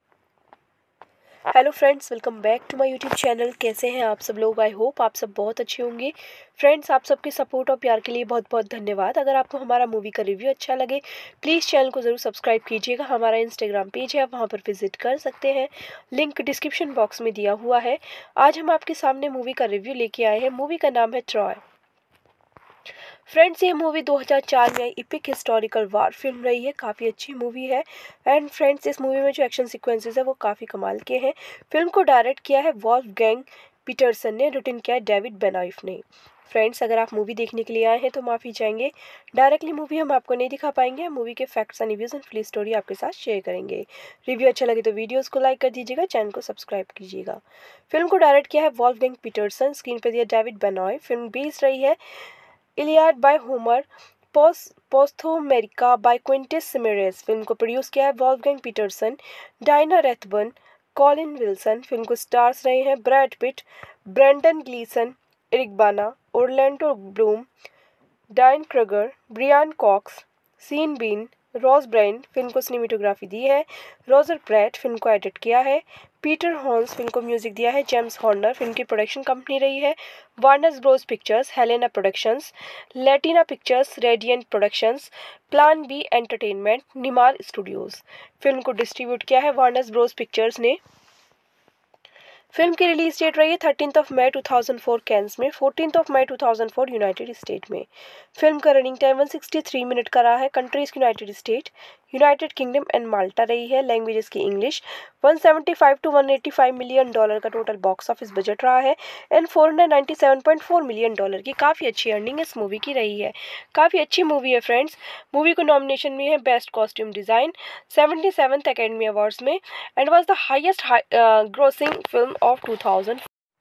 Hello friends, welcome back to my YouTube channel. कैसे हैं आप सब लोग? आई होप आप सब बहुत अच्छे होंगे। फ्रेंड्स, आप सबके सपोर्ट और प्यार के लिए बहुत बहुत धन्यवाद। अगर आपको हमारा मूवी का रिव्यू अच्छा लगे प्लीज़ चैनल को ज़रूर सब्सक्राइब कीजिएगा। हमारा इंस्टाग्राम पेज है, आप वहाँ पर विजिट कर सकते हैं, लिंक डिस्क्रिप्शन बॉक्स में दिया हुआ है। आज हम आपके सामने मूवी का रिव्यू लेके आए हैं। मूवी का नाम है ट्रॉय। फ्रेंड्स, ये मूवी दो हज़ार चार में आई इपिक हिस्टोरिकल वार फिल्म रही है। काफ़ी अच्छी मूवी है। एंड फ्रेंड्स, इस मूवी में जो एक्शन सीक्वेंसेस है वो काफ़ी कमाल के हैं। फिल्म को डायरेक्ट किया है वॉल्फगैंग पीटरसन ने, रिटन किया है डेविड बेनॉइफ ने। फ्रेंड्स, अगर आप मूवी देखने के लिए आए हैं तो माफ़ी चाहेंगे, डायरेक्टली मूवी हम आपको नहीं दिखा पाएंगे। हम मूवी के facts and reviews and full story आपके साथ शेयर करेंगे। रिव्यू अच्छा लगे तो वीडियोस को लाइक कर दीजिएगा, चैनल को सब्सक्राइब कीजिएगा। फिल्म को डायरेक्ट किया है वॉल्फगैंग पीटरसन, स्क्रीन पर दिया डेविड बेनॉइफ। फिल्म बेस्ड रही है Iliad by Homer, Posthomerica by Quintus Smyrnaeus. Film को प्रोड्यूस किया है Wolfgang Petersen, Diana Rathbun, Colin Wilson. Film को स्टार्स रहे हैं Brad Pitt, Brendan Gleeson, Eric Bana, Orlando Bloom, Diane Kruger, Brian Cox, Sean Bean, Rose Byrne. Film को cinematography दी है Roger Pratt. Film को एडिट किया है पीटर हॉर्न्स। फिल्म को म्यूजिक दिया है जेम्स हॉर्नर। फिल्म की प्रोडक्शन कंपनी रही है Warner Bros Pictures, Helena Productions, Latina Pictures, Radiant Productions, Plan B Entertainment, Nimar Studios. Film को डिस्ट्रीब्यूट किया है वार्नर ब्रोस पिक्चर्स ने। फिल्म की रिलीज डेट रही है thirteen of May two thousand four Cannes में, fourteen of May two thousand four United State में। Film का running time one sixty three minute का रहा है। Countries United State, United Kingdom and Malta रही है। लैंग्वेजेस की English. One seventy five to one eighty five million dollar का total box office budget रहा है। And four hundred ninety seven point four million dollar की काफ़ी अच्छी earning इस मूवी की रही है। काफ़ी अच्छी मूवी है फ्रेंड्स। मूवी को नॉमिनेशन में है best costume design seventy seventh academy awards में, and was the highest grossing film of two thousand.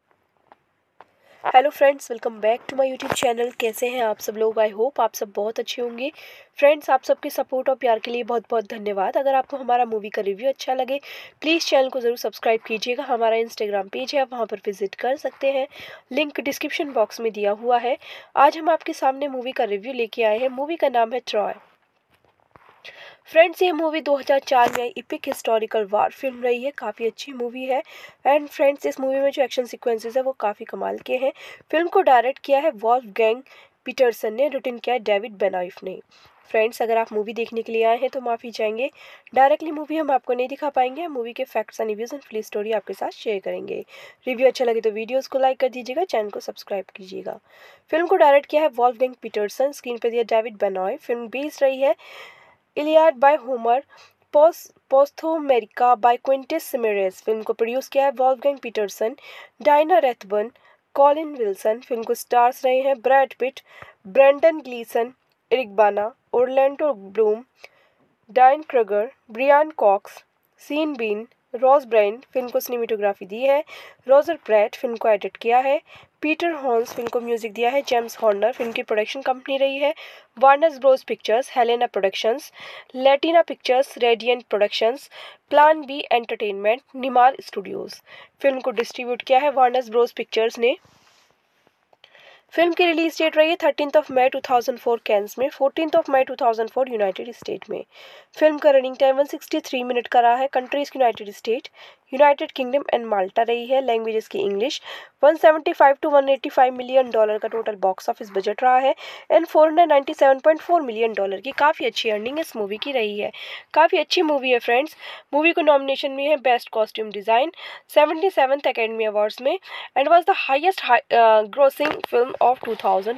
Hello friends, welcome back to my YouTube channel. कैसे हैं आप सब लोग? आई होप आप सब बहुत अच्छे होंगे। फ्रेंड्स, आप सबके सपोर्ट और प्यार के लिए बहुत बहुत धन्यवाद। अगर आपको हमारा मूवी का रिव्यू अच्छा लगे, प्लीज़ चैनल को ज़रूर सब्सक्राइब कीजिएगा। हमारा इंस्टाग्राम पेज है, आप वहाँ पर विजिट कर सकते हैं, लिंक डिस्क्रिप्शन बॉक्स में दिया हुआ है। आज हम आपके सामने मूवी का रिव्यू लेके आए हैं। मूवी का नाम है ट्रॉय। फ्रेंड्स, ये मूवी दो हज़ार चार में आई इपिक हिस्टोरिकल वार फिल्म रही है। काफ़ी अच्छी मूवी है। एंड फ्रेंड्स, इस मूवी में जो एक्शन सीक्वेंसेस है वो काफ़ी कमाल के हैं। फिल्म को डायरेक्ट किया है वॉल्फगैंग पीटरसन ने, रिटन किया है डेविड बेनॉइफ ने। फ्रेंड्स, अगर आप मूवी देखने के लिए आए हैं तो माफ़ी चाहेंगे, डायरेक्टली मूवी हम आपको नहीं दिखा पाएंगे। हम मूवी के facts and reviews and full story आपके साथ शेयर करेंगे। रिव्यू अच्छा लगे तो वीडियोस को लाइक कर दीजिएगा, चैनल को सब्सक्राइब कीजिएगा। फिल्म को डायरेक्ट किया है वॉल्फगैंग पीटरसन, स्क्रीन पर दिया डेविड बेनॉइफ। फिल्म बेस्ड रही है Iliad by Homer, Posthomerica by Quintus Smyrnaeus. Film को प्रोड्यूस किया है Wolfgang Petersen, Diana Rathbun, Colin Wilson. Film को स्टार्स रहे हैं Brad Pitt, Brendan Gleeson, Eric Bana, Orlando Bloom, Diane Kruger, Brian Cox, Sean Bean, Rose Byrne. Film को cinematography दी है Roger Pratt. Film को एडिट किया है पीटर हॉर्न्स। फिल्म को म्यूजिक दिया है जेम्स हॉर्नर। फिल्म की प्रोडक्शन कंपनी रही है Warner Bros Pictures, Helena Productions, Latina Pictures, Radiant Productions, Plan B Entertainment, Nimar Studios. Film को डिस्ट्रीब्यूट किया है वार्नर ब्रोस पिक्चर्स ने। फिल्म की रिलीज डेट रही है thirteen of May two thousand four Cannes में, fourteen of May two thousand four United State में। Film का running time one sixty three minute का रहा है। Countries United State, United Kingdom and Malta रही है। लैंग्वेजेस की English. One seventy five to one eighty five million dollar का total box office budget रहा है। And four hundred ninety seven point four million dollar की काफ़ी अच्छी earning इस मूवी की रही है। काफ़ी अच्छी मूवी है फ्रेंड्स। मूवी को नॉमिनेशन में है best costume design seventy seventh academy awards में, and was the highest grossing film of two thousand.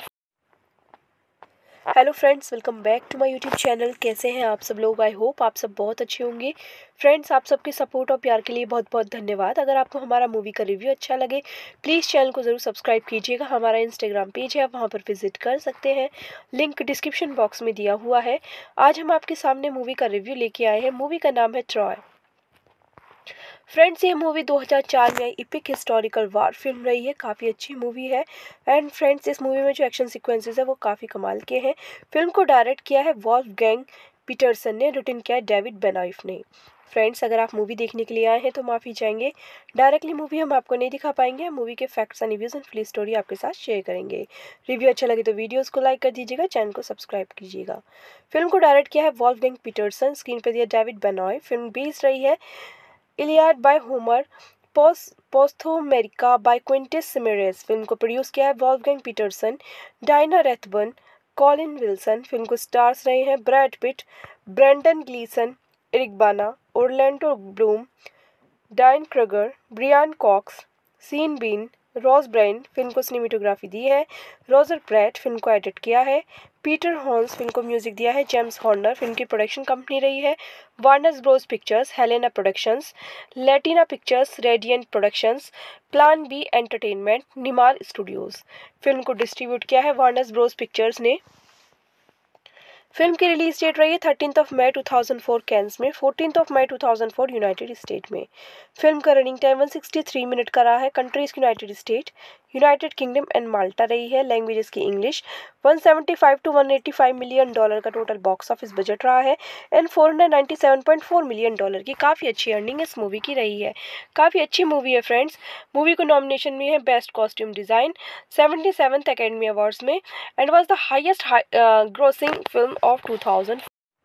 Hello friends, welcome back to my YouTube channel. कैसे हैं आप सब लोग? आई होप आप सब बहुत अच्छे होंगे। फ्रेंड्स, आप सबके सपोर्ट और प्यार के लिए बहुत बहुत धन्यवाद। अगर आपको हमारा मूवी का रिव्यू अच्छा लगे, प्लीज़ चैनल को ज़रूर सब्सक्राइब कीजिएगा। हमारा इंस्टाग्राम पेज है, आप वहाँ पर विजिट कर सकते हैं, लिंक डिस्क्रिप्शन बॉक्स में दिया हुआ है। आज हम आपके सामने मूवी का रिव्यू लेके आए हैं। मूवी का नाम है ट्रॉय। फ्रेंड्स, ये मूवी दो हज़ार चार में आई इपिक हिस्टोरिकल वार फिल्म रही है। काफ़ी अच्छी मूवी है। एंड फ्रेंड्स, इस मूवी में जो एक्शन सीक्वेंसेस है वो काफ़ी कमाल के हैं। फिल्म को डायरेक्ट किया है वॉल्फगैंग पीटरसन ने, रिटन किया है डेविड बेनॉइफ ने। फ्रेंड्स, अगर आप मूवी देखने के लिए आए हैं तो माफ़ी चाहेंगे, डायरेक्टली मूवी हम आपको नहीं दिखा पाएंगे। हम मूवी के facts and reviews and full story आपके साथ शेयर करेंगे। रिव्यू अच्छा लगे तो वीडियोस को लाइक कर दीजिएगा, चैनल को सब्सक्राइब कीजिएगा। फिल्म को डायरेक्ट किया है वॉल्फगैंग पीटरसन, स्क्रीन पर दिया डेविड बेनॉइफ। फिल्म बेस्ड रही है Iliad by Homer, Posthomerica by Quintus Smyrnaeus. Film को प्रोड्यूस किया है Wolfgang Petersen, Diana Rathbun, Colin Wilson. Film को स्टार्स रहे हैं Brad Pitt, Brendan Gleeson, Eric Bana, Orlando Bloom, Diane Kruger, Brian Cox, Sean Bean, Rose Byrne film को cinematography दी है, Roger Pratt film को एडिट किया है, पीटर हॉर्न्स फिल्म को म्यूजिक दिया है, जेम्स हॉर्नर फिल्म की प्रोडक्शन कंपनी रही है, Warner Bros Pictures, Helena Productions, Latina Pictures, Radiant Productions, Plan B Entertainment, Nimar Studios. Film को डिस्ट्रीब्यूट किया है वार्नर ब्रोस पिक्चर्स ने। फिल्म की रिलीज डेट रही है thirteen of May two thousand four Cannes में, fourteen of May two thousand four United State में। Film का running time one sixty three minute का रहा है। Countries United State, United Kingdom and Malta रही है। लैंग्वेजेस की English. One seventy five to one eighty five million dollar का total box office budget रहा है and four hundred ninety seven point four million dollar की काफ़ी अच्छी earning इस मूवी की रही है। काफ़ी अच्छी मूवी है फ्रेंड्स। मूवी को नॉमिनेशन में है best costume design seventy seventh academy awards में and was the highest grossing film of two thousand.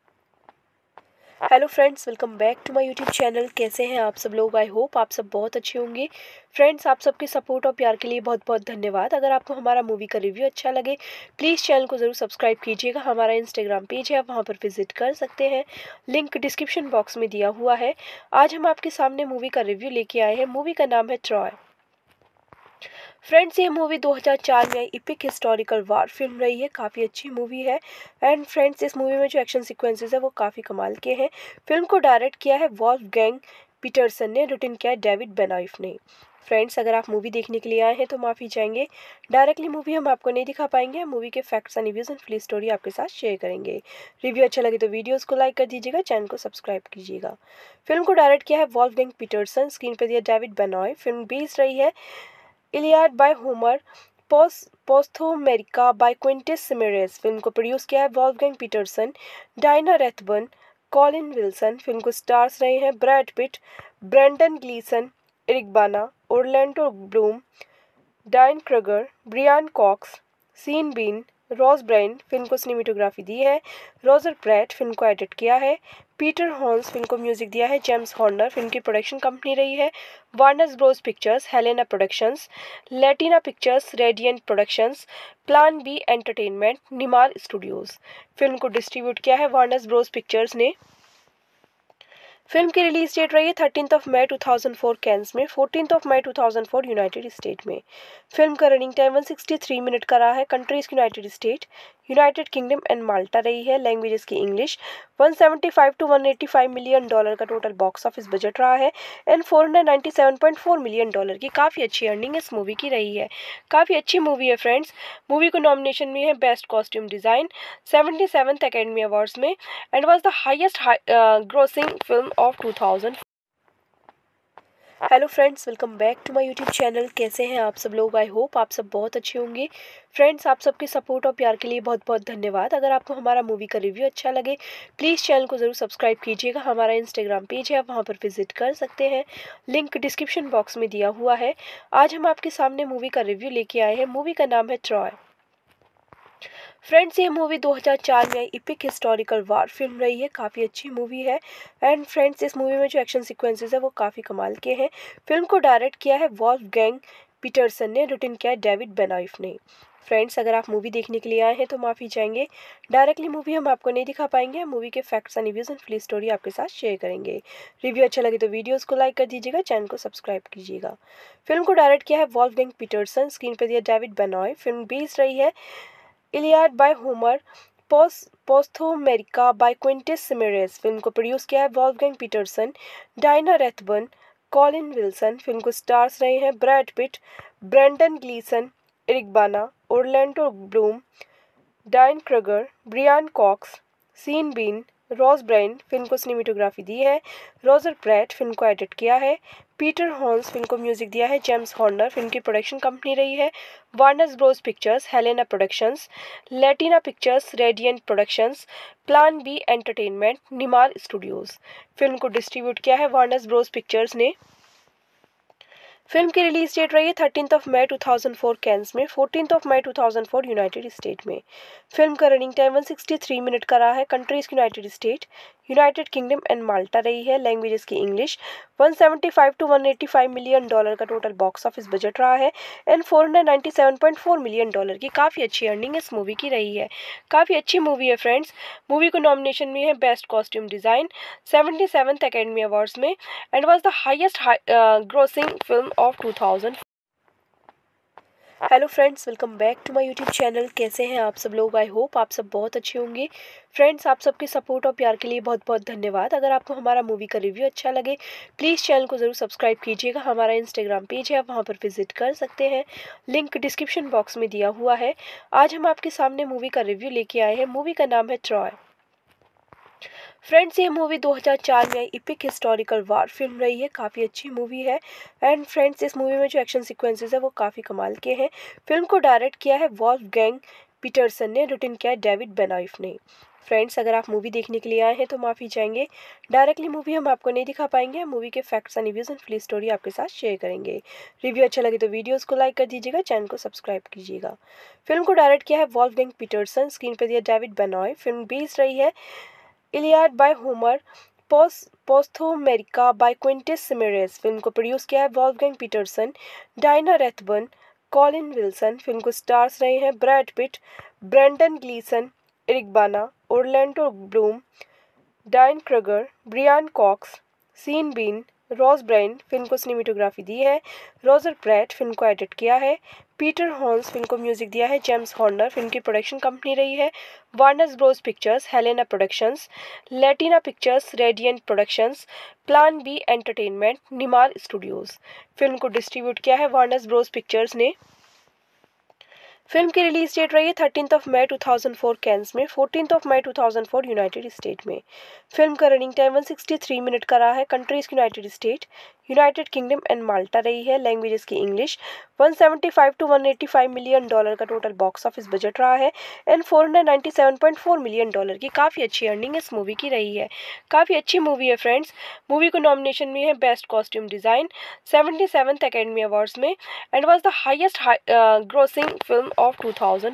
Hello friends, welcome back to my YouTube channel. कैसे हैं आप सब लोग? आई होप आप सब बहुत अच्छे होंगे। फ्रेंड्स, आप सबके सपोर्ट और प्यार के लिए बहुत बहुत धन्यवाद। अगर आपको हमारा मूवी का रिव्यू अच्छा लगे प्लीज़ चैनल को ज़रूर सब्सक्राइब कीजिएगा। हमारा इंस्टाग्राम पेज है, आप वहाँ पर विजिट कर सकते हैं, लिंक डिस्क्रिप्शन बॉक्स में दिया हुआ है। आज हम आपके सामने मूवी का रिव्यू लेके आए हैं। मूवी का नाम है ट्रॉय। फ्रेंड्स, ये मूवी दो हज़ार चार में इपिक हिस्टोरिकल वार फिल्म रही है। काफ़ी अच्छी मूवी है एंड फ्रेंड्स, इस मूवी में जो एक्शन सीक्वेंसेस है वो काफ़ी कमाल के हैं। फिल्म को डायरेक्ट किया है वॉल्फगैंग पीटरसन ने, रिटन किया है डेविड बेनॉइफ ने। फ्रेंड्स, अगर आप मूवी देखने के लिए आए हैं तो माफ़ी चाहेंगे, डायरेक्टली मूवी हम आपको नहीं दिखा पाएंगे। हम मूवी के facts and reviews and full story आपके साथ शेयर करेंगे। रिव्यू अच्छा लगे तो वीडियोस को लाइक कर दीजिएगा, चैनल को सब्सक्राइब कीजिएगा। फिल्म को डायरेक्ट किया है वॉल्फगैंग पीटरसन, स्क्रीन पर दिया डेविड बेनॉइफ। फिल्म बेस्ड रही है Iliad by Homer, Posthomerica by Quintus Smyrnaeus. Film को प्रोड्यूस किया है Wolfgang Petersen, Diana Rathbun, Colin Wilson. Film को स्टार्स रहे हैं Brad Pitt, Brendan Gleeson, Eric Bana, Orlando Bloom, Diane Kruger, Brian Cox, Sean Bean, Rose Byrne. Film को cinematography दी है, Roger Pratt film को एडिट किया है, पीटर हॉर्न्स फिल्म को म्यूजिक दिया है, जेम्स हॉर्नर फिल्म की प्रोडक्शन कंपनी रही है, Warner Bros Pictures, Helena Productions, Latina Pictures, Radiant Productions, Plan B Entertainment, Nimar Studios. Film को डिस्ट्रीब्यूट किया है वार्नर ब्रोस पिक्चर्स ने। फिल्म की रिलीज डेट रही है thirteen of May two thousand four Cannes में, fourteen of May two thousand four United State में। Film का running time one sixty three minute का रहा है। Countries United State, United Kingdom and Malta रही है। लैंग्वेजेस की English. One seventy five to one eighty five million dollar का total box office budget रहा है and four hundred ninety seven point four million dollar की काफ़ी अच्छी earning इस मूवी की रही है। काफ़ी अच्छी मूवी है फ्रेंड्स। मूवी को नॉमिनेशन में है best costume design seventy seventh academy awards में and was the highest grossing film of two thousand. Friends, अगर आप मूवी देखने के लिए आए हैं तो माफ़ी चाहेंगे, डायरेक्टली मूवी हम आपको नहीं दिखा पाएंगे। हम मूवी के facts and reviews and full story आपके साथ शेयर करेंगे। रिव्यू अच्छा लगे तो वीडियोस को लाइक कर दीजिएगा, चैनल को सब्सक्राइब कीजिएगा। फिल्म को डायरेक्ट किया है वॉल्फगैंग पीटरसन, स्क्रीन पर दिया डेविड बेनॉइफ। फिल्म बेस्ड रही है Iliad by Homer, Posthomerica by Quintus Smyrnaeus. Film को प्रोड्यूस किया है Wolfgang Petersen, Diana Rathbun, Colin Wilson, Eric Bana, Orlando Bloom, Diane Kruger, Brian Cox, Sean Bean, Rose Byrne. Film को hello friends, welcome back to my YouTube channel. कैसे हैं आप सब लोग? I hope आप सब बहुत अच्छे होंगे। फ्रेंड्स, आप सबके सपोर्ट और प्यार के लिए बहुत बहुत धन्यवाद। अगर आपको हमारा मूवी का रिव्यू अच्छा लगे प्लीज़ चैनल को ज़रूर सब्सक्राइब कीजिएगा। हमारा इंस्टाग्राम पेज है, आप वहाँ पर विजिट कर सकते हैं, लिंक डिस्क्रिप्शन बॉक्स में दिया हुआ है। आज हम आपके सामने मूवी का रिव्यू लेके आए हैं। मूवी का नाम है ट्रॉय। फ्रेंड्स, ये मूवी दो हज़ार चार में इपिक हिस्टोरिकल वार फिल्म रही है। काफ़ी अच्छी मूवी है एंड फ्रेंड्स, इस मूवी में जो एक्शन सीक्वेंसेस है वो काफ़ी कमाल के हैं। फिल्म को डायरेक्ट किया है वॉल्फगैंग पीटरसन ने, रिटन किया है डेविड बेनॉइफ ने। फ्रेंड्स, अगर आप मूवी देखने के लिए आए हैं तो माफ़ी चाहेंगे, डायरेक्टली मूवी हम आपको नहीं दिखा पाएंगे। हम मूवी के facts and reviews and full story आपके साथ शेयर करेंगे। रिव्यू अच्छा लगे तो वीडियोस को लाइक कर दीजिएगा, चैनल को सब्सक्राइब कीजिएगा। फिल्म को डायरेक्ट किया है वॉल्फगैंग पीटरसन, स्क्रीन पर दिया डेविड बेनॉइफ। फिल्म बेस्ड रही है Iliad by Homer, Posthomerica by Quintus Smyrnaeus. Film को प्रोड्यूस किया है Wolfgang Petersen, Diana Rathbun, Colin Wilson. Film को स्टार्स रहे हैं Brad Pitt, Brendan Gleeson, Eric Bana, Orlando Bloom, Diane Kruger, Brian Cox, Sean Bean, Rose Byrne. Film को cinematography दी है, Roger Pratt film को एडिट किया है, पीटर हॉर्न्स फिल्म को म्यूजिक दिया है, जेम्स हॉर्नर फिल्म की प्रोडक्शन कंपनी रही है, Warner Bros Pictures, Helena Productions, Latina Pictures, Radiant Productions, Plan B Entertainment, Nimar Studios. Film को डिस्ट्रीब्यूट किया है वार्नर ब्रोस पिक्चर्स ने। फिल्म की रिलीज डेट रही है thirteen of May two thousand four Cannes में, fourteen of May two thousand four United State में। Film का running time one sixty three minute का रहा है। Countries United State, United Kingdom and Malta रही है। लैंग्वेजेस की English. One seventy five to one eighty five million dollar का total box office budget रहा है and four hundred ninety seven point four million dollar की काफ़ी अच्छी earning इस मूवी की रही है। काफ़ी अच्छी मूवी है फ्रेंड्स। मूवी को नॉमिनेशन में है best costume design seventy seventh academy awards में and was the highest grossing film of two thousand. Hello friends, welcome back to my YouTube channel. कैसे हैं आप सब लोग? आई होप आप सब बहुत अच्छे होंगे। फ्रेंड्स, आप सबके सपोर्ट और प्यार के लिए बहुत बहुत धन्यवाद। अगर आपको हमारा मूवी का रिव्यू अच्छा लगे प्लीज़ चैनल को ज़रूर सब्सक्राइब कीजिएगा। हमारा इंस्टाग्राम पेज है, आप वहाँ पर विजिट कर सकते हैं, लिंक डिस्क्रिप्शन बॉक्स में दिया हुआ है। आज हम आपके सामने मूवी का रिव्यू लेके आए हैं। मूवी का नाम है ट्रॉय। फ्रेंड्स, ये मूवी दो हज़ार चार में इपिक हिस्टोरिकल वार फिल्म रही है। काफ़ी अच्छी मूवी है। एंड फ्रेंड्स, इस मूवी में जो एक्शन सीक्वेंसेस है वो काफ़ी कमाल के हैं। फिल्म को डायरेक्ट किया है वॉल्फगैंग पीटरसन ने, रिटन किया है डेविड बेनॉइफ ने। फ्रेंड्स, अगर आप मूवी देखने के लिए आए हैं तो माफ़ी चाहेंगे, डायरेक्टली मूवी हम आपको नहीं दिखा पाएंगे। हम मूवी के facts and reviews and full story आपके साथ शेयर करेंगे। रिव्यू अच्छा लगे तो वीडियोस को लाइक कर दीजिएगा, चैनल को सब्सक्राइब कीजिएगा। फिल्म को डायरेक्ट किया है वॉल्फगैंग पीटरसन, स्क्रीन पर दिया डेविड बेनॉइफ। फिल्म बेस्ड रही है Iliad by Homer, Posthomerica by Quintus Smyrnaeus. Film को प्रोड्यूस किया है Wolfgang Petersen, Diana Rathbun, Colin Wilson. Film को स्टार्स रहे हैं Brad Pitt, Brendan Gleeson, Eric Bana, Orlando Bloom, Diane Kruger, Brian Cox, Sean Bean, Rose Byrne. Film को cinematography दी है Roger Pratt. Film को एडिट किया है पीटर हॉर्न्स। फिल्म को म्यूजिक दिया है जेम्स हॉर्नर। फिल्म की प्रोडक्शन कंपनी रही है Warner Bros Pictures, Helena Productions, Latina Pictures, Radiant Productions, Plan B Entertainment, Nimar Studios. Film को डिस्ट्रीब्यूट किया है वार्नर ब्रोस पिक्चर्स ने। फिल्म की रिलीज डेट रही है thirteen of May two thousand four Cannes में, fourteen of May two thousand four United State में। Film का running time one sixty three minute का रहा है। Countries United State, United Kingdom and Malta रही है। लैंग्वेजेस की English. One seventy five to one eighty five million dollar का total box office budget रहा है। And four hundred ninety seven point four million dollar की काफ़ी अच्छी earning इस मूवी की रही है। काफ़ी अच्छी मूवी है फ्रेंड्स। मूवी को नॉमिनेशन में है best costume design seventy seventh academy awards में, and was the highest grossing film of two thousand.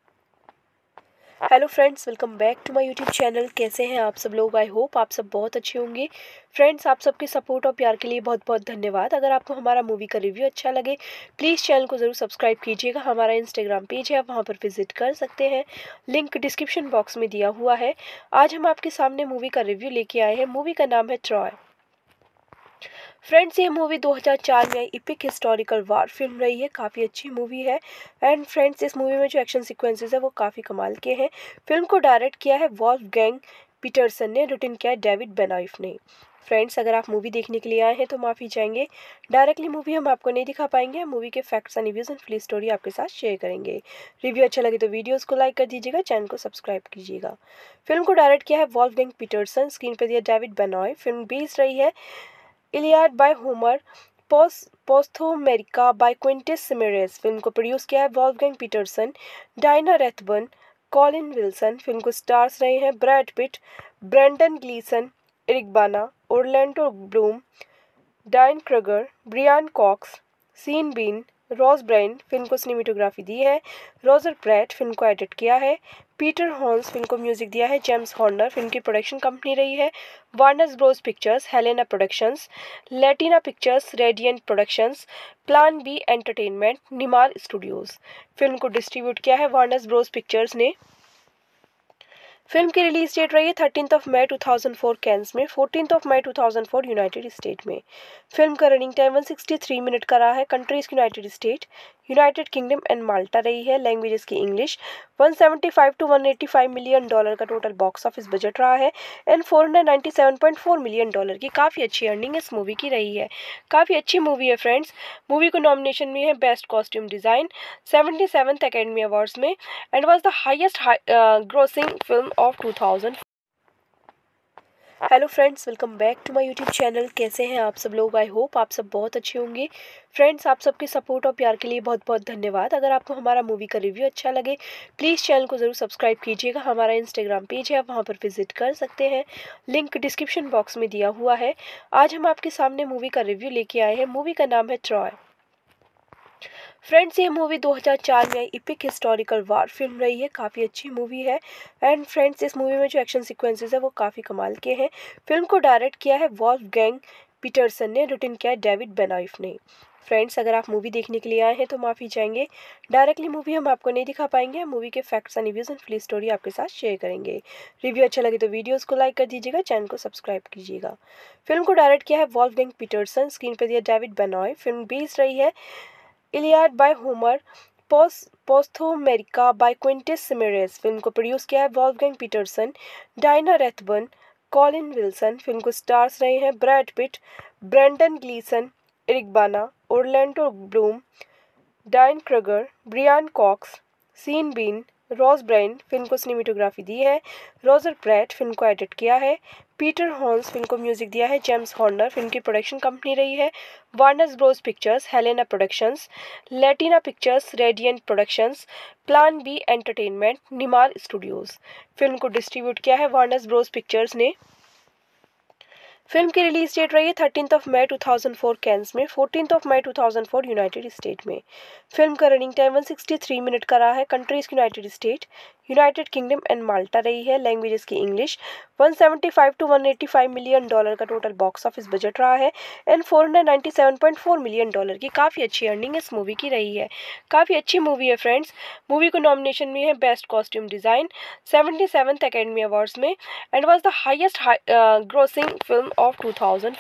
Hello friends, welcome back to my YouTube channel. कैसे हैं आप सब लोग? आई होप आप सब बहुत अच्छे होंगे। फ्रेंड्स, आप सबके सपोर्ट और प्यार के लिए बहुत बहुत धन्यवाद। अगर आपको हमारा मूवी का रिव्यू अच्छा लगे प्लीज़ चैनल को ज़रूर सब्सक्राइब कीजिएगा। हमारा इंस्टाग्राम पेज है, आप वहाँ पर विजिट कर सकते हैं, लिंक डिस्क्रिप्शन बॉक्स में दिया हुआ है। आज हम आपके सामने मूवी का रिव्यू लेके आए हैं। मूवी का नाम है ट्रॉय। फ्रेंड्स, ये मूवी दो हज़ार चार में इपिक हिस्टोरिकल वार फिल्म रही है। काफ़ी अच्छी मूवी है। एंड फ्रेंड्स, इस मूवी में जो एक्शन सीक्वेंसेस है वो काफ़ी कमाल के हैं। फिल्म को डायरेक्ट किया है वॉल्फगैंग पीटरसन ने, रिटन किया है डेविड बेनॉइफ ने। फ्रेंड्स, अगर आप मूवी देखने के लिए आए हैं तो माफ़ी चाहेंगे, डायरेक्टली मूवी हम आपको नहीं दिखा पाएंगे। हम मूवी के facts and reviews and full story आपके साथ शेयर करेंगे। रिव्यू अच्छा लगे तो वीडियोस को लाइक कर दीजिएगा, चैनल को सब्सक्राइब कीजिएगा। फिल्म को डायरेक्ट किया है वॉल्फगैंग पीटरसन, स्क्रीन पर दिया डेविड बेनॉइफ। फिल्म बेस्ड रही है Iliad by Homer, Posthomerica by Quintus Smyrnaeus. Film को प्रोड्यूस किया है Wolfgang Petersen, Diana Rathbun, Colin Wilson. Film को स्टार्स रहे हैं Brad Pitt, Brendan Gleeson, Eric Bana, Orlando Bloom, Diane Kruger, Brian Cox, Sean Bean, Rose Byrne. Film को cinematography दी है Roger Pratt. Film को एडिट किया है पीटर हॉर्न्स। फिल्म को म्यूजिक दिया है जेम्स हॉर्नर। फिल्म की प्रोडक्शन कंपनी रही है Warner Bros Pictures, Helena Productions, Latina Pictures, Radiant Productions, Plan B Entertainment, Nimar Studios. Film को डिस्ट्रीब्यूट किया है वार्नर ब्रोस पिक्चर्स ने। फिल्म की रिलीज डेट रही है thirteen of May two thousand four Cannes में, fourteen of May two thousand four United State में। Film का running time one sixty three minute का रहा है। Countries United State, United Kingdom and Malta रही है। लैंग्वेजेस की English. One seventy five to one eighty five million dollar का total box office budget रहा है। And four hundred ninety seven point four million dollar की काफ़ी अच्छी earning इस मूवी की रही है। काफ़ी अच्छी मूवी है फ्रेंड्स। मूवी को नॉमिनेशन में है best costume design seventy seventh academy awards में, and was the highest grossing film of two thousand. Hello friends, welcome back to my YouTube channel. कैसे हैं आप सब लोग? आई होप आप सब बहुत अच्छे होंगे। फ्रेंड्स, आप सबके सपोर्ट और प्यार के लिए बहुत बहुत धन्यवाद। अगर आपको हमारा मूवी का रिव्यू अच्छा लगे प्लीज़ चैनल को ज़रूर सब्सक्राइब कीजिएगा। हमारा इंस्टाग्राम पेज है, आप वहाँ पर विजिट कर सकते हैं, लिंक डिस्क्रिप्शन बॉक्स में दिया हुआ है। आज हम आपके सामने मूवी का रिव्यू लेके आए हैं। मूवी का नाम है ट्रॉय। फ्रेंड्स, ये मूवी दो हज़ार चार में इपिक हिस्टोरिकल वार फिल्म रही है। काफ़ी अच्छी मूवी है। एंड फ्रेंड्स, इस मूवी में जो एक्शन सीक्वेंसेस है वो काफ़ी कमाल के हैं। फिल्म को डायरेक्ट किया है वॉल्फगैंग पीटरसन ने, रिटन किया है डेविड बेनॉइफ ने। फ्रेंड्स, अगर आप मूवी देखने के लिए आए हैं तो माफ़ी चाहेंगे, डायरेक्टली मूवी हम आपको नहीं दिखा पाएंगे। हम मूवी के facts and reviews and full story आपके साथ शेयर करेंगे। रिव्यू अच्छा लगे तो वीडियोस को लाइक कर दीजिएगा, चैनल को सब्सक्राइब कीजिएगा। फिल्म को डायरेक्ट किया है वॉल्फगैंग पीटरसन, स्क्रीन पर दिया डेविड बेनॉइफ। फिल्म बेस्ड रही है Iliad by Homer, post Posthomerica by Quintus Smyrnaeus. Film को प्रोड्यूस किया है Wolfgang Petersen, Diana Rathbun, Colin Wilson. Film को स्टार्स रहे हैं Brad Pitt, Brendan Gleeson, Eric Bana, Orlando Bloom, Diane Kruger, Brian Cox, Sean Bean, Rose Byrne. Film को cinematography दी है Roger Pratt. Film को एडिट किया है पीटर हॉर्न्स। फिल्म को म्यूजिक दिया है जेम्स हॉर्नर। फिल्म की प्रोडक्शन कंपनी रही है Warner Bros Pictures, Helena Productions, Latina Pictures, Radiant Productions, Plan B Entertainment, Nimar Studios. Film को डिस्ट्रीब्यूट किया है वार्नर ब्रोस पिक्चर्स ने। फिल्म की रिलीज डेट रही है thirteen of May two thousand four Cannes में, fourteen of May two thousand four United State में। Film का running time one sixty three minute का रहा है। Countries United State, United Kingdom and Malta रही है। लैंग्वेजेस की English. One seventy five to one eighty five million dollar का total box office budget रहा है and four hundred ninety seven point four million dollar की काफ़ी अच्छी earning इस मूवी की रही है। काफ़ी अच्छी मूवी है फ्रेंड्स। मूवी को नॉमिनेशन में है best costume design seventy seventh academy awards में and was the highest grossing film of two thousand.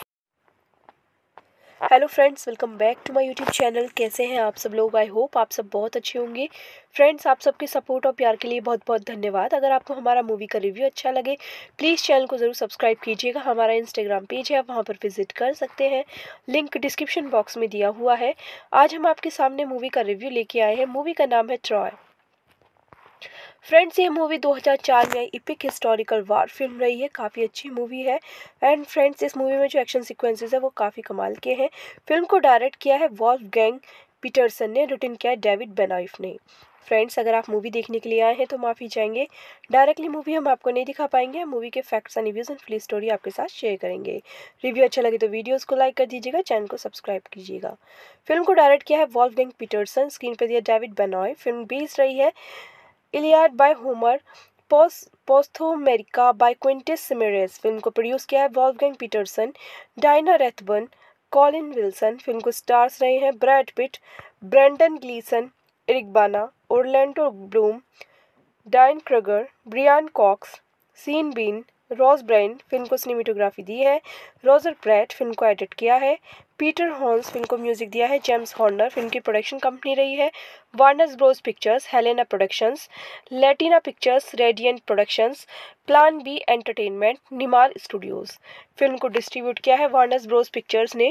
Hello friends, welcome back to my YouTube channel. कैसे हैं आप सब लोग? आई होप आप सब बहुत अच्छे होंगे। फ्रेंड्स, आप सबके सपोर्ट और प्यार के लिए बहुत बहुत धन्यवाद। अगर आपको हमारा मूवी का रिव्यू अच्छा लगे प्लीज़ चैनल को ज़रूर सब्सक्राइब कीजिएगा। हमारा इंस्टाग्राम पेज है, आप वहाँ पर विजिट कर सकते हैं, लिंक डिस्क्रिप्शन बॉक्स में दिया हुआ है। आज हम आपके सामने मूवी का रिव्यू लेके आए हैं। मूवी का नाम है ट्रॉय। फ्रेंड्स, ये मूवी दो हज़ार चार में इपिक हिस्टोरिकल वार फिल्म रही है। काफ़ी अच्छी मूवी है एंड फ्रेंड्स, इस मूवी में जो एक्शन सीक्वेंसेस है वो काफ़ी कमाल के हैं। फिल्म को डायरेक्ट किया है वॉल्फगैंग पीटरसन ने, रिटन किया है डेविड बेनॉइफ ने। फ्रेंड्स, अगर आप मूवी देखने के लिए आए हैं तो माफ़ी चाहेंगे, डायरेक्टली मूवी हम आपको नहीं दिखा पाएंगे। हम मूवी के facts and reviews and full story आपके साथ शेयर करेंगे। रिव्यू अच्छा लगे तो वीडियोस को लाइक कर दीजिएगा, चैनल को सब्सक्राइब कीजिएगा। फिल्म को डायरेक्ट किया है वॉल्फगैंग पीटरसन, स्क्रीन पर दिया डेविड बेनॉइफ। फिल्म बेस्ड रही है Iliad by Homer, post Posthomerica by Quintus Smyrnaeus. Film को प्रोड्यूस किया है Wolfgang Petersen, Diana Rathbun, Colin Wilson. Film को स्टार्स रहे हैं Brad Pitt, Brendan Gleeson, Eric Bana, Orlando Bloom, Diane Kruger, Brian Cox, Sean Bean, Rose Byrne. Film को cinematography दी है Roger Pratt. Film को एडिट किया है पीटर हॉर्न्स। फिल्म को म्यूजिक दिया है जेम्स हॉर्नर। फिल्म की प्रोडक्शन कंपनी रही है Warner Bros Pictures, Helena Productions, Latina Pictures, Radiant Productions, Plan B Entertainment, Nimar Studios. Film को डिस्ट्रीब्यूट किया है वार्नर ब्रोस पिक्चर्स ने।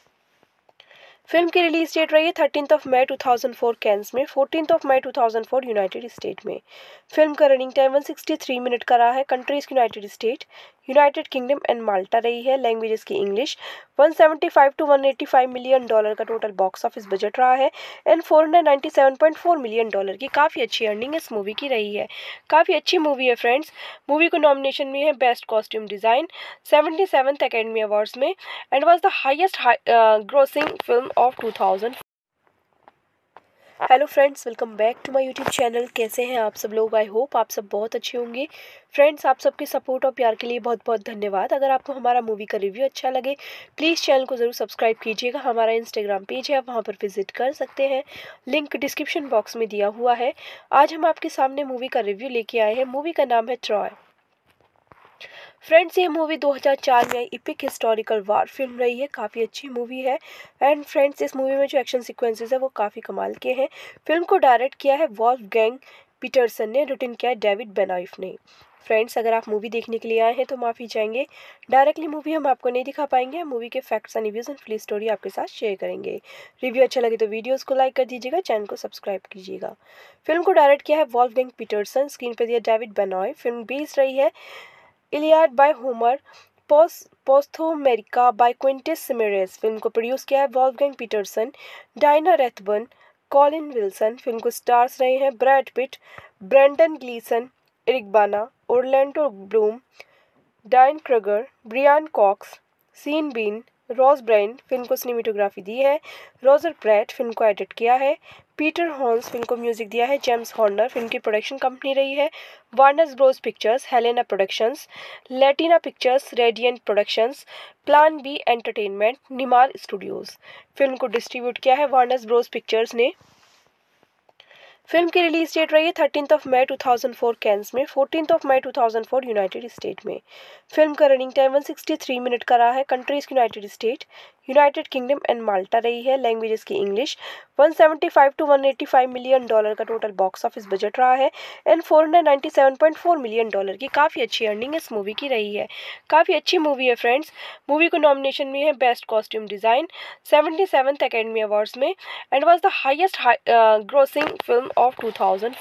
फिल्म की रिलीज डेट रही है thirteen of May two thousand four Cannes में, fourteen of May two thousand four United State में। Film का running time one sixty three minute का रहा है। Countries United State, United Kingdom and Malta रही है। लैंग्वेजेस की English. One seventy five to one eighty five million dollar का total box office budget रहा है and four hundred ninety seven point four million dollar की काफ़ी अच्छी earning इस मूवी की रही है। काफ़ी अच्छी मूवी है फ्रेंड्स। मूवी को नॉमिनेशन में है best costume design seventy seventh academy awards में and was the highest grossing film of two thousand. Hello friends, welcome back to my YouTube channel. कैसे हैं आप सब लोग? आई होप आप सब बहुत अच्छे होंगे। फ्रेंड्स, आप सबके सपोर्ट और प्यार के लिए बहुत बहुत धन्यवाद। अगर आपको हमारा मूवी का रिव्यू अच्छा लगे प्लीज़ चैनल को ज़रूर सब्सक्राइब कीजिएगा। हमारा इंस्टाग्राम पेज है, आप वहाँ पर विजिट कर सकते हैं, लिंक डिस्क्रिप्शन बॉक्स में दिया हुआ है। आज हम आपके सामने मूवी का रिव्यू लेके आए हैं। मूवी का नाम है ट्रॉय। फ्रेंड्स, ये मूवी दो हज़ार चार में इपिक हिस्टोरिकल वार फिल्म रही है। काफ़ी अच्छी मूवी है एंड फ्रेंड्स, इस मूवी में जो एक्शन सीक्वेंसेस है वो काफ़ी कमाल के हैं। फिल्म को डायरेक्ट किया है वॉल्फगैंग पीटरसन ने, रिटन किया है डेविड बेनॉइफ ने। फ्रेंड्स, अगर आप मूवी देखने के लिए आए हैं तो माफ़ी चाहेंगे, डायरेक्टली मूवी हम आपको नहीं दिखा पाएंगे। हम मूवी के facts and reviews and full story आपके साथ शेयर करेंगे। रिव्यू अच्छा लगे तो वीडियोस को लाइक कर दीजिएगा, चैनल को सब्सक्राइब कीजिएगा। फिल्म को डायरेक्ट किया है वॉल्फगैंग पीटरसन, स्क्रीन पर दिया डेविड बेनॉइफ। फिल्म बेस्ड रही है Iliad by Homer, post Posthomerica by Quintus Smyrnaeus. Film को प्रोड्यूस किया है Wolfgang Petersen, Diana Rathbun, Colin Wilson. Film को स्टार्स रहे हैं Brad Pitt, Brendan Gleeson, Eric Bana, Orlando Bloom, Diane Kruger, Brian Cox, Sean Bean, Rose Byrne. Film को cinematography दी है Roger Pratt. Film को एडिट किया है पीटर हॉर्न्स। फिल्म को म्यूजिक दिया है जेम्स हॉर्नर। फिल्म की प्रोडक्शन कंपनी रही है Warner Bros Pictures, Helena Productions, Latina Pictures, Radiant Productions, Plan B Entertainment, Nimar Studios. Film को डिस्ट्रीब्यूट किया है वार्नर ब्रोस पिक्चर्स ने। फिल्म की रिलीज डेट रही है thirteen of May two thousand four Cannes में, fourteen of May two thousand four United State में। Film का running time one sixty three minute का रहा है। Countries United State, United Kingdom and Malta रही है। लैंग्वेज इसकी English. One seventy five to one eighty five million dollar का total box office budget रहा है and four hundred ninety seven point four million dollar की काफ़ी अच्छी earning इस मूवी की रही है। काफ़ी अच्छी मूवी है फ्रेंड्स। मूवी को नॉमिनेशन में है best costume design seventy seventh academy awards में and was the highest grossing film of two thousand